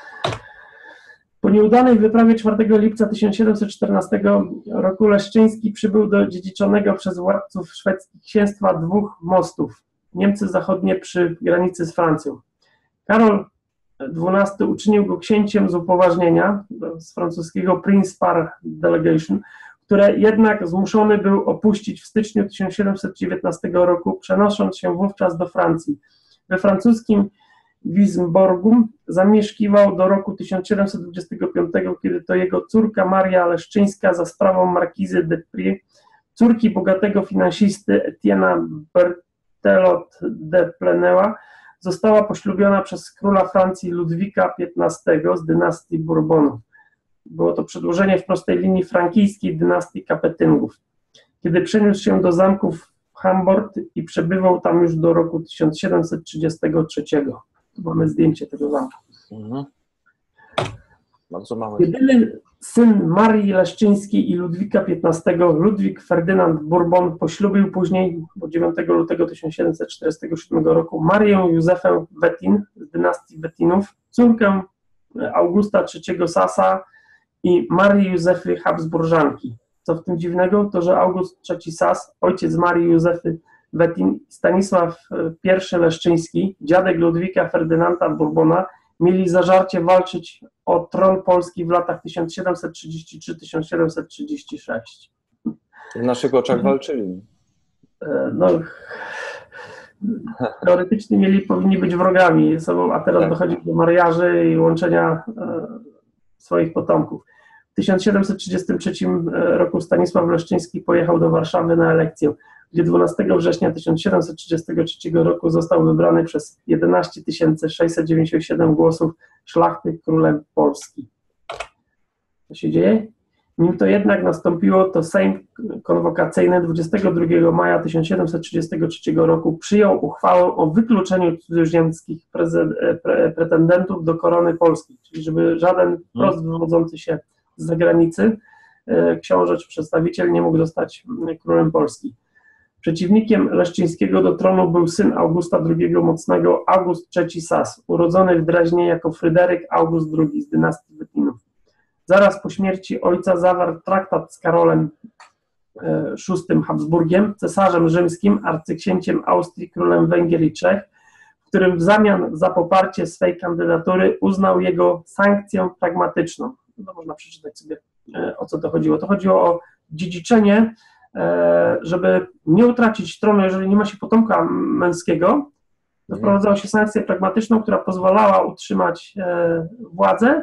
Po nieudanej wyprawie czwartego lipca tysiąc siedemset czternastego roku Leszczyński przybył do dziedziczonego przez władców szwedzkich księstwa dwóch mostów. Niemcy zachodnie przy granicy z Francją. Karol dwunasty uczynił go księciem z upoważnienia, z francuskiego Prince par delegation, które jednak zmuszony był opuścić w styczniu tysiąc siedemset dziewiętnastego roku, przenosząc się wówczas do Francji. We francuskim Wisborgu zamieszkiwał do roku tysiąc siedemset dwudziestego piątego, kiedy to jego córka Maria Leszczyńska za sprawą markizy de Prie, córki bogatego finansisty Etienne'a Berthelot de Pleneu'a, została poślubiona przez króla Francji Ludwika piętnastego z dynastii Bourbonów. Było to przedłużenie w prostej linii frankijskiej dynastii Kapetyngów. Kiedy przeniósł się do zamków w Hambord i przebywał tam już do roku tysiąc siedemset trzydziestego trzeciego. Tu mamy zdjęcie tego zamku. Mhm. Bardzo małe. Jedyny syn Marii Leszczyńskiej i Ludwika piętnastego, Ludwik Ferdynand Bourbon, poślubił później, bo dziewiątego lutego tysiąc siedemset czterdziestego siódmego roku, Marię Józefę Wettin z dynastii Wettinów, córkę Augusta trzeciego Sasa i Marii Józefy Habsburżanki. Co w tym dziwnego, to że August trzeci Sas, ojciec Marii Józefy Wettin, Stanisław pierwszy Leszczyński, dziadek Ludwika Ferdynanda Bourbona, mieli zażarcie walczyć o tron Polski w latach tysiąc siedemset trzydziesty trzeci do tysiąc siedemset trzydziestego szóstego. W naszych oczach walczyli. No, teoretycznie mieli, powinni być wrogami sobą, a teraz tak. Dochodzi do mariaży i łączenia e, swoich potomków. W tysiąc siedemset trzydziestym trzecim roku Stanisław Leszczyński pojechał do Warszawy na elekcję, gdzie dwunastego września tysiąc siedemset trzydziestego trzeciego roku został wybrany przez jedenaście tysięcy sześćset dziewięćdziesiąt siedem głosów szlachty królem Polski. Co się dzieje? Nim to jednak nastąpiło, to Sejm konwokacyjny dwudziestego drugiego maja tysiąc siedemset trzydziestego trzeciego roku przyjął uchwałę o wykluczeniu cudzoziemskich pre pretendentów do korony polskiej, czyli żeby żaden wprost wywodzący się z zagranicy książę czy przedstawiciel nie mógł zostać królem Polski. Przeciwnikiem Leszczyńskiego do tronu był syn Augusta drugiego Mocnego, August trzeci Sas, urodzony w Dreźnie jako Fryderyk August drugi z dynastii Wettinów. Zaraz po śmierci ojca zawarł traktat z Karolem szóstym Habsburgiem, cesarzem rzymskim, arcyksięciem Austrii, królem Węgier i Czech, w którym w zamian za poparcie swej kandydatury uznał jego sankcję pragmatyczną. No, można przeczytać sobie, o co to chodziło. To chodziło o dziedziczenie, żeby nie utracić tronu, jeżeli nie ma się potomka męskiego, wprowadzało się sankcję pragmatyczną, która pozwalała utrzymać władzę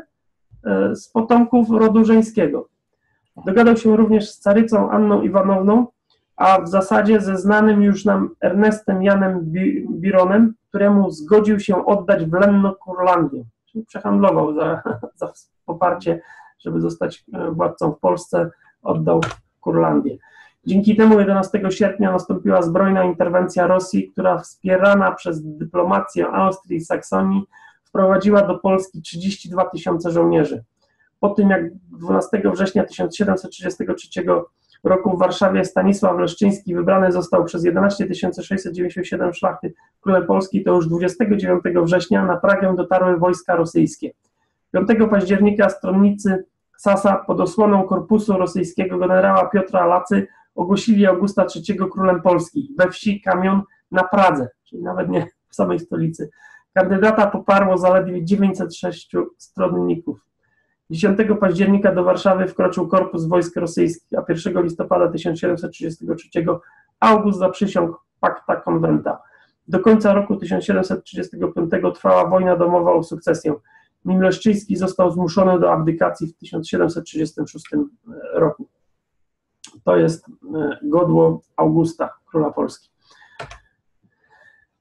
z potomków rodu żeńskiego. Dogadał się również z carycą Anną Iwanowną, a w zasadzie ze znanym już nam Ernestem Janem Bironem, któremu zgodził się oddać w lenno Kurlandię, czyli przehandlował za, za poparcie, żeby zostać władcą w Polsce, oddał Kurlandię. Dzięki temu jedenastego sierpnia nastąpiła zbrojna interwencja Rosji, która wspierana przez dyplomację Austrii i Saksonii wprowadziła do Polski trzydzieści dwa tysiące żołnierzy. Po tym jak dwunastego września tysiąc siedemset trzydziestego trzeciego roku w Warszawie Stanisław Leszczyński wybrany został przez jedenaście tysięcy sześćset dziewięćdziesiąt siedem szlachty królem Polski, to już dwudziestego dziewiątego września na Pragę dotarły wojska rosyjskie. piątego października stronnicy Sasa pod osłoną korpusu rosyjskiego generała Piotra Lacy ogłosili Augusta trzeciego królem Polski we wsi Kamion na Pradze, czyli nawet nie w samej stolicy. Kandydata poparło zaledwie dziewięćset sześciu stronników. dziesiątego października do Warszawy wkroczył korpus wojsk rosyjskich, a pierwszego listopada tysiąc siedemset trzydziestego trzeciego August zaprzysiągł Pacta Conventa. Do końca roku tysiąc siedemset trzydziestego piątego trwała wojna domowa o sukcesję, nim Leszczyński został zmuszony do abdykacji w tysiąc siedemset trzydziestym szóstym roku. To jest godło Augusta, króla Polski.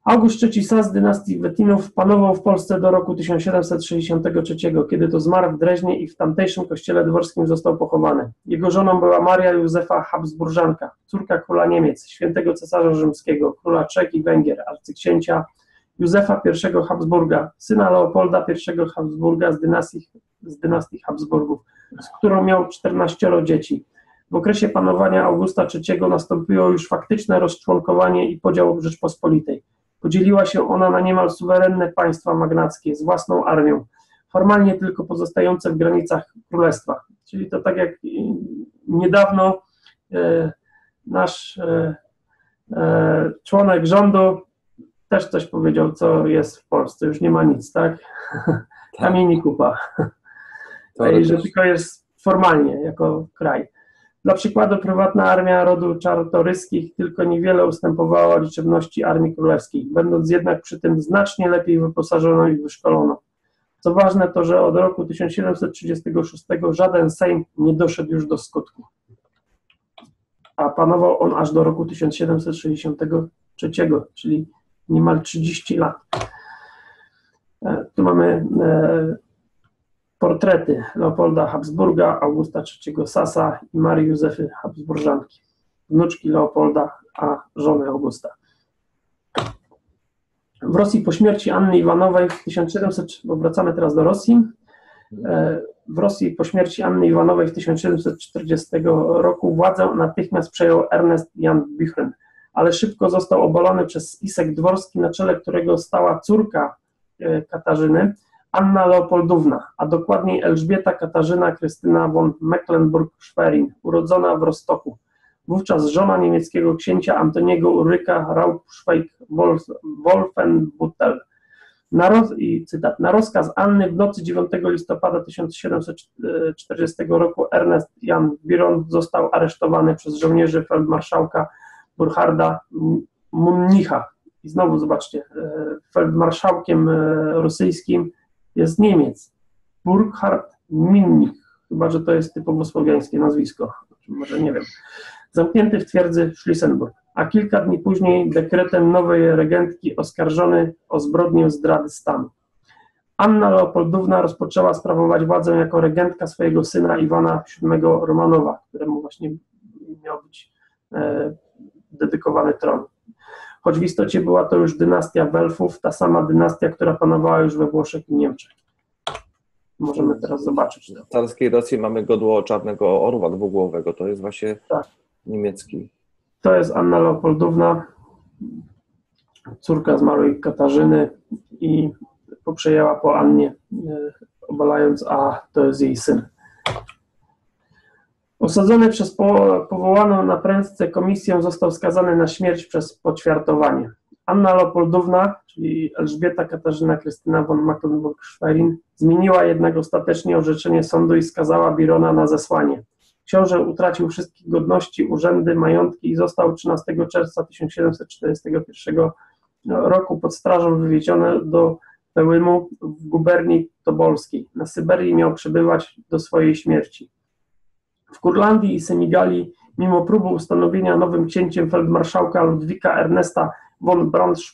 August trzeci Sas z dynastii Wettinów panował w Polsce do roku tysiąc siedemset sześćdziesiątego trzeciego, kiedy to zmarł w Dreźnie i w tamtejszym kościele dworskim został pochowany. Jego żoną była Maria Józefa Habsburżanka, córka króla Niemiec, świętego cesarza rzymskiego, króla Czech i Węgier, arcyksięcia Józefa pierwszego Habsburga, syna Leopolda pierwszego Habsburga z dynastii, z dynastii Habsburgów, z którą miał czternaścioro dzieci. W okresie panowania Augusta trzeciego nastąpiło już faktyczne rozczłonkowanie i podział Rzeczpospolitej. Podzieliła się ona na niemal suwerenne państwa magnackie z własną armią, formalnie tylko pozostające w granicach królestwa. Czyli to tak jak niedawno e, nasz e, e, członek rządu też coś powiedział, co jest w Polsce. Już nie ma nic, tak? Kamieni kupa. I że tylko jest formalnie jako kraj. Dla przykładu prywatna armia rodu Czartoryskich tylko niewiele ustępowała liczebności armii królewskiej, będąc jednak przy tym znacznie lepiej wyposażoną i wyszkoloną. Co ważne to, że od roku tysiąc siedemset trzydziestego szóstego żaden Sejm nie doszedł już do skutku, a panował on aż do roku tysiąc siedemset sześćdziesiątego trzeciego, czyli niemal trzydzieści lat. Tu mamy portrety Leopolda Habsburga, Augusta trzeciego Sasa i Marii Józefy Habsburżanki, wnuczki Leopolda, a żony Augusta. W Rosji po śmierci Anny Iwanowej w tysiąc siedemset, bo wracamy teraz do Rosji, w Rosji po śmierci Anny Iwanowej w tysiąc siedemset czterdziestego roku władzę natychmiast przejął Ernest Jan Büchren, ale szybko został obalony przez spisek dworski, na czele którego stała córka Katarzyny, Anna Leopoldówna, a dokładniej Elżbieta Katarzyna Krystyna von Mecklenburg-Schwerin, urodzona w Rostoku. Wówczas żona niemieckiego księcia Antoniego Ulryka Raupschweig-Wolfenbüttel. Na, roz, i cytat, na rozkaz Anny w nocy dziewiątego listopada tysiąc siedemset czterdziestego roku Ernest Jan Biron został aresztowany przez żołnierzy feldmarszałka Burcharda Munnicha. I znowu zobaczcie, feldmarszałkiem rosyjskim jest Niemiec, Burkhard Minnich, chyba że to jest typowo słowiańskie nazwisko, może nie wiem, zamknięty w twierdzy Schlissenburg, a kilka dni później dekretem nowej regentki oskarżony o zbrodnię zdrady stanu. Anna Leopoldówna rozpoczęła sprawować władzę jako regentka swojego syna Iwana siódmego Romanowa, któremu właśnie miał być e, dedykowany tron. Choć w istocie była to już dynastia Welfów, ta sama dynastia, która panowała już we Włoszech i Niemczech. Możemy teraz zobaczyć. W carskiej Rosji mamy godło czarnego orła dwugłowego, to jest właśnie tak. niemiecki. To jest Anna Leopoldówna, córka zmarłej Katarzyny i poprzejęła po Annie, obalając, a to jest jej syn. Osadzony przez powołaną na prędce komisję został skazany na śmierć przez poćwiartowanie. Anna Leopoldówna, czyli Elżbieta Katarzyna Krystyna von Mecklenburg-Schwerin, zmieniła jednak ostatecznie orzeczenie sądu i skazała Birona na zesłanie. Książę utracił wszystkie godności, urzędy, majątki i został trzynastego czerwca tysiąc siedemset czterdziestego pierwszego roku pod strażą wywieziony do Pełymu w guberni tobolskiej. Na Syberii miał przebywać do swojej śmierci. W Kurlandii i Semigalii, mimo próby ustanowienia nowym księciem feldmarszałka Ludwika Ernesta von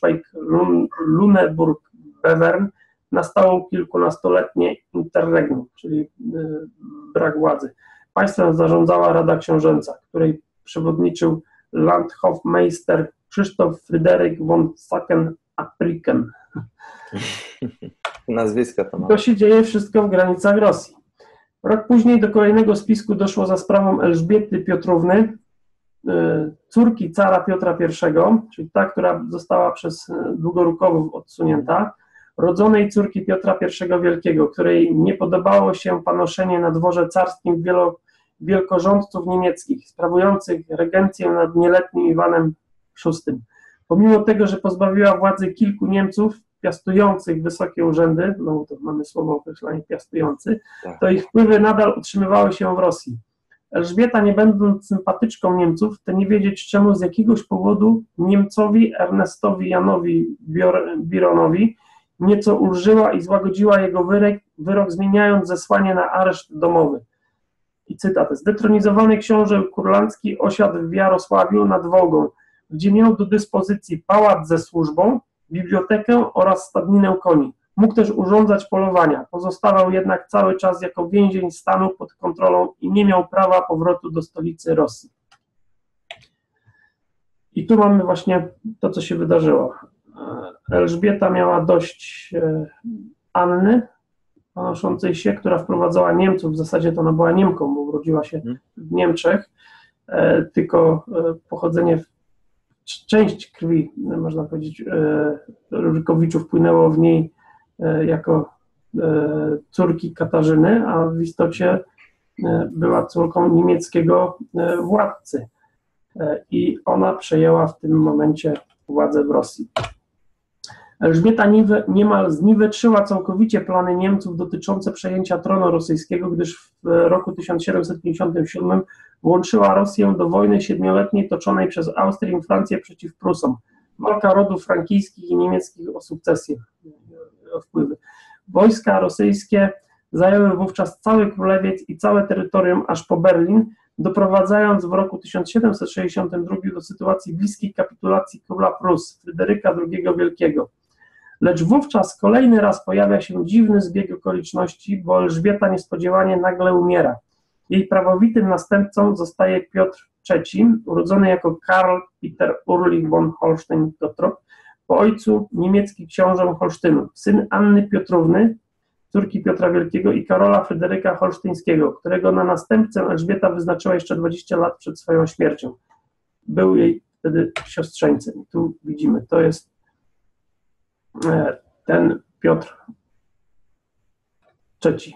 Braunschweig-Lüneburg-Bevern, nastało kilkunastoletnie interregnum, czyli brak władzy. Państwem zarządzała Rada Książęca, której przewodniczył Landhofmeister Krzysztof Fryderyk von Sacken-Appriken. Nazwiska to ma. To się dzieje wszystko w granicach Rosji. Rok później do kolejnego spisku doszło za sprawą Elżbiety Piotrówny, córki cara Piotra pierwszego, czyli ta, która została przez Długorukowych odsunięta, rodzonej córki Piotra pierwszego Wielkiego, której nie podobało się panoszenie na dworze carskim wielo, wielkorządców niemieckich, sprawujących regencję nad nieletnim Iwanem szóstym. Pomimo tego, że pozbawiła władzy kilku Niemców, piastujących wysokie urzędy, no to mamy słowo określenie piastujący, to ich wpływy nadal utrzymywały się w Rosji. Elżbieta, nie będąc sympatyczką Niemców, to nie wiedzieć czemu z jakiegoś powodu Niemcowi Ernestowi Janowi Bironowi nieco ulżyła i złagodziła jego wyrok, wyrok zmieniając zesłanie na areszt domowy. I cytat: zdetronizowany książę kurlandzki osiadł w Jarosławiu nad Wołgą, gdzie miał do dyspozycji pałac ze służbą, bibliotekę oraz stadninę koni. Mógł też urządzać polowania. Pozostawał jednak cały czas jako więzień stanu pod kontrolą i nie miał prawa powrotu do stolicy Rosji. I tu mamy właśnie to, co się wydarzyło. Elżbieta miała dość Anny, panoszącej się, która wprowadzała Niemców. W zasadzie to ona była Niemką, bo urodziła się w Niemczech, tylko pochodzenie, część krwi, można powiedzieć, Rykowiczów płynęło w niej jako córki Katarzyny, a w istocie była córką niemieckiego władcy. I ona przejęła w tym momencie władzę w Rosji. Elżbieta niemal zniweczyła całkowicie plany Niemców dotyczące przejęcia tronu rosyjskiego, gdyż w roku tysiąc siedemset pięćdziesiątym siódmym włączyła Rosję do wojny siedmioletniej toczonej przez Austrię i Francję przeciw Prusom. Walka rodów frankijskich i niemieckich o sukcesję, o wpływy. Wojska rosyjskie zajęły wówczas cały Królewiec i całe terytorium aż po Berlin, doprowadzając w roku tysiąc siedemset sześćdziesiątym drugim do sytuacji bliskiej kapitulacji króla Prus, Fryderyka drugiego Wielkiego. Lecz wówczas kolejny raz pojawia się dziwny zbieg okoliczności, bo Elżbieta niespodziewanie nagle umiera. Jej prawowitym następcą zostaje Piotr trzeci, urodzony jako Karl Peter Urlich von Holstein-Gottorp, po ojcu niemiecki książę Holsztynu, syn Anny Piotrówny, córki Piotra Wielkiego i Karola Fryderyka Holsztyńskiego, którego na następcę Elżbieta wyznaczyła jeszcze dwadzieścia lat przed swoją śmiercią. Był jej wtedy siostrzeńcem. Tu widzimy, to jest ten Piotr trzeci.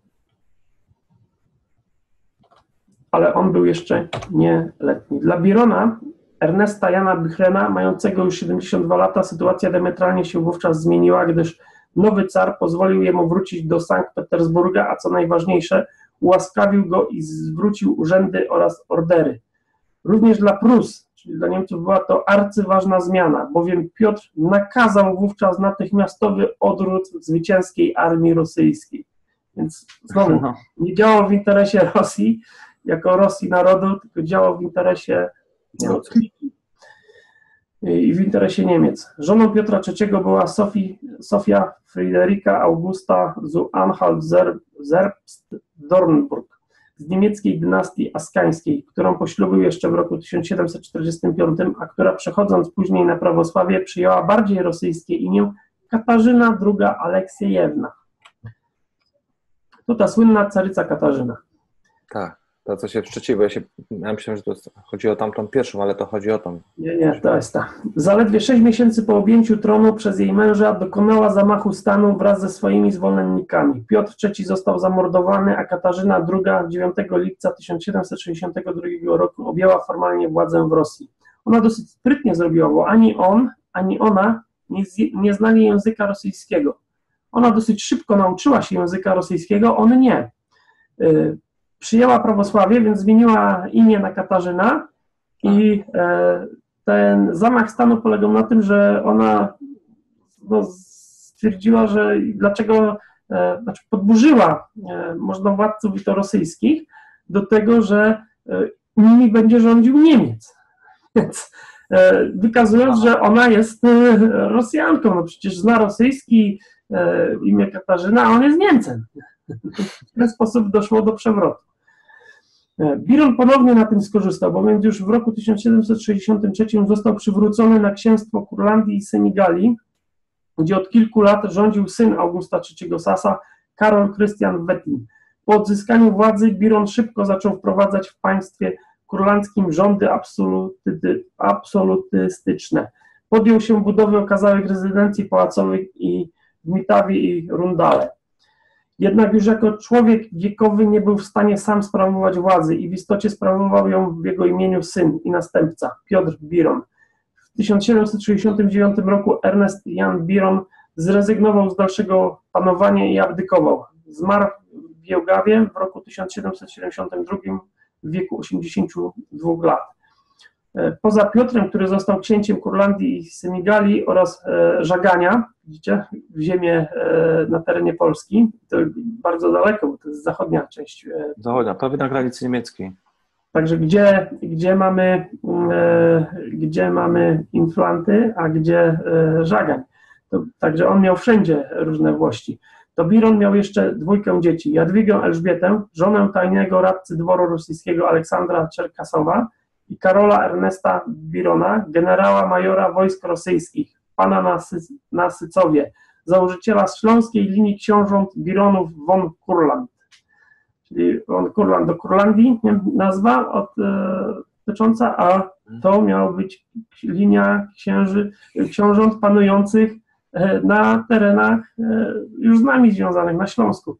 Ale on był jeszcze nieletni. Dla Birona, Ernesta Jana Büchrena, mającego już siedemdziesiąt dwa lata, sytuacja diametralnie się wówczas zmieniła, gdyż nowy car pozwolił jemu wrócić do Sankt Petersburga, a co najważniejsze, ułaskawił go i zwrócił urzędy oraz ordery. Również dla Prus, czyli dla Niemców, była to arcyważna zmiana, bowiem Piotr nakazał wówczas natychmiastowy odwrót zwycięskiej armii rosyjskiej. Więc znowu nie działał w interesie Rosji, jako Rosji narodu, tylko działał w interesie no, kliki i w interesie Niemiec. Żoną Piotra trzeciego była Sofii, Sofia Friederika Augusta zu Anhalt-Zerbst-Dornburg z niemieckiej dynastii askańskiej, którą poślubił jeszcze w roku tysiąc siedemset czterdziestym piątym, a która przechodząc później na prawosławie przyjęła bardziej rosyjskie imię Katarzyna druga Aleksiejewna. To ta słynna caryca Katarzyna. Tak. To, co się sprzeciwia, ja, się, ja myślałem, że to chodzi o tamtą pierwszą, ale to chodzi o tą. Nie, nie, to jest ta. Zaledwie sześć miesięcy po objęciu tronu przez jej męża dokonała zamachu stanu wraz ze swoimi zwolennikami. Piotr trzeci został zamordowany, a Katarzyna druga dziewiątego lipca tysiąc siedemset sześćdziesiątego drugiego roku objęła formalnie władzę w Rosji. Ona dosyć sprytnie zrobiła, bo ani on, ani ona nie, nie znali języka rosyjskiego. Ona dosyć szybko nauczyła się języka rosyjskiego, on nie. Y Przyjęła prawosławie, więc zmieniła imię na Katarzyna i e, ten zamach stanu polegał na tym, że ona no, stwierdziła, że dlaczego, e, znaczy podburzyła e, możnowładców i to rosyjskich do tego, że e, nimi będzie rządził Niemiec. Więc e, wykazując, że ona jest e, Rosjanką, no przecież zna rosyjski e, imię Katarzyna, a on jest Niemcem. W ten sposób doszło do przewrotu. Biron ponownie na tym skorzystał, bowiem już w roku tysiąc siedemset sześćdziesiątym trzecim został przywrócony na księstwo Kurlandii i Semigalii, gdzie od kilku lat rządził syn Augusta trzeciego Sasa, Karol Krystian Wettin. Po odzyskaniu władzy Biron szybko zaczął wprowadzać w państwie kurlandzkim rządy absoluty, absolutystyczne. Podjął się budowy okazałych rezydencji pałacowych i w Mitawi i Rundale. Jednak już jako człowiek wiekowy nie był w stanie sam sprawować władzy i w istocie sprawował ją w jego imieniu syn i następca, Piotr Biron. W tysiąc siedemset sześćdziesiątym dziewiątym roku Ernest Jan Biron zrezygnował z dalszego panowania i abdykował. Zmarł w Jełgawie w roku tysiąc siedemset siedemdziesiątym drugim w wieku osiemdziesięciu dwóch lat. Poza Piotrem, który został księciem Kurlandii i Semigalii oraz e, Żagania, widzicie, w ziemię e, na terenie Polski, to bardzo daleko, bo to jest zachodnia część. E, Zachodnia, prawie na granicy niemieckiej. Także gdzie, gdzie, mamy, e, gdzie mamy inflanty, a gdzie e, żagań. To, także on miał wszędzie różne włości. To Biron miał jeszcze dwójkę dzieci. Jadwigę Elżbietę, żonę tajnego radcy dworu rosyjskiego Aleksandra Czerkasowa i Karola Ernesta Birona, generała majora wojsk rosyjskich, pana na, Sy na Sycowie, założyciela śląskiej linii książąt Bironów von Kurland. Czyli von Kurland do Kurlandii, nie, nazwa od, e, dotycząca, a to miała być linia księży, książąt panujących e, na terenach e, już z nami związanych, na Śląsku.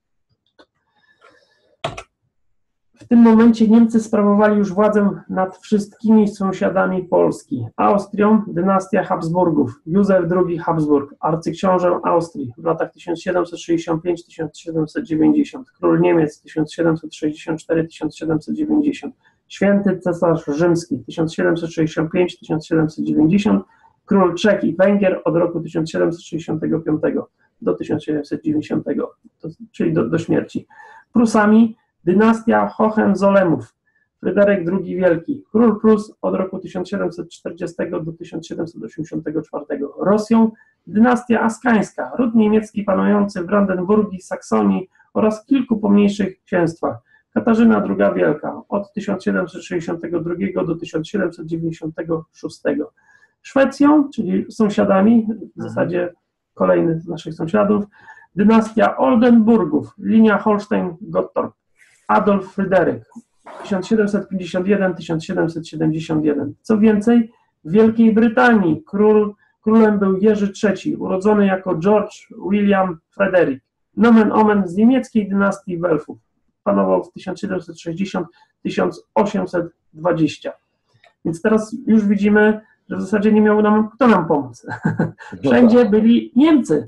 W tym momencie Niemcy sprawowali już władzę nad wszystkimi sąsiadami Polski. Austrią dynastia Habsburgów, Józef drugi Habsburg, arcyksiążę Austrii w latach tysiąc siedemset sześćdziesiąt pięć do tysiąc siedemset dziewięćdziesiąt, król Niemiec tysiąc siedemset sześćdziesiąt cztery do tysiąc siedemset dziewięćdziesiąt, święty cesarz rzymski tysiąc siedemset sześćdziesiąt pięć do tysiąc siedemset dziewięćdziesiąt, król Czech i Węgier od roku tysiąc siedemset sześćdziesiątego piątego do tysiąc siedemset dziewięćdziesiątego, czyli do, do śmierci. Prusami dynastia Hohenzollemów, Fryderyk drugi Wielki, król Prus od roku tysiąc siedemset czterdziestego do tysiąc siedemset osiemdziesiątego czwartego. Rosją dynastia Askańska, ród niemiecki panujący w Brandenburgii, Saksonii oraz kilku pomniejszych księstwach. Katarzyna druga Wielka od tysiąc siedemset sześćdziesiątego drugiego do tysiąc siedemset dziewięćdziesiątego szóstego. Szwecją, czyli sąsiadami, w zasadzie kolejny z naszych sąsiadów, dynastia Oldenburgów, linia Holstein-Gottorp, Adolf Fryderyk tysiąc siedemset pięćdziesiąt jeden do tysiąc siedemset siedemdziesiąt jeden. Co więcej, w Wielkiej Brytanii król, królem był Jerzy trzeci, urodzony jako George William Frederick, nomen omen z niemieckiej dynastii Welfów. Panował w tysiąc siedemset sześćdziesiątym do tysiąc osiemset dwudziestego. Więc teraz już widzimy, że w zasadzie nie miał nam kto nam pomóc. Wszędzie byli Niemcy.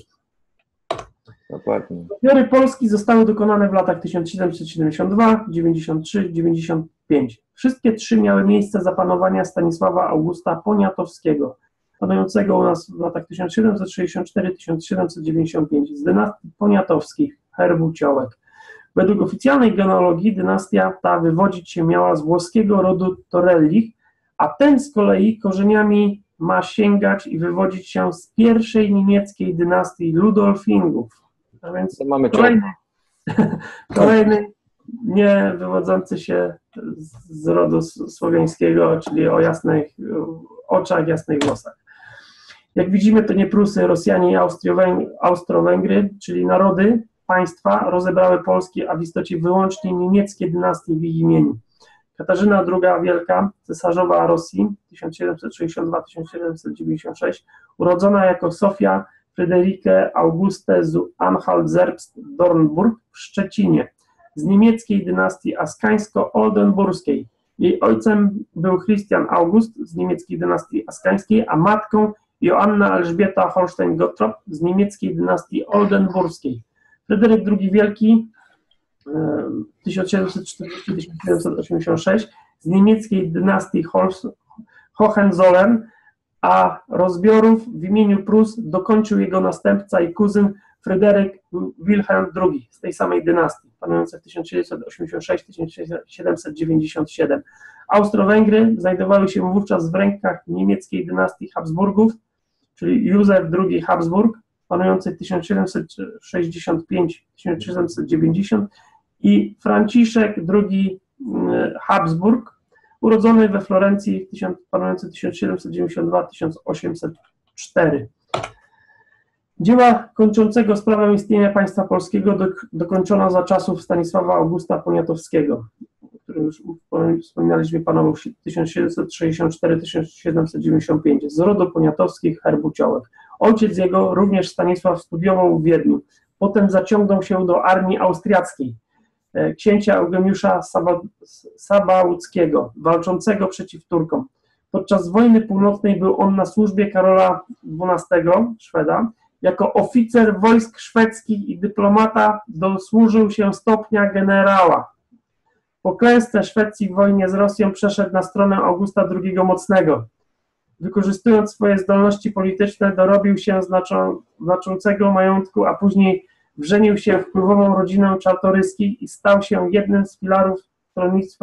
Dokładnie. Zbiory Polski zostały dokonane w latach tysiąc siedemset siedemdziesiąt dwa, dziewięćdziesiąt trzy, dziewięćdziesiąt pięć. Wszystkie trzy miały miejsce za panowania Stanisława Augusta Poniatowskiego, panującego u nas w latach tysiąc siedemset sześćdziesiąt cztery do tysiąc siedemset dziewięćdziesiąt pięć z dynastii Poniatowskich, herbu Ciołek. Według oficjalnej genealogii dynastia ta wywodzić się miała z włoskiego rodu Torellich, a ten z kolei korzeniami ma sięgać i wywodzić się z pierwszej niemieckiej dynastii Ludolfingów. A więc To mamy kolejny, kolejny nie wywodzący się z, z rodu słowiańskiego, czyli o jasnych oczach, jasnych włosach. Jak widzimy, to nie Prusy, Rosjanie i Austro-Węgry, czyli narody, państwa rozebrały Polski, a w istocie wyłącznie niemieckie dynastie w ich imieniu. Katarzyna druga Wielka, cesarzowa Rosji, tysiąc siedemset sześćdziesiąt dwa do tysiąc siedemset dziewięćdziesiąt sześć, urodzona jako Sofia Fryderike Auguste zu Anhalt-Zerbst-Dornburg w Szczecinie, z niemieckiej dynastii askańsko-oldenburskiej. Jej ojcem był Christian August z niemieckiej dynastii askańskiej, a matką Joanna Elżbieta Holstein-Gottorp z niemieckiej dynastii oldenburskiej. Fryderyk drugi Wielki tysiąc siedemset czterdziesty do tysiąc siedemset osiemdziesiąt sześć z niemieckiej dynastii Hohenzollern, a rozbiorów w imieniu Prus dokończył jego następca i kuzyn Fryderyk Wilhelm drugi z tej samej dynastii, panujący w tysiąc siedemset osiemdziesiąt sześć do tysiąc siedemset dziewięćdziesiąt siedem. Austro-Węgry znajdowały się wówczas w rękach niemieckiej dynastii Habsburgów, czyli Józef drugi Habsburg, panujący w tysiąc siedemset sześćdziesiąt pięć do tysiąc siedemset dziewięćdziesiąt i Franciszek drugi Habsburg, urodzony we Florencji, panujący w tysiąc siedemset dziewięćdziesiąt dwa do tysiąc osiemset cztery. Dzieła kończącego sprawę istnienia państwa polskiego do, dokończono za czasów Stanisława Augusta Poniatowskiego, o którym już wspominaliśmy, panował w tysiąc siedemset sześćdziesiąt cztery do tysiąc siedemset dziewięćdziesiąt pięć, z rodu Poniatowskich, herbu Ciołek. Ojciec jego, również Stanisław, studiował w Wiedniu. Potem zaciągnął się do armii austriackiej, księcia Eugeniusza Sabałuckiego, walczącego przeciw Turkom. Podczas wojny północnej był on na służbie Karola dwunastego, Szweda. Jako oficer wojsk szwedzkich i dyplomata dosłużył się stopnia generała. Po klęsce Szwecji w wojnie z Rosją przeszedł na stronę Augusta drugiego Mocnego. Wykorzystując swoje zdolności polityczne, dorobił się znaczą, znaczącego majątku, a później wrzenił się w wpływową rodzinę Czartoryskich i stał się jednym z filarów stronnictwa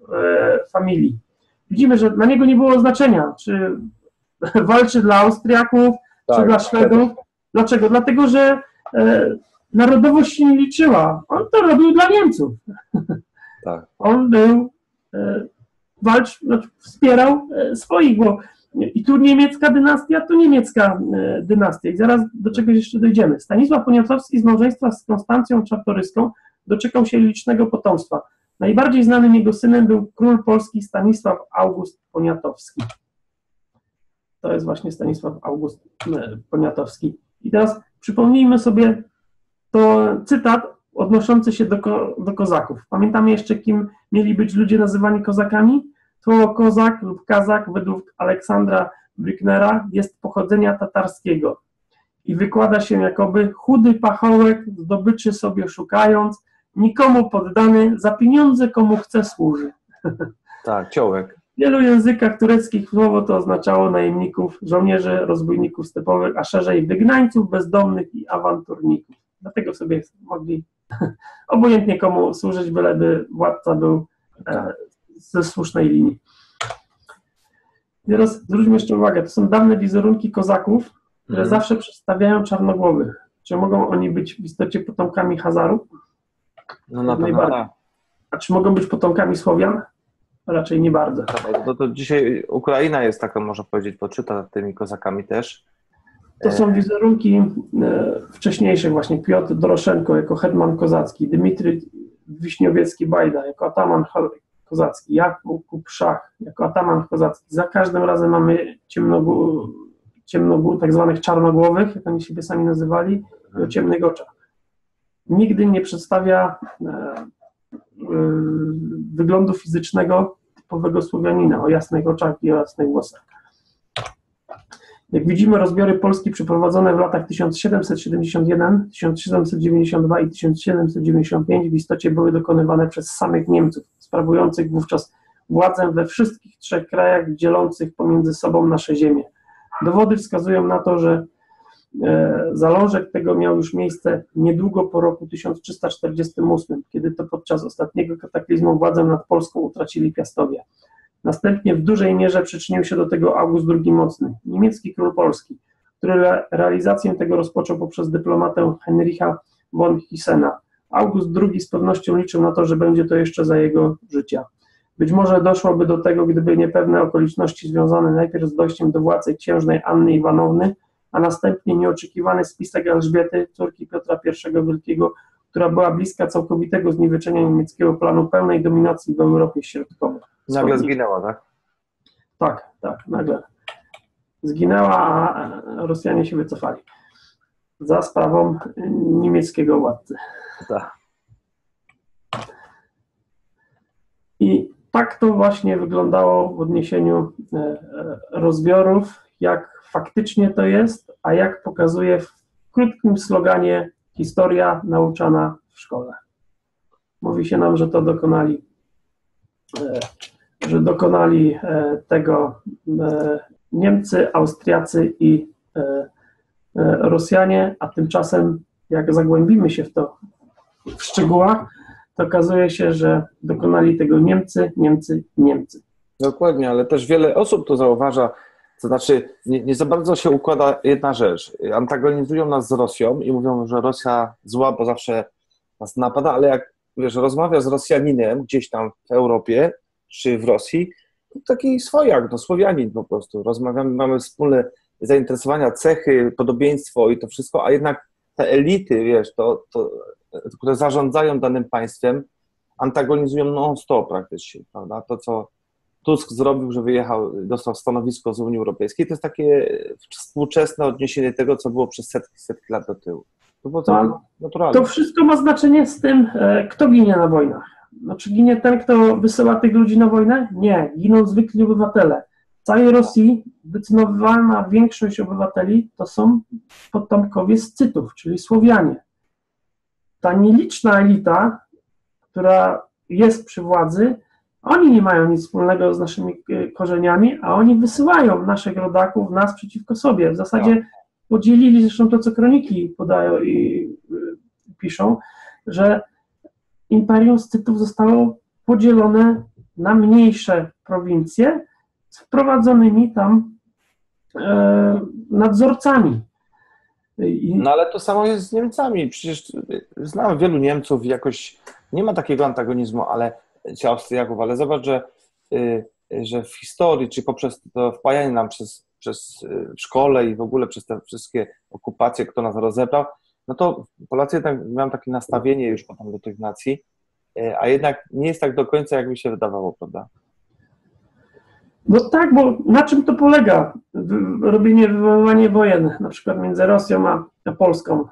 e, familii. Widzimy, że dla niego nie było znaczenia, czy walczy dla Austriaków, Tak, czy dla Szwedów. Dlaczego? Dlatego, że e, narodowość się nie liczyła. On to robił dla Niemców. Tak. On był, e, walcz, znaczy wspierał e, swoich, bo i tu niemiecka dynastia, tu niemiecka e, dynastia. I zaraz do czegoś jeszcze dojdziemy. Stanisław Poniatowski z małżeństwa z Konstancją Czartoryską doczekał się licznego potomstwa. Najbardziej znanym jego synem był król polski Stanisław August Poniatowski. To jest właśnie Stanisław August e, Poniatowski. I teraz przypomnijmy sobie to cytat odnoszący się do, ko, do kozaków. Pamiętamy jeszcze, kim mieli być ludzie nazywani kozakami? Słowo kozak lub kazak według Aleksandra Brücknera jest pochodzenia tatarskiego i wykłada się jakoby chudy pachołek, zdobyczy sobie szukając, nikomu poddany, za pieniądze komu chce służy. Tak, ciołek. W wielu językach tureckich słowo to oznaczało najemników, żołnierzy, rozbójników stepowych, a szerzej wygnańców, bezdomnych i awanturników. Dlatego sobie mogli obojętnie komu służyć, byleby władca był e, ze słusznej linii. Teraz zwróćmy jeszcze uwagę, to są dawne wizerunki kozaków, które mm. zawsze przedstawiają czarnogłowych. Czy mogą oni być w istocie potomkami Hazarów? No na pewno tak. A czy mogą być potomkami Słowian? Raczej nie bardzo. No to dzisiaj Ukraina jest taka, można powiedzieć, poczyta tymi kozakami też. To są wizerunki e, wcześniejsze właśnie. Piotr Doroszenko jako hetman kozacki, Dmitry Wiśniowiecki-Bajda jako ataman kozacki, Jakub Szach jako ataman kozacki. Za każdym razem mamy ciemnogó, ciemnogó, tak zwanych czarnogłowych, jak oni siebie sami nazywali, o ciemnych oczach. Nigdy nie przedstawia e, e, wyglądu fizycznego typowego Słowianina o jasnych oczach i o jasnych włosach. Jak widzimy, rozbiory Polski przeprowadzone w latach tysiąc siedemset siedemdziesiąt jeden, tysiąc siedemset dziewięćdziesiąt dwa i tysiąc siedemset dziewięćdziesiąt pięć w istocie były dokonywane przez samych Niemców, sprawujących wówczas władzę we wszystkich trzech krajach, dzielących pomiędzy sobą nasze ziemię. Dowody wskazują na to, że e, zalążek tego miał już miejsce niedługo po roku tysiąc trzysta czterdziestym ósmym, kiedy to podczas ostatniego kataklizmu władzę nad Polską utracili Piastowie. Następnie w dużej mierze przyczynił się do tego August drugi Mocny, niemiecki król Polski, który realizację tego rozpoczął poprzez dyplomatę Heinricha von Hissena. August drugi z pewnością liczył na to, że będzie to jeszcze za jego życia. Być może doszłoby do tego, gdyby nie pewne okoliczności związane najpierw z dojściem do władzy księżnej Anny Iwanowny, a następnie nieoczekiwany spisek Elżbiety, córki Piotra pierwszego Wielkiego, która była bliska całkowitego zniweczenia niemieckiego planu pełnej dominacji w Europie Środkowej. Nagle zginęła, tak? Tak, tak, nagle zginęła, a Rosjanie się wycofali za sprawą niemieckiego władcy. Tak. I tak to właśnie wyglądało w odniesieniu rozbiorów, jak faktycznie to jest, a jak pokazuje w krótkim sloganie historia nauczana w szkole. Mówi się nam, że to dokonali że dokonali tego Niemcy, Austriacy i Rosjanie, a tymczasem jak zagłębimy się w to w szczegółach, to okazuje się, że dokonali tego Niemcy, Niemcy i Niemcy. Dokładnie, ale też wiele osób to zauważa, to znaczy nie, nie za bardzo się układa jedna rzecz. Antagonizują nas z Rosją i mówią, że Rosja zła, bo zawsze nas napada, ale jak wiesz, rozmawia z Rosjaninem gdzieś tam w Europie czy w Rosji, to taki swojak, no Słowianin po prostu. Rozmawiamy, mamy wspólne zainteresowania, cechy, podobieństwo i to wszystko, a jednak te elity, wiesz, to, to, które zarządzają danym państwem, antagonizują non-stop praktycznie, prawda? To, co Tusk zrobił, że wyjechał, dostał stanowisko z Unii Europejskiej, to jest takie współczesne odniesienie tego, co było przez setki, setki lat do tyłu. To było to naturalne. To wszystko ma znaczenie z tym, kto ginie na wojnach. No, czy ginie ten, kto wysyła tych ludzi na wojnę? Nie, giną zwykli obywatele. W całej Rosji zdecydowana większość obywateli to są potomkowie Scytów, czyli Słowianie. Ta nieliczna elita, która jest przy władzy, oni nie mają nic wspólnego z naszymi korzeniami, a oni wysyłają naszych rodaków, nas przeciwko sobie. W zasadzie podzielili, zresztą to, co kroniki podają i piszą, że Imperium Scytów zostało podzielone na mniejsze prowincje z wprowadzonymi tam e, nadzorcami. I... No ale to samo jest z Niemcami. Przecież znam wielu Niemców, jakoś nie ma takiego antagonizmu, ale czy Austriaków, ale zobacz, że, że w historii, czy poprzez to wpajanie nam przez, przez w szkole i w ogóle przez te wszystkie okupacje, kto nas rozebrał, no to Polacy jednak mają takie nastawienie już potem do tych nacji, a jednak nie jest tak do końca, jakby się wydawało, prawda? No tak, bo na czym to polega? Robienie, wywoływanie wojen, na przykład między Rosją a, a Polską.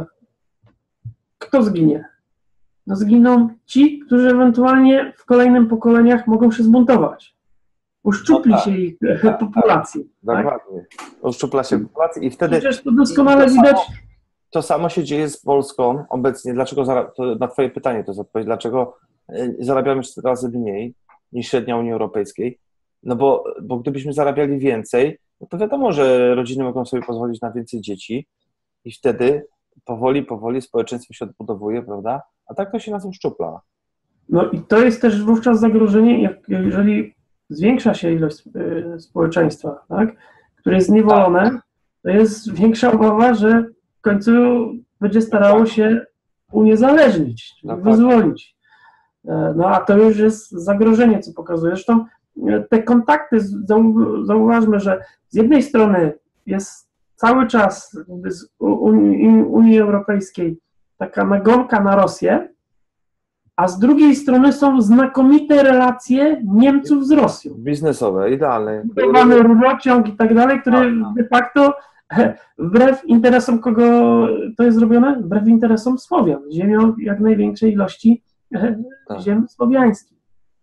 Kto zginie? No zginą ci, którzy ewentualnie w kolejnych pokoleniach mogą się zbuntować. Uszczupli no tak, się ich tak, populacji. Tak, tak? dokładnie. Uszczupla się populacji i wtedy... Przecież to doskonale to widać... Samo, to samo się dzieje z Polską obecnie. Dlaczego, to na twoje pytanie to jest odpowiedź, dlaczego zarabiamy cztery razy mniej niż średnia Unii Europejskiej? No bo, bo gdybyśmy zarabiali więcej, no to wiadomo, że rodziny mogą sobie pozwolić na więcej dzieci i wtedy powoli, powoli społeczeństwo się odbudowuje, prawda? A tak to się nas uszczupla. No i to jest też wówczas zagrożenie, jak, jeżeli zwiększa się ilość y, społeczeństwa, tak, które jest zniewolone, to jest większa obawa, że w końcu będzie starało się uniezależnić, no wyzwolić. No a to już jest zagrożenie, co pokazuje. Zresztą te kontakty, zauważmy, że z jednej strony jest cały czas z Unii, Unii Europejskiej taka nagonka na Rosję, a z drugiej strony są znakomite relacje Niemców z Rosją. Biznesowe, idealne. Budowany rurociąg i tak dalej, który de facto wbrew interesom kogo to jest zrobione? Wbrew interesom Słowian. Ziemią jak największej ilości tak. ziem słowiańskich.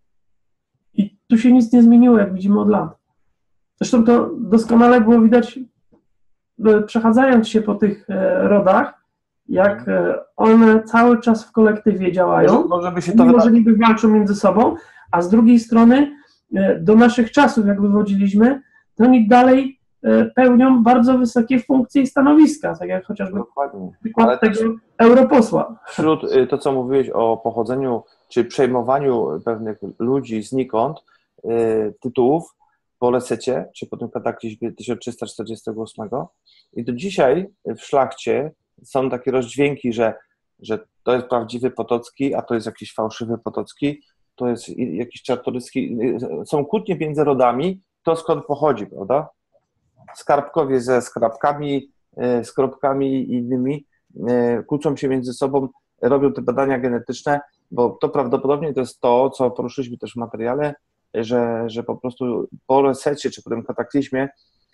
I tu się nic nie zmieniło, jak widzimy od lat. Zresztą to doskonale było widać, przechadzając się po tych rodach, jak one cały czas w kolektywie działają, może, może by się to mimo że niby walczą między sobą, a z drugiej strony do naszych czasów, jak wywodziliśmy, to oni dalej pełnią bardzo wysokie funkcje i stanowiska, tak jak chociażby Dokładnie. przykład Ale tego europosła. Wśród to, co mówiłeś o pochodzeniu, czy przejmowaniu pewnych ludzi znikąd, tytułów po resecie, czy po tym kataklizmie tysiąc trzysta czterdziestego ósmego i do dzisiaj w szlachcie są takie rozdźwięki, że, że to jest prawdziwy Potocki, a to jest jakiś fałszywy Potocki, to jest jakiś Czartoryski. Są kłótnie między rodami, to skąd pochodzi, prawda? Skarbkowie ze skarbkami, skarbkami i innymi kłócą się między sobą, robią te badania genetyczne, bo to prawdopodobnie to jest to, co poruszyliśmy też w materiale, że, że po prostu po resecie czy po tym kataklizmie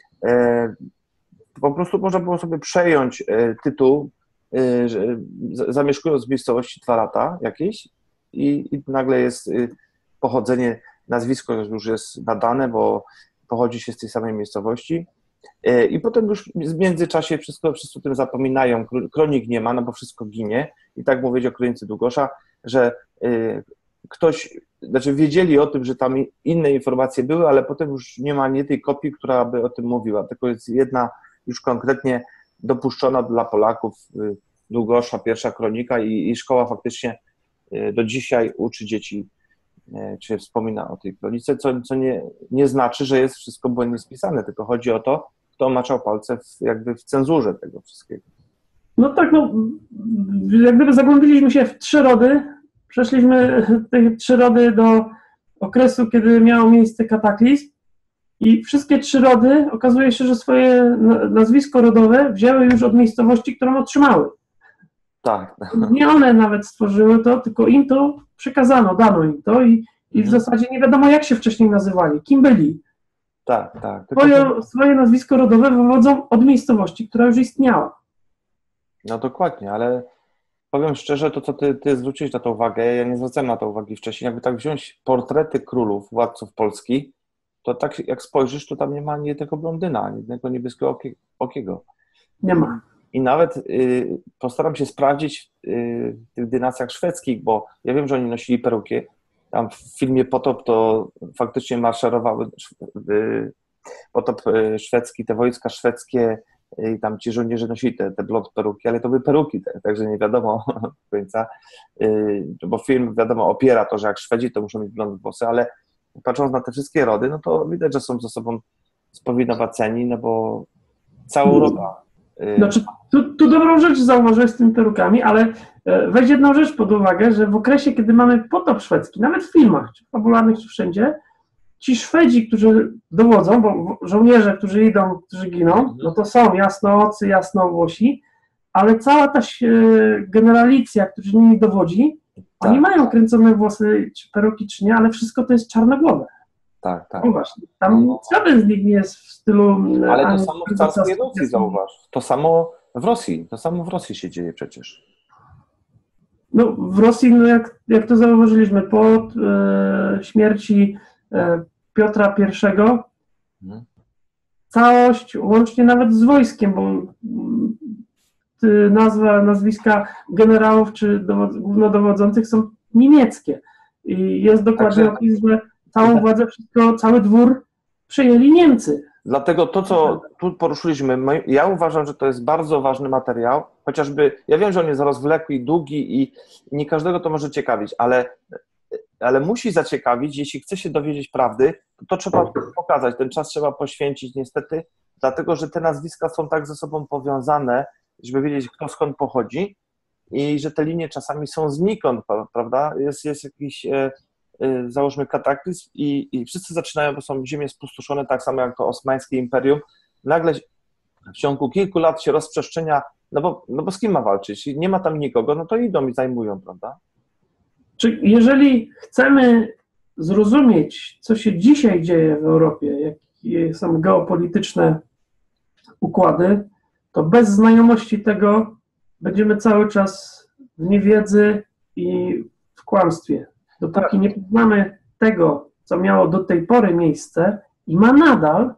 po prostu można było sobie przejąć tytuł, zamieszkując w miejscowości dwa lata jakieś i, i nagle jest pochodzenie, nazwisko już jest badane, bo pochodzi się z tej samej miejscowości i potem już w międzyczasie wszystko, wszyscy o tym zapominają, kronik nie ma, no bo wszystko ginie i tak mówić o kronice Długosza, że ktoś, znaczy wiedzieli o tym, że tam inne informacje były, ale potem już nie ma nie tej kopii, która by o tym mówiła, tylko jest jedna już konkretnie dopuszczona dla Polaków Długosza, pierwsza kronika i, i szkoła faktycznie do dzisiaj uczy dzieci, czy wspomina o tej kronice, co, co nie, nie znaczy, że jest wszystko błędnie spisane, tylko chodzi o to, kto maczał palce w, jakby w cenzurze tego wszystkiego. No tak, no jak gdyby zagłębiliśmy się w trzy rody, przeszliśmy te trzy rody do okresu, kiedy miało miejsce kataklizm i wszystkie trzy rody okazuje się, że swoje nazwisko rodowe wzięły już od miejscowości, którą otrzymały. Tak. Nie one nawet stworzyły to, tylko im to przekazano, dano im to i, i w mhm. zasadzie nie wiadomo, jak się wcześniej nazywali, kim byli. Tak, tak. Swoje, to... swoje nazwisko rodowe wywodzą od miejscowości, która już istniała. No dokładnie, ale powiem szczerze, to co ty, ty zwróciłeś na to uwagę, ja nie zwracałem na to uwagi wcześniej, jakby tak wziąć portrety królów, władców Polski, to tak jak spojrzysz, to tam nie ma ani jednego blondyna, ani jednego niebieskiego okiego. Nie ma. I nawet y, postaram się sprawdzić y, w tych dynastiach szwedzkich, bo ja wiem, że oni nosili peruki. Tam w filmie Potop to faktycznie maszerowały y, Potop y, szwedzki, te wojska szwedzkie i tam ci żołnierze nosili te, te blond peruki, ale to były peruki, te, także nie wiadomo do końca, bo film, wiadomo, opiera to, że jak Szwedzi, to muszą mieć blond włosy, ale patrząc na te wszystkie rody, no to widać, że są ze sobą spowinowaceni, no bo cała Europa. Znaczy, tu, tu dobrą rzecz zauważyłeś z tymi perukami, ale weź jedną rzecz pod uwagę, że w okresie, kiedy mamy potop szwedzki, nawet w filmach, czy fabularnych, czy wszędzie, ci Szwedzi, którzy dowodzą, bo żołnierze, którzy idą, którzy giną, no to są jasnoocy, jasnowłosi, ale cała ta generalicja, którzy nimi dowodzi, tak. Oni mają kręcone włosy, czy peruki, czy nie, ale wszystko to jest czarnogłowe. Tak, tak. No właśnie, tam żaden z nich nie jest w stylu... Ale to samo w carskiej Rosji, zauważ. To samo w Rosji, to samo w Rosji się dzieje przecież. No w Rosji, no jak, jak to zauważyliśmy, po e, śmierci e, Piotra pierwszego hmm. całość, łącznie nawet z wojskiem, bo m, nazwa, nazwiska generałów czy dowod, głównodowodzących są niemieckie. I jest dokładnie Także... opis, że całą władzę, wszystko, cały dwór przejęli Niemcy. Dlatego to, co tu poruszyliśmy, my, ja uważam, że to jest bardzo ważny materiał, chociażby, ja wiem, że on jest rozwlekły i długi i nie każdego to może ciekawić, ale, ale musi zaciekawić, jeśli chce się dowiedzieć prawdy, to, to trzeba pokazać, ten czas trzeba poświęcić niestety, dlatego, że te nazwiska są tak ze sobą powiązane, żeby wiedzieć, kto skąd pochodzi i że te linie czasami są znikąd, prawda, jest, jest jakiś... E, załóżmy kataklizm i, i wszyscy zaczynają, bo są ziemie spustoszone, tak samo jak to Osmańskie Imperium, nagle w ciągu kilku lat się rozprzestrzenia, no bo, no bo z kim ma walczyć? Nie ma tam nikogo, no to idą i zajmują, prawda? Czy jeżeli chcemy zrozumieć, co się dzisiaj dzieje w Europie, jakie są geopolityczne układy, to bez znajomości tego będziemy cały czas w niewiedzy i w kłamstwie. Dopóki nie poznamy tego, co miało do tej pory miejsce i ma nadal,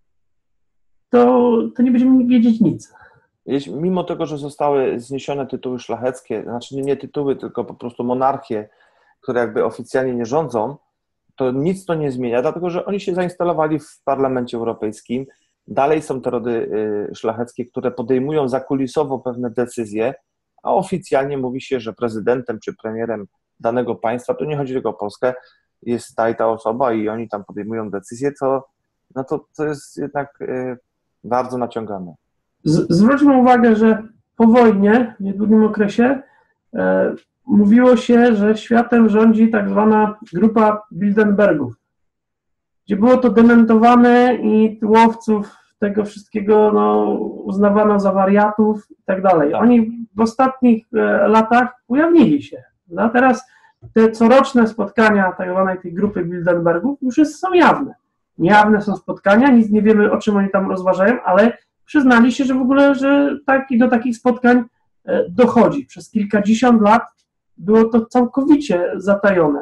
to, to nie będziemy wiedzieć nic. Mimo tego, że zostały zniesione tytuły szlacheckie, znaczy nie tytuły, tylko po prostu monarchie, które jakby oficjalnie nie rządzą, to nic to nie zmienia, dlatego że oni się zainstalowali w Parlamencie Europejskim. Dalej są te rody szlacheckie, które podejmują zakulisowo pewne decyzje, a oficjalnie mówi się, że prezydentem czy premierem danego państwa, to nie chodzi tylko o Polskę, jest ta i ta osoba i oni tam podejmują decyzje, co, no to, to jest jednak y, bardzo naciągane. Z, zwróćmy uwagę, że po wojnie, w niedługim okresie, y, mówiło się, że światem rządzi tak zwana grupa Bilderbergów, gdzie było to dementowane i łowców tego wszystkiego no, uznawano za wariatów i tak dalej. Oni w ostatnich y, latach ujawnili się. No a teraz te coroczne spotkania tak zwanej tej grupy Bilderbergów już jest, są jawne. Niejawne są spotkania, nic nie wiemy, o czym oni tam rozważają, ale przyznali się, że w ogóle, że tak, i do takich spotkań dochodzi. Przez kilkadziesiąt lat było to całkowicie zatajone.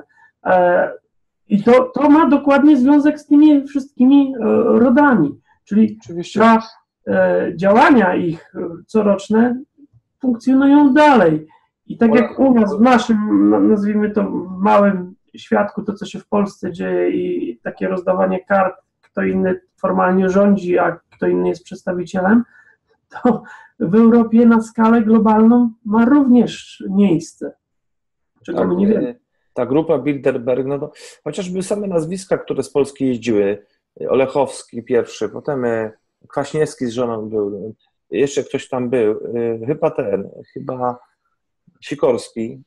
I to, to ma dokładnie związek z tymi wszystkimi rodami. Czyli ta, działania ich coroczne funkcjonują dalej. I tak jak u nas, w naszym, nazwijmy to, małym świadku, to co się w Polsce dzieje i takie rozdawanie kart, kto inny formalnie rządzi, a kto inny jest przedstawicielem, to w Europie na skalę globalną ma również miejsce, czego tak, my nie wiemy. Ta grupa Bilderberg, no to chociażby same nazwiska, które z Polski jeździły, Olechowski pierwszy, potem Kwaśniewski z żoną był, jeszcze ktoś tam był, chyba ten, chyba Sikorski.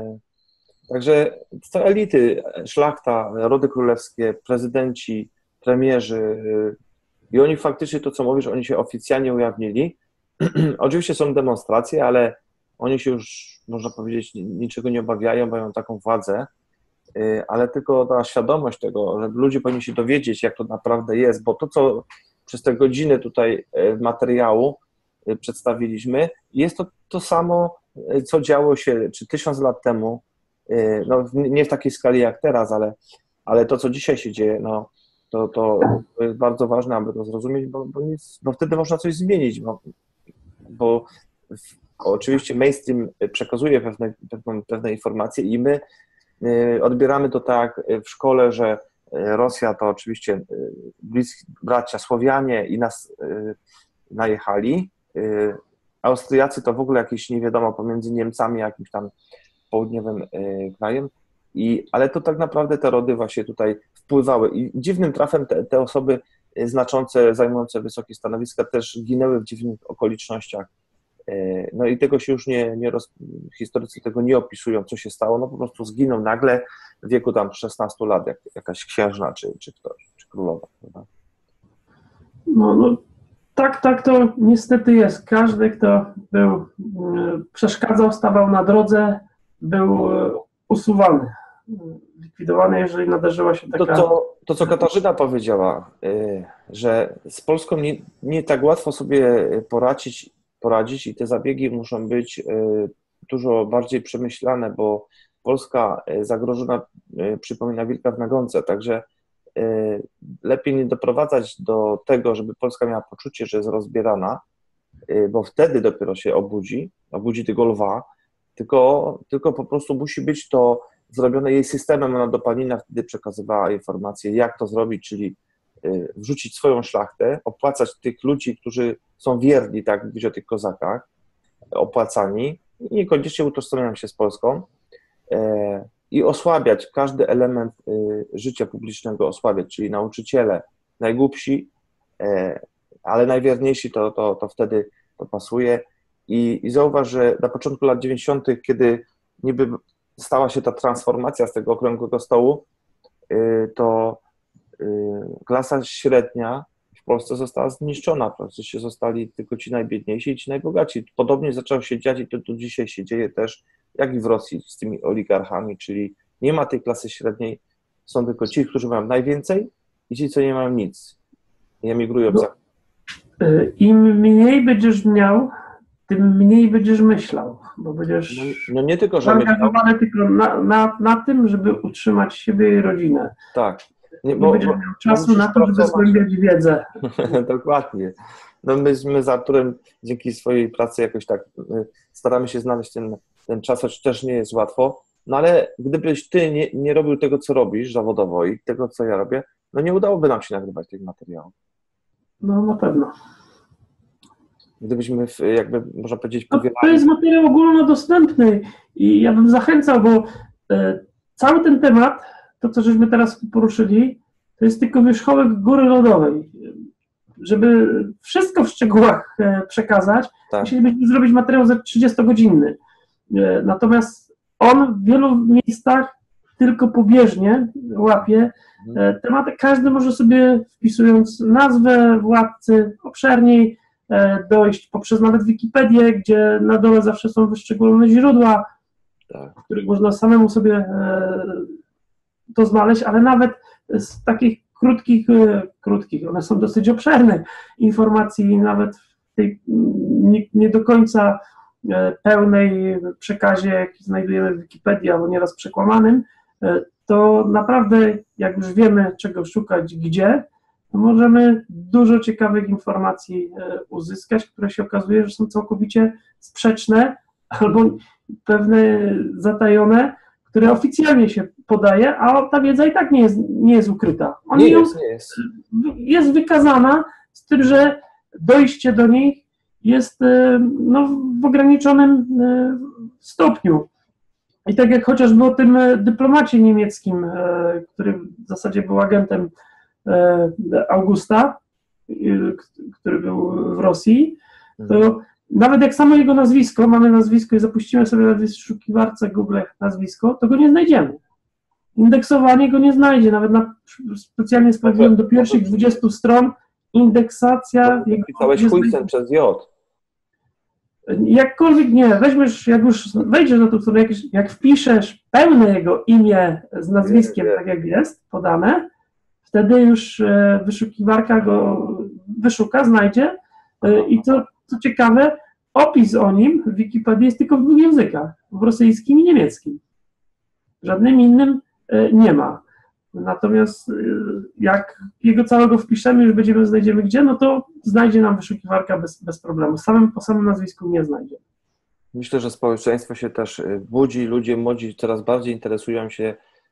Także to elity, szlachta, rody królewskie, prezydenci, premierzy i oni faktycznie to, co mówisz, oni się oficjalnie ujawnili. Oczywiście są demonstracje, ale oni się już, można powiedzieć, niczego nie obawiają, mają taką władzę, ale tylko ta świadomość tego, że ludzie powinni się dowiedzieć, jak to naprawdę jest, bo to, co przez te godziny tutaj materiału przedstawiliśmy, jest to to samo, co działo się czy tysiąc lat temu, no nie w takiej skali jak teraz, ale, ale to, co dzisiaj się dzieje, no to, to jest bardzo ważne, aby to zrozumieć, bo, bo, nic, bo wtedy można coś zmienić, bo, bo w, oczywiście mainstream przekazuje pewne, pewne, pewne informacje i my odbieramy to tak w szkole, że Rosja to oczywiście bliscy bracia Słowianie i nas najechali. Austriacy to w ogóle jakieś nie wiadomo pomiędzy Niemcami a jakimś tam południowym krajem, I, ale to tak naprawdę te rody właśnie tutaj wpływały i dziwnym trafem te, te osoby znaczące, zajmujące wysokie stanowiska też ginęły w dziwnych okolicznościach. No i tego się już nie, nie roz... historycy tego nie opisują, co się stało, no po prostu zginął nagle w wieku tam szesnastu lat, jak jakaś księżna czy, czy ktoś, czy królowa. Prawda? No, no tak, tak to niestety jest. Każdy, kto był, przeszkadzał, stawał na drodze, był usuwany, likwidowany, jeżeli nadarzyła się taka... To, to, to co Katarzyna powiedziała, że z Polską nie, nie tak łatwo sobie poradzić, poradzić i te zabiegi muszą być dużo bardziej przemyślane, bo Polska zagrożona przypomina wilka w nagonce, także lepiej nie doprowadzać do tego, żeby Polska miała poczucie, że jest rozbierana, bo wtedy dopiero się obudzi, obudzi tego lwa, tylko, tylko po prostu musi być to zrobione jej systemem, ona do Panina wtedy przekazywała informacje, jak to zrobić, czyli wrzucić swoją szlachtę, opłacać tych ludzi, którzy są wierni, tak mówić o tych kozakach, opłacani i niekoniecznie utożsamiają się z Polską i osłabiać każdy element życia publicznego, osłabiać, czyli nauczyciele, najgłupsi, ale najwierniejsi, to, to, to wtedy to pasuje. I, i zauważ, że na początku lat dziewięćdziesiątych, kiedy niby stała się ta transformacja z tego okrągłego stołu, to klasa średnia w Polsce została zniszczona. Praktycznie zostali tylko ci najbiedniejsi i ci najbogaci. Podobnie zaczęło się dziać i to do dzisiaj się dzieje też, jak i w Rosji z tymi oligarchami, czyli nie ma tej klasy średniej, są tylko ci, którzy mają najwięcej i ci, co nie mają nic. I emigrują No, za... Im mniej będziesz miał, tym mniej będziesz myślał, bo będziesz No, no nie tylko, że zaangażowany myślał, tylko na, na, na tym, żeby utrzymać siebie i rodzinę. tak. Nie, Nie, bo, będziesz bo, miał czasu na to, żeby pracować. zgłębiać wiedzę. Dokładnie. No my, my z Arturem dzięki swojej pracy jakoś tak staramy się znaleźć ten, ten czas, choć też nie jest łatwo, no ale gdybyś ty nie, nie robił tego, co robisz zawodowo i tego, co ja robię, no nie udałoby nam się nagrywać tych materiałów. No na pewno. Gdybyśmy jakby, można powiedzieć, No, powielali... to jest materiał ogólnodostępny i ja bym zachęcał, bo e, cały ten temat, to co żeśmy teraz poruszyli, to jest tylko wierzchołek góry lodowej. Żeby wszystko w szczegółach e, przekazać, Tak. musielibyśmy zrobić materiał za trzydziestogodzinny. E, natomiast on w wielu miejscach tylko pobieżnie łapie e, tematy. Każdy może sobie, wpisując nazwę władcy, obszerniej e, dojść poprzez nawet Wikipedię, gdzie na dole zawsze są wyszczególnione źródła, Tak. w których można samemu sobie e, to znaleźć, ale nawet z takich krótkich, e, krótkich, one są dosyć obszerne, informacji nawet w tej nie, nie do końca e, pełnej przekazie, jaki znajdujemy w Wikipedii, albo nieraz przekłamanym, e, to naprawdę, jak już wiemy, czego szukać, gdzie, to możemy dużo ciekawych informacji e, uzyskać, które się okazuje, że są całkowicie sprzeczne albo pewne zatajone, które oficjalnie się podaje, a ta wiedza i tak nie jest, nie jest ukryta. Oni Nie ją, jest, nie jest. jest wykazana, z tym, że dojście do niej jest no, w ograniczonym stopniu. I tak jak chociażby o tym dyplomacie niemieckim, który w zasadzie był agentem Augusta, który był w Rosji, to nawet jak samo jego nazwisko, mamy nazwisko i zapuścimy sobie na wyszukiwarce Google nazwisko, to go nie znajdziemy. Indeksowanie go nie znajdzie, nawet na, specjalnie sprawdziłem do pierwszych dwudziestu stron, indeksacja... Pisałeś Huijsen przez J. Jakkolwiek nie, weźmiesz, jak już wejdziesz na to, co jak, jak wpiszesz pełne jego imię z nazwiskiem, nie, nie. tak jak jest podane, wtedy już wyszukiwarka go wyszuka, znajdzie i to, co ciekawe, opis o nim w Wikipedii jest tylko w dwóch językach, w rosyjskim i niemieckim. Żadnym innym nie ma. Natomiast jak jego całego wpiszemy, już będziemy, znajdziemy gdzie, no to znajdzie nam wyszukiwarka bez, bez problemu. Samym, po samym nazwisku nie znajdzie. Myślę, że społeczeństwo się też budzi, ludzie młodzi coraz bardziej interesują się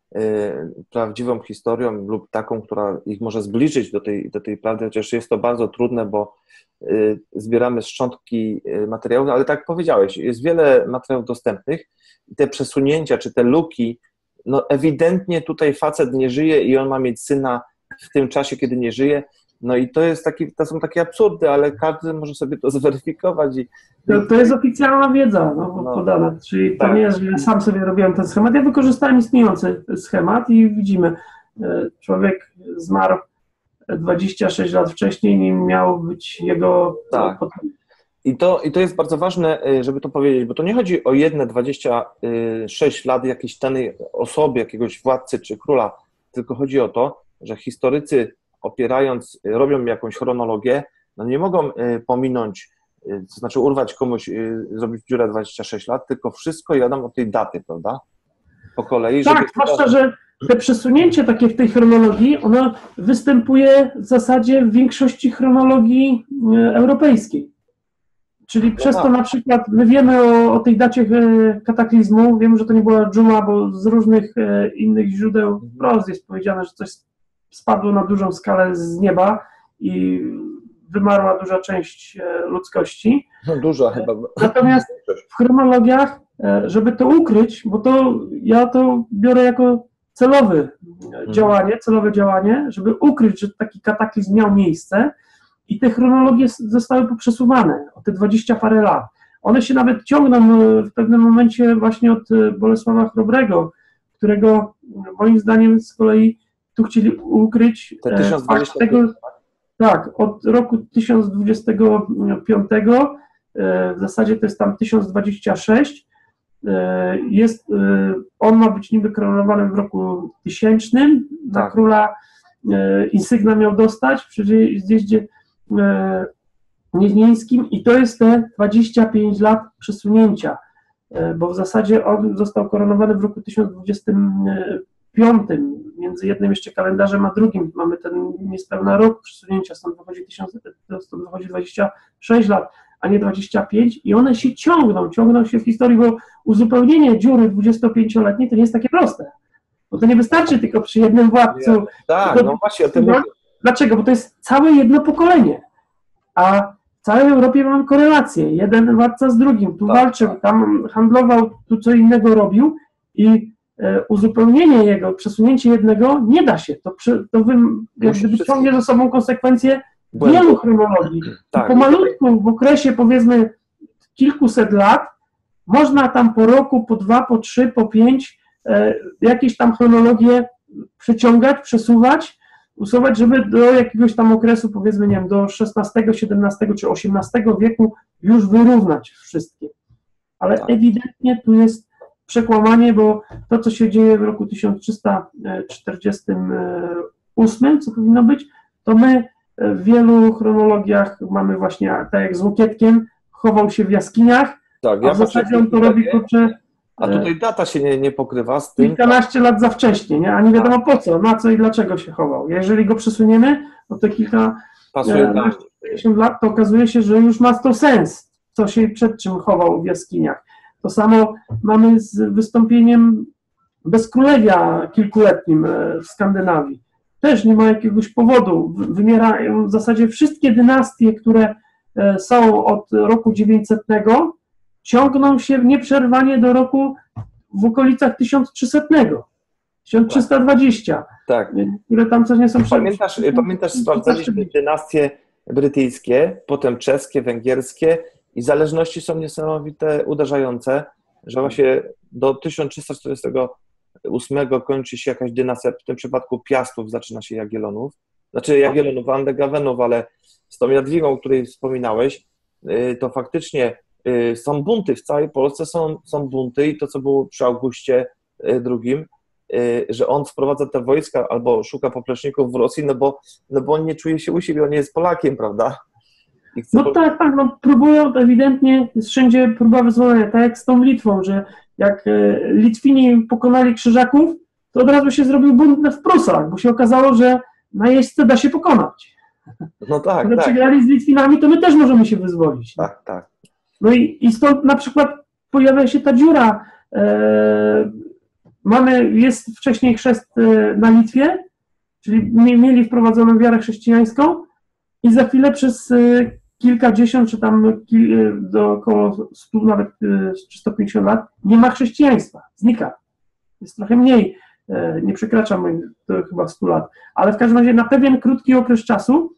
prawdziwą historią lub taką, która ich może zbliżyć do tej, do tej prawdy, chociaż jest to bardzo trudne, bo zbieramy szczątki materiałów, ale tak jak powiedziałeś, jest wiele materiałów dostępnych i te przesunięcia, czy te luki, no ewidentnie tutaj facet nie żyje i on ma mieć syna w tym czasie, kiedy nie żyje. No i to jest taki, to są takie absurdy, ale każdy może sobie to zweryfikować. I... To, to jest oficjalna wiedza no, no, podana, czyli to tak. Nie jest, że ja sam sobie robiłem ten schemat. Ja wykorzystałem istniejący schemat i widzimy, człowiek zmarł dwadzieścia sześć lat wcześniej, nim miał być jego... Tak. No, I to, I to jest bardzo ważne, żeby to powiedzieć, bo to nie chodzi o jedne dwadzieścia sześć lat jakiejś danej osoby, jakiegoś władcy czy króla, tylko chodzi o to, że historycy opierając, robią jakąś chronologię, no nie mogą pominąć, to znaczy urwać komuś, zrobić dziurę dwadzieścia sześć lat, tylko wszystko jadą od tej daty, prawda? Po kolei. Tak, żeby... zwłaszcza, że te przesunięcie takie w tej chronologii, ono występuje w zasadzie w większości chronologii europejskiej. Czyli no przez tak. To na przykład my wiemy o, o tej dacie kataklizmu, wiemy, że to nie była dżuma, bo z różnych innych źródeł wprost jest powiedziane, że coś spadło na dużą skalę z nieba i wymarła duża część ludzkości. No duża chyba. Natomiast w chronologiach, żeby to ukryć, bo to ja to biorę jako celowe działanie, celowe działanie, żeby ukryć, że taki kataklizm miał miejsce i te chronologie zostały poprzesuwane o te dwadzieścia parę lat. One się nawet ciągną w pewnym momencie właśnie od Bolesława Chrobrego, którego moim zdaniem z kolei tu chcieli ukryć fakt tego, tak, od roku tysiąc dwudziestego piątego, w zasadzie to jest tam tysiąc dwadzieścia sześć, jest, on ma być niby koronowany w roku tysięcznym, na tak. Króla insygna miał dostać przy zjeździe nieźnieńskim i to jest te dwadzieścia pięć lat przesunięcia, bo w zasadzie on został koronowany w roku tysiąc dwudziestym piątym, między jednym jeszcze kalendarzem a drugim mamy ten niespełna rok przesunięcia, stąd wychodzi, stąd wychodzi dwadzieścia sześć lat, a nie dwadzieścia pięć i one się ciągną, ciągną się w historii, bo uzupełnienie dziury dwudziestopięcioletniej to nie jest takie proste, bo to nie wystarczy tylko przy jednym władcu. Tak, no właśnie o tym mówię. Dlaczego? Bo to jest całe jedno pokolenie, a w całej Europie mamy korelację, jeden władca z drugim, tu tak. walczył, tam handlował, tu co innego robił i uzupełnienie jego, przesunięcie jednego nie da się. To, to wy, jak gdyby ciągnie ze sobą konsekwencje Błędu. wielu chronologii. Tak. Po malutku, w okresie powiedzmy kilkuset lat, można tam po roku, po dwa, po trzy, po pięć e, jakieś tam chronologie przeciągać, przesuwać, usuwać, żeby do jakiegoś tam okresu, powiedzmy, nie wiem, do szesnastego, siedemnastego czy osiemnastego wieku już wyrównać wszystkie. Ale tak. ewidentnie tu jest przekłamanie, bo to, co się dzieje w roku tysiąc trzysta czterdziestym ósmym, co powinno być, to my w wielu chronologiach mamy właśnie, tak jak z Łokietkiem, chował się w jaskiniach, tak, a ja w zasadzie on to robi, kurczę, a tutaj data się nie, nie pokrywa z tym. Kilkanaście lat za wcześnie, nie? A nie wiadomo po co, na co i dlaczego się chował. Jeżeli go przesuniemy, no to kilka pięćdziesiąt lat, to okazuje się, że już ma to sens, co się przed czym chował w jaskiniach. To samo mamy z wystąpieniem bezkrólewia kilkuletnim w Skandynawii. Też nie ma jakiegoś powodu. Wymierają w zasadzie wszystkie dynastie, które są od roku dziewięćsetnego, ciągną się nieprzerwanie do roku w okolicach tysiąc trzysetnego. tysiąc trzysta dwadzieścia. Tak. Ile tam coś nie są... Pamiętasz, pamiętasz sprawdzaliśmy dynastie brytyjskie, potem czeskie, węgierskie i zależności są niesamowite, uderzające, że właśnie do tysiąc trzysta czterdziestego ósmego kończy się jakaś dynastia, w tym przypadku Piastów zaczyna się Jagiellonów, znaczy Jagiellonów, Andegawenów, ale z tą Jadwigą, o której wspominałeś, to faktycznie są bunty, w całej Polsce są, są bunty i to, co było przy Augustie drugim, że on sprowadza te wojska albo szuka popleczników w Rosji, no bo, no bo on nie czuje się u siebie, on nie jest Polakiem, prawda? No po... tak, tak, no próbują, to ewidentnie jest wszędzie próba wyzwolenia, tak jak z tą Litwą, że jak Litwini pokonali Krzyżaków, to od razu się zrobił bunt w Prusach, bo się okazało, że na jeźdźce da się pokonać. No tak, Gdy tak. przegrali z Litwinami, to my też możemy się wyzwolić. Tak, tak. No i, i stąd na przykład pojawia się ta dziura. E, mamy, jest wcześniej chrzest na Litwie, czyli mieli wprowadzoną wiarę chrześcijańską i za chwilę przez kilkadziesiąt, czy tam do około stu, nawet sto pięćdziesiąt lat nie ma chrześcijaństwa, znika. Jest trochę mniej, nie przekracza to chyba stu lat, ale w każdym razie na pewien krótki okres czasu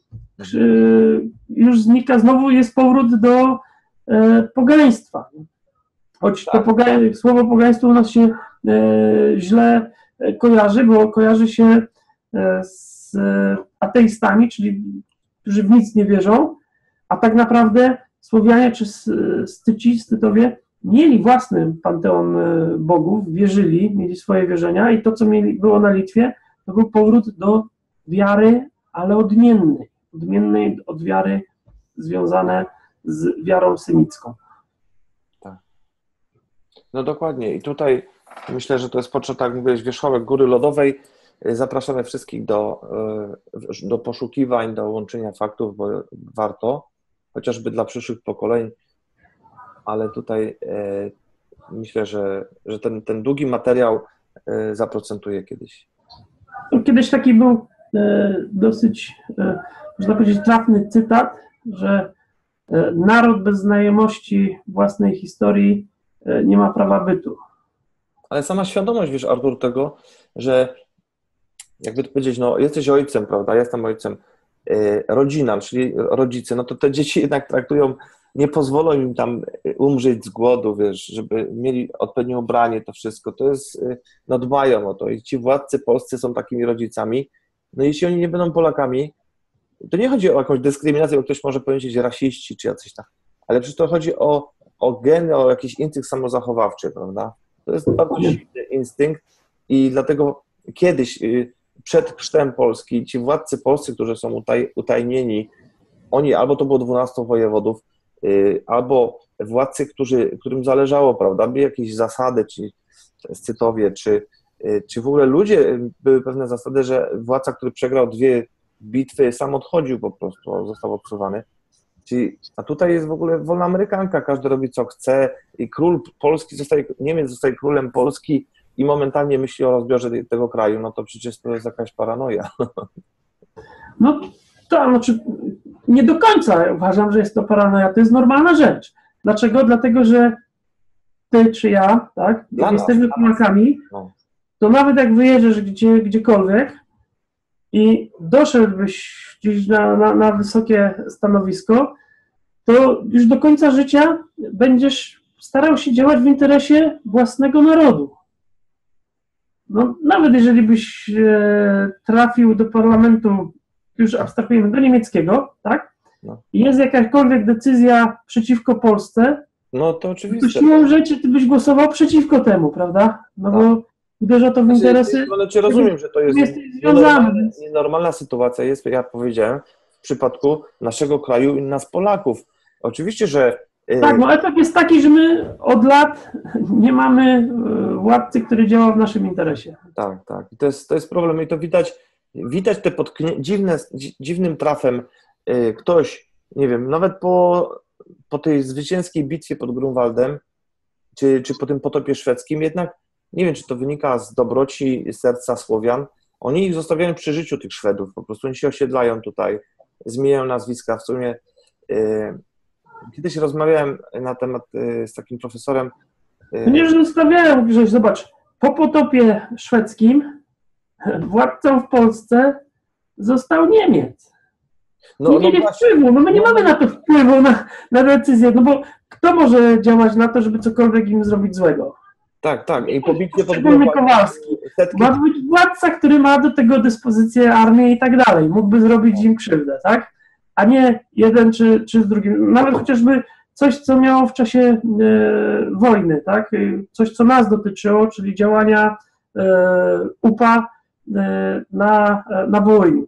już znika, znowu jest powrót do pogaństwa. Choć to poga słowo pogaństwo u nas się źle kojarzy, bo kojarzy się z ateistami, czyli którzy w nic nie wierzą, a tak naprawdę Słowianie czy Styci, Stytowie mieli własny panteon bogów, wierzyli, mieli swoje wierzenia i to, co mieli, było na Litwie, to był powrót do wiary, ale odmiennej, odmiennej od wiary związane z wiarą semicką. Tak. No dokładnie i tutaj myślę, że to jest potrzeb, tak jak mówiłeś, wierzchołek Góry Lodowej. Zapraszamy wszystkich do, do poszukiwań, do łączenia faktów, bo warto, chociażby dla przyszłych pokoleń, ale tutaj e, myślę, że, że ten, ten długi materiał e, zaprocentuje kiedyś. Kiedyś taki był e, dosyć, e, można powiedzieć, trafny cytat, że e, naród bez znajomości własnej historii e, nie ma prawa bytu. Ale sama świadomość, wiesz, Artur, tego, że jakby to powiedzieć, no jesteś ojcem, prawda, jestem ojcem, e, rodzina, czyli rodzice, no to te dzieci jednak traktują, nie pozwolą im tam umrzeć z głodu, wiesz, żeby mieli odpowiednie ubranie, to wszystko, to jest, no dbają o to i ci władcy polscy są takimi rodzicami, no jeśli oni nie będą Polakami, to nie chodzi o jakąś dyskryminację, bo ktoś może powiedzieć rasiści czy jacyś tam, ale przecież to chodzi o, o geny, o jakiś instynkt samozachowawczy, prawda, to jest bardzo silny instynkt i dlatego kiedyś przed chrztem Polski ci władcy polscy, którzy są utaj, utajnieni, oni albo to było dwunastu wojewodów, albo władcy, którzy, którym zależało, prawda, były jakieś zasady, czy Scytowie, czy, czy w ogóle ludzie, były pewne zasady, że władca, który przegrał dwie bitwy, sam odchodził po prostu, został odsuwany. Czyli, a tutaj jest w ogóle wolna amerykanka, każdy robi co chce i król Polski zostaje, Niemiec zostaje królem Polski i momentalnie myśli o rozbiorze tego kraju, no to przecież to jest jakaś paranoja. No to znaczy, nie do końca uważam, że jest to paranoja, to jest normalna rzecz. Dlaczego? Dlatego, że ty czy ja, tak, jak jesteśmy Polakami, no. To nawet jak wyjeżdżasz gdzie, gdziekolwiek i doszedłbyś gdzieś na, na, na wysokie stanowisko, to już do końca życia będziesz starał się działać w interesie własnego narodu. No, nawet jeżeli byś e, trafił do parlamentu, już abstrahujemy, do niemieckiego, tak? No. I jest jakakolwiek decyzja przeciwko Polsce, no to oczywiście. To siłą rzeczy ty byś głosował przeciwko temu, prawda? No tak. Bo uderza to w znaczy, interesy... No, znaczy rozumiem, że to jest nienormalna, nienormalna sytuacja, jest, jak powiedziałem, w przypadku naszego kraju i nas Polaków. Oczywiście, że... Tak, no efekt jest taki, że my od lat nie mamy władcy, który działa w naszym interesie. Tak, tak. I to jest, to jest problem i to widać, widać te potknie, dziwne, dziwnym trafem y, ktoś, nie wiem, nawet po, po tej zwycięskiej bitwie pod Grunwaldem, czy, czy po tym potopie szwedzkim, jednak nie wiem, czy to wynika z dobroci serca Słowian, oni ich zostawiają przy życiu, tych Szwedów, po prostu oni się osiedlają tutaj, zmieniają nazwiska, w sumie y, kiedyś rozmawiałem na temat y, z takim profesorem. Y, nie, że zostawiają, Grześ, zobacz, po potopie szwedzkim władcą w Polsce został Niemiec. No, nie mieli no wpływu, no my nie no, mamy na to wpływu, na, na decyzję, no bo kto może działać na to, żeby cokolwiek im zrobić złego? Tak, tak. I pobicie pod Kowalski. Setki... Ma być władca, który ma do tego dyspozycję armię i tak dalej. Mógłby zrobić im krzywdę, tak? A nie jeden czy, czy z drugim. Nawet chociażby coś, co miało w czasie e, wojny, tak? Coś, co nas dotyczyło, czyli działania e, U P A e, na, na Wołyniu.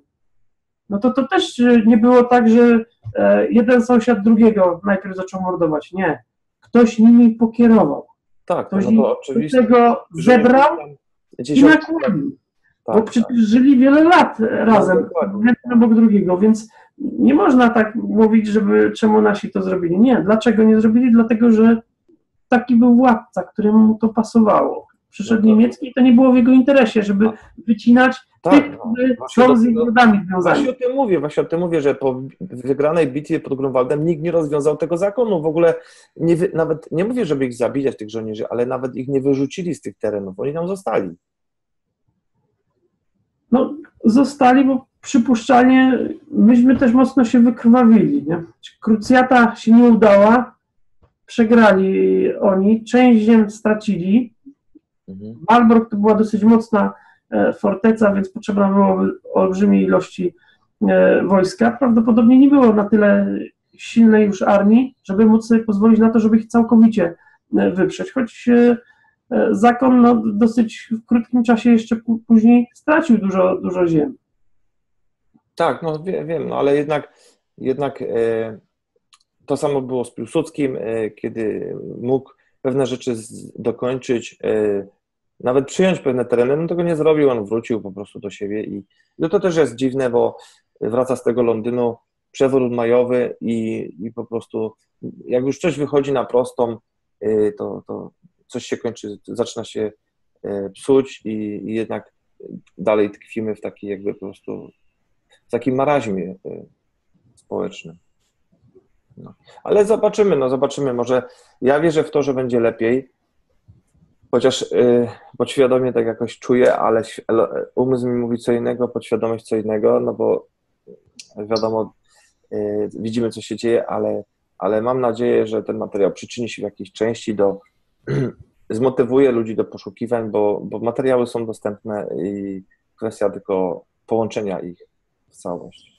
No to to też nie było tak, że e, jeden sąsiad drugiego najpierw zaczął mordować. Nie. Ktoś nimi pokierował. Tak, ktoś no to oczywiście. tego zebrał i nakłonił. Tak, bo przecież tak. Żyli wiele lat razem, jeden no, obok drugiego, więc nie można tak mówić, żeby czemu nasi to zrobili. Nie, dlaczego nie zrobili? Dlatego, że taki był władca, któremu to pasowało. przyszedł No to- niemiecki i to nie było w jego interesie, żeby wycinać Tak, tych, no. którzy Właśnie są do z tego- zgodami związani. Właśnie o tym mówię, właśnie o tym mówię, że po wygranej bitwie pod Grunwaldem nikt nie rozwiązał tego zakonu. W ogóle nie wy, nawet nie mówię, żeby ich zabijać, tych żołnierzy, ale nawet ich nie wyrzucili z tych terenów, oni tam zostali. No, zostali, bo przypuszczalnie myśmy też mocno się wykrwawili. Nie? Krucjata się nie udała, przegrali oni, część ziem stracili. Mhm. Malbork to była dosyć mocna e, forteca, więc potrzebna było olbrzymiej ilości e, wojska. Prawdopodobnie nie było na tyle silnej już armii, żeby móc sobie pozwolić na to, żeby ich całkowicie e, wyprzeć. Choć e, e, zakon no, dosyć w krótkim czasie jeszcze pó- później stracił dużo, dużo ziem. Tak, no wie, wiem, no ale jednak, jednak e, to samo było z Piłsudskim, e, kiedy mógł pewne rzeczy z, dokończyć, e, nawet przyjąć pewne tereny, no tego nie zrobił, on wrócił po prostu do siebie i no to też jest dziwne, bo wraca z tego Londynu, przewrót majowy i, i po prostu jak już coś wychodzi na prostą, e, to, to coś się kończy, zaczyna się e, psuć i, i jednak dalej tkwimy w takiej jakby po prostu w takim maraźmie y, społecznym. No. Ale zobaczymy, no zobaczymy. Może ja wierzę w to, że będzie lepiej, chociaż y, podświadomie tak jakoś czuję, ale ś- ale umysł mi mówi co innego, podświadomość co innego, no bo wiadomo, y, widzimy co się dzieje, ale, ale mam nadzieję, że ten materiał przyczyni się w jakiejś części do, zmotywuje ludzi do poszukiwań, bo, bo materiały są dostępne i kwestia tylko połączenia ich w całość.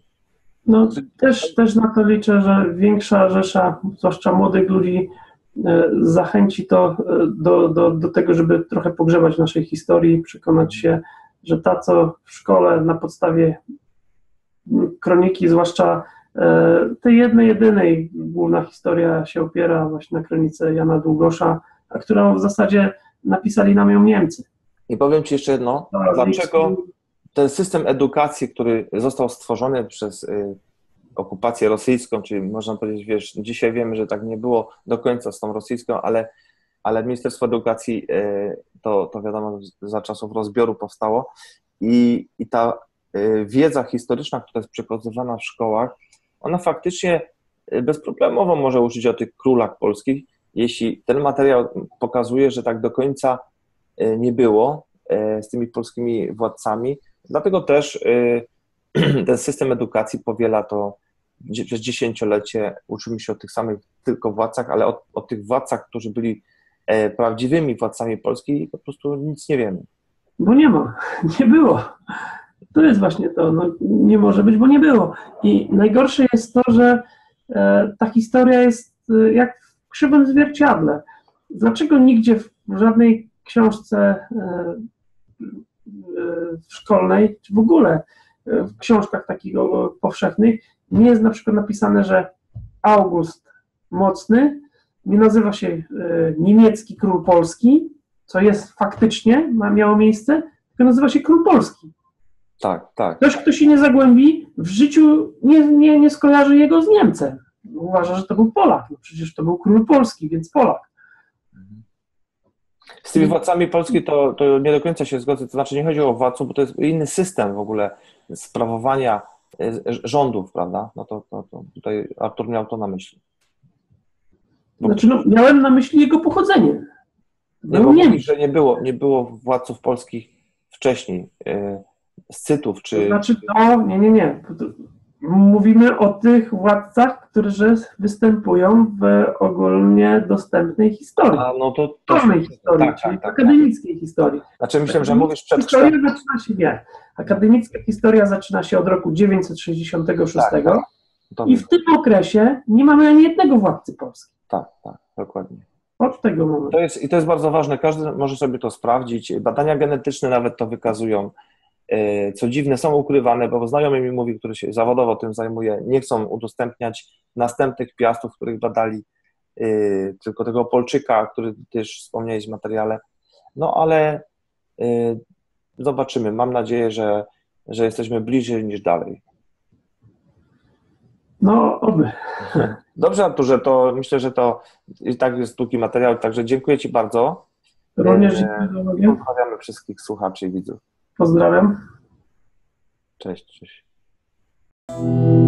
No, też, też na to liczę, że większa rzesza, zwłaszcza młodych ludzi, e, zachęci to e, do, do, do tego, żeby trochę pogrzebać naszej historii, przekonać się, że ta, co w szkole na podstawie m, kroniki, zwłaszcza e, tej jednej, jedynej, główna historia się opiera właśnie na kronice Jana Długosza, a którą w zasadzie napisali nam ją Niemcy. I powiem Ci jeszcze jedno, dlaczego ten system edukacji, który został stworzony przez y, okupację rosyjską, czyli można powiedzieć, wiesz, dzisiaj wiemy, że tak nie było do końca z tą rosyjską, ale, ale Ministerstwo Edukacji y, to, to wiadomo za czasów rozbioru powstało i, i ta y, wiedza historyczna, która jest przekazywana w szkołach, ona faktycznie y, bezproblemowo może uczyć o tych królach polskich, jeśli ten materiał pokazuje, że tak do końca y, nie było y, z tymi polskimi władcami. Dlatego też y, ten system edukacji powiela to dzie- przez dziesięciolecie. Uczymy się o tych samych tylko władcach, ale o, o tych władcach, którzy byli e, prawdziwymi władcami Polski, po prostu nic nie wiemy. Bo nie ma, nie było. To jest właśnie to, no, nie może być, bo nie było. I najgorsze jest to, że e, ta historia jest e, jak w krzywym zwierciadle. Dlaczego nigdzie w żadnej książce e, e, szkolnej, czy w ogóle e, w książkach takich o, powszechnych nie jest na przykład napisane, że August Mocny nie nazywa się e, niemiecki król polski, co jest faktycznie, ma, miało miejsce, tylko nazywa się król polski. Tak, tak. Ktoś, kto się nie zagłębi, w życiu nie, nie, nie skojarzy jego z Niemcem. Uważa, że to był Polak. No przecież to był król polski, więc Polak. Z tymi władcami Polski to, to nie do końca się zgodzę, to znaczy nie chodzi o władców, bo to jest inny system w ogóle sprawowania e, rządów, prawda? No to, to, to tutaj Artur miał to na myśli. Bo Znaczy, no, miałem na myśli jego pochodzenie. nie, Był bo Niemiec. mówisz, że nie było, nie było władców polskich wcześniej, e, Scytów, To czy... znaczy, no, nie, nie, nie. To- Mówimy o tych władcach, którzy występują w ogólnie dostępnej historii. A, no to... to Szkolnej historii, tak, czyli tak, tak, tak. akademickiej historii. Znaczy myślę, że mówisz przed Historia czterem... zaczyna się, nie. Akademicka historia zaczyna się od roku dziewięćset sześćdziesiątego szóstego Tak, To i w tym okresie nie mamy ani jednego władcy Polski. Tak, tak, dokładnie. Od tego momentu. To jest, i to jest bardzo ważne, każdy może sobie to sprawdzić. Badania genetyczne nawet to wykazują. E, Co dziwne, są ukrywane, bo znajomy mi mówi, który się zawodowo tym zajmuje, nie chcą udostępniać następnych piastów, których badali, e, tylko tego Polczyka, który też wspomniałeś w materiale. No ale e, zobaczymy. Mam nadzieję, że, że jesteśmy bliżej niż dalej. No, oby. Dobrze, Arturze, to myślę, że to i tak jest długi materiał, także dziękuję Ci bardzo. Również Eee, dziękuję za uwagę. Pozdrawiamy wszystkich słuchaczy i widzów. Pozdrawiam. Cześć, cześć.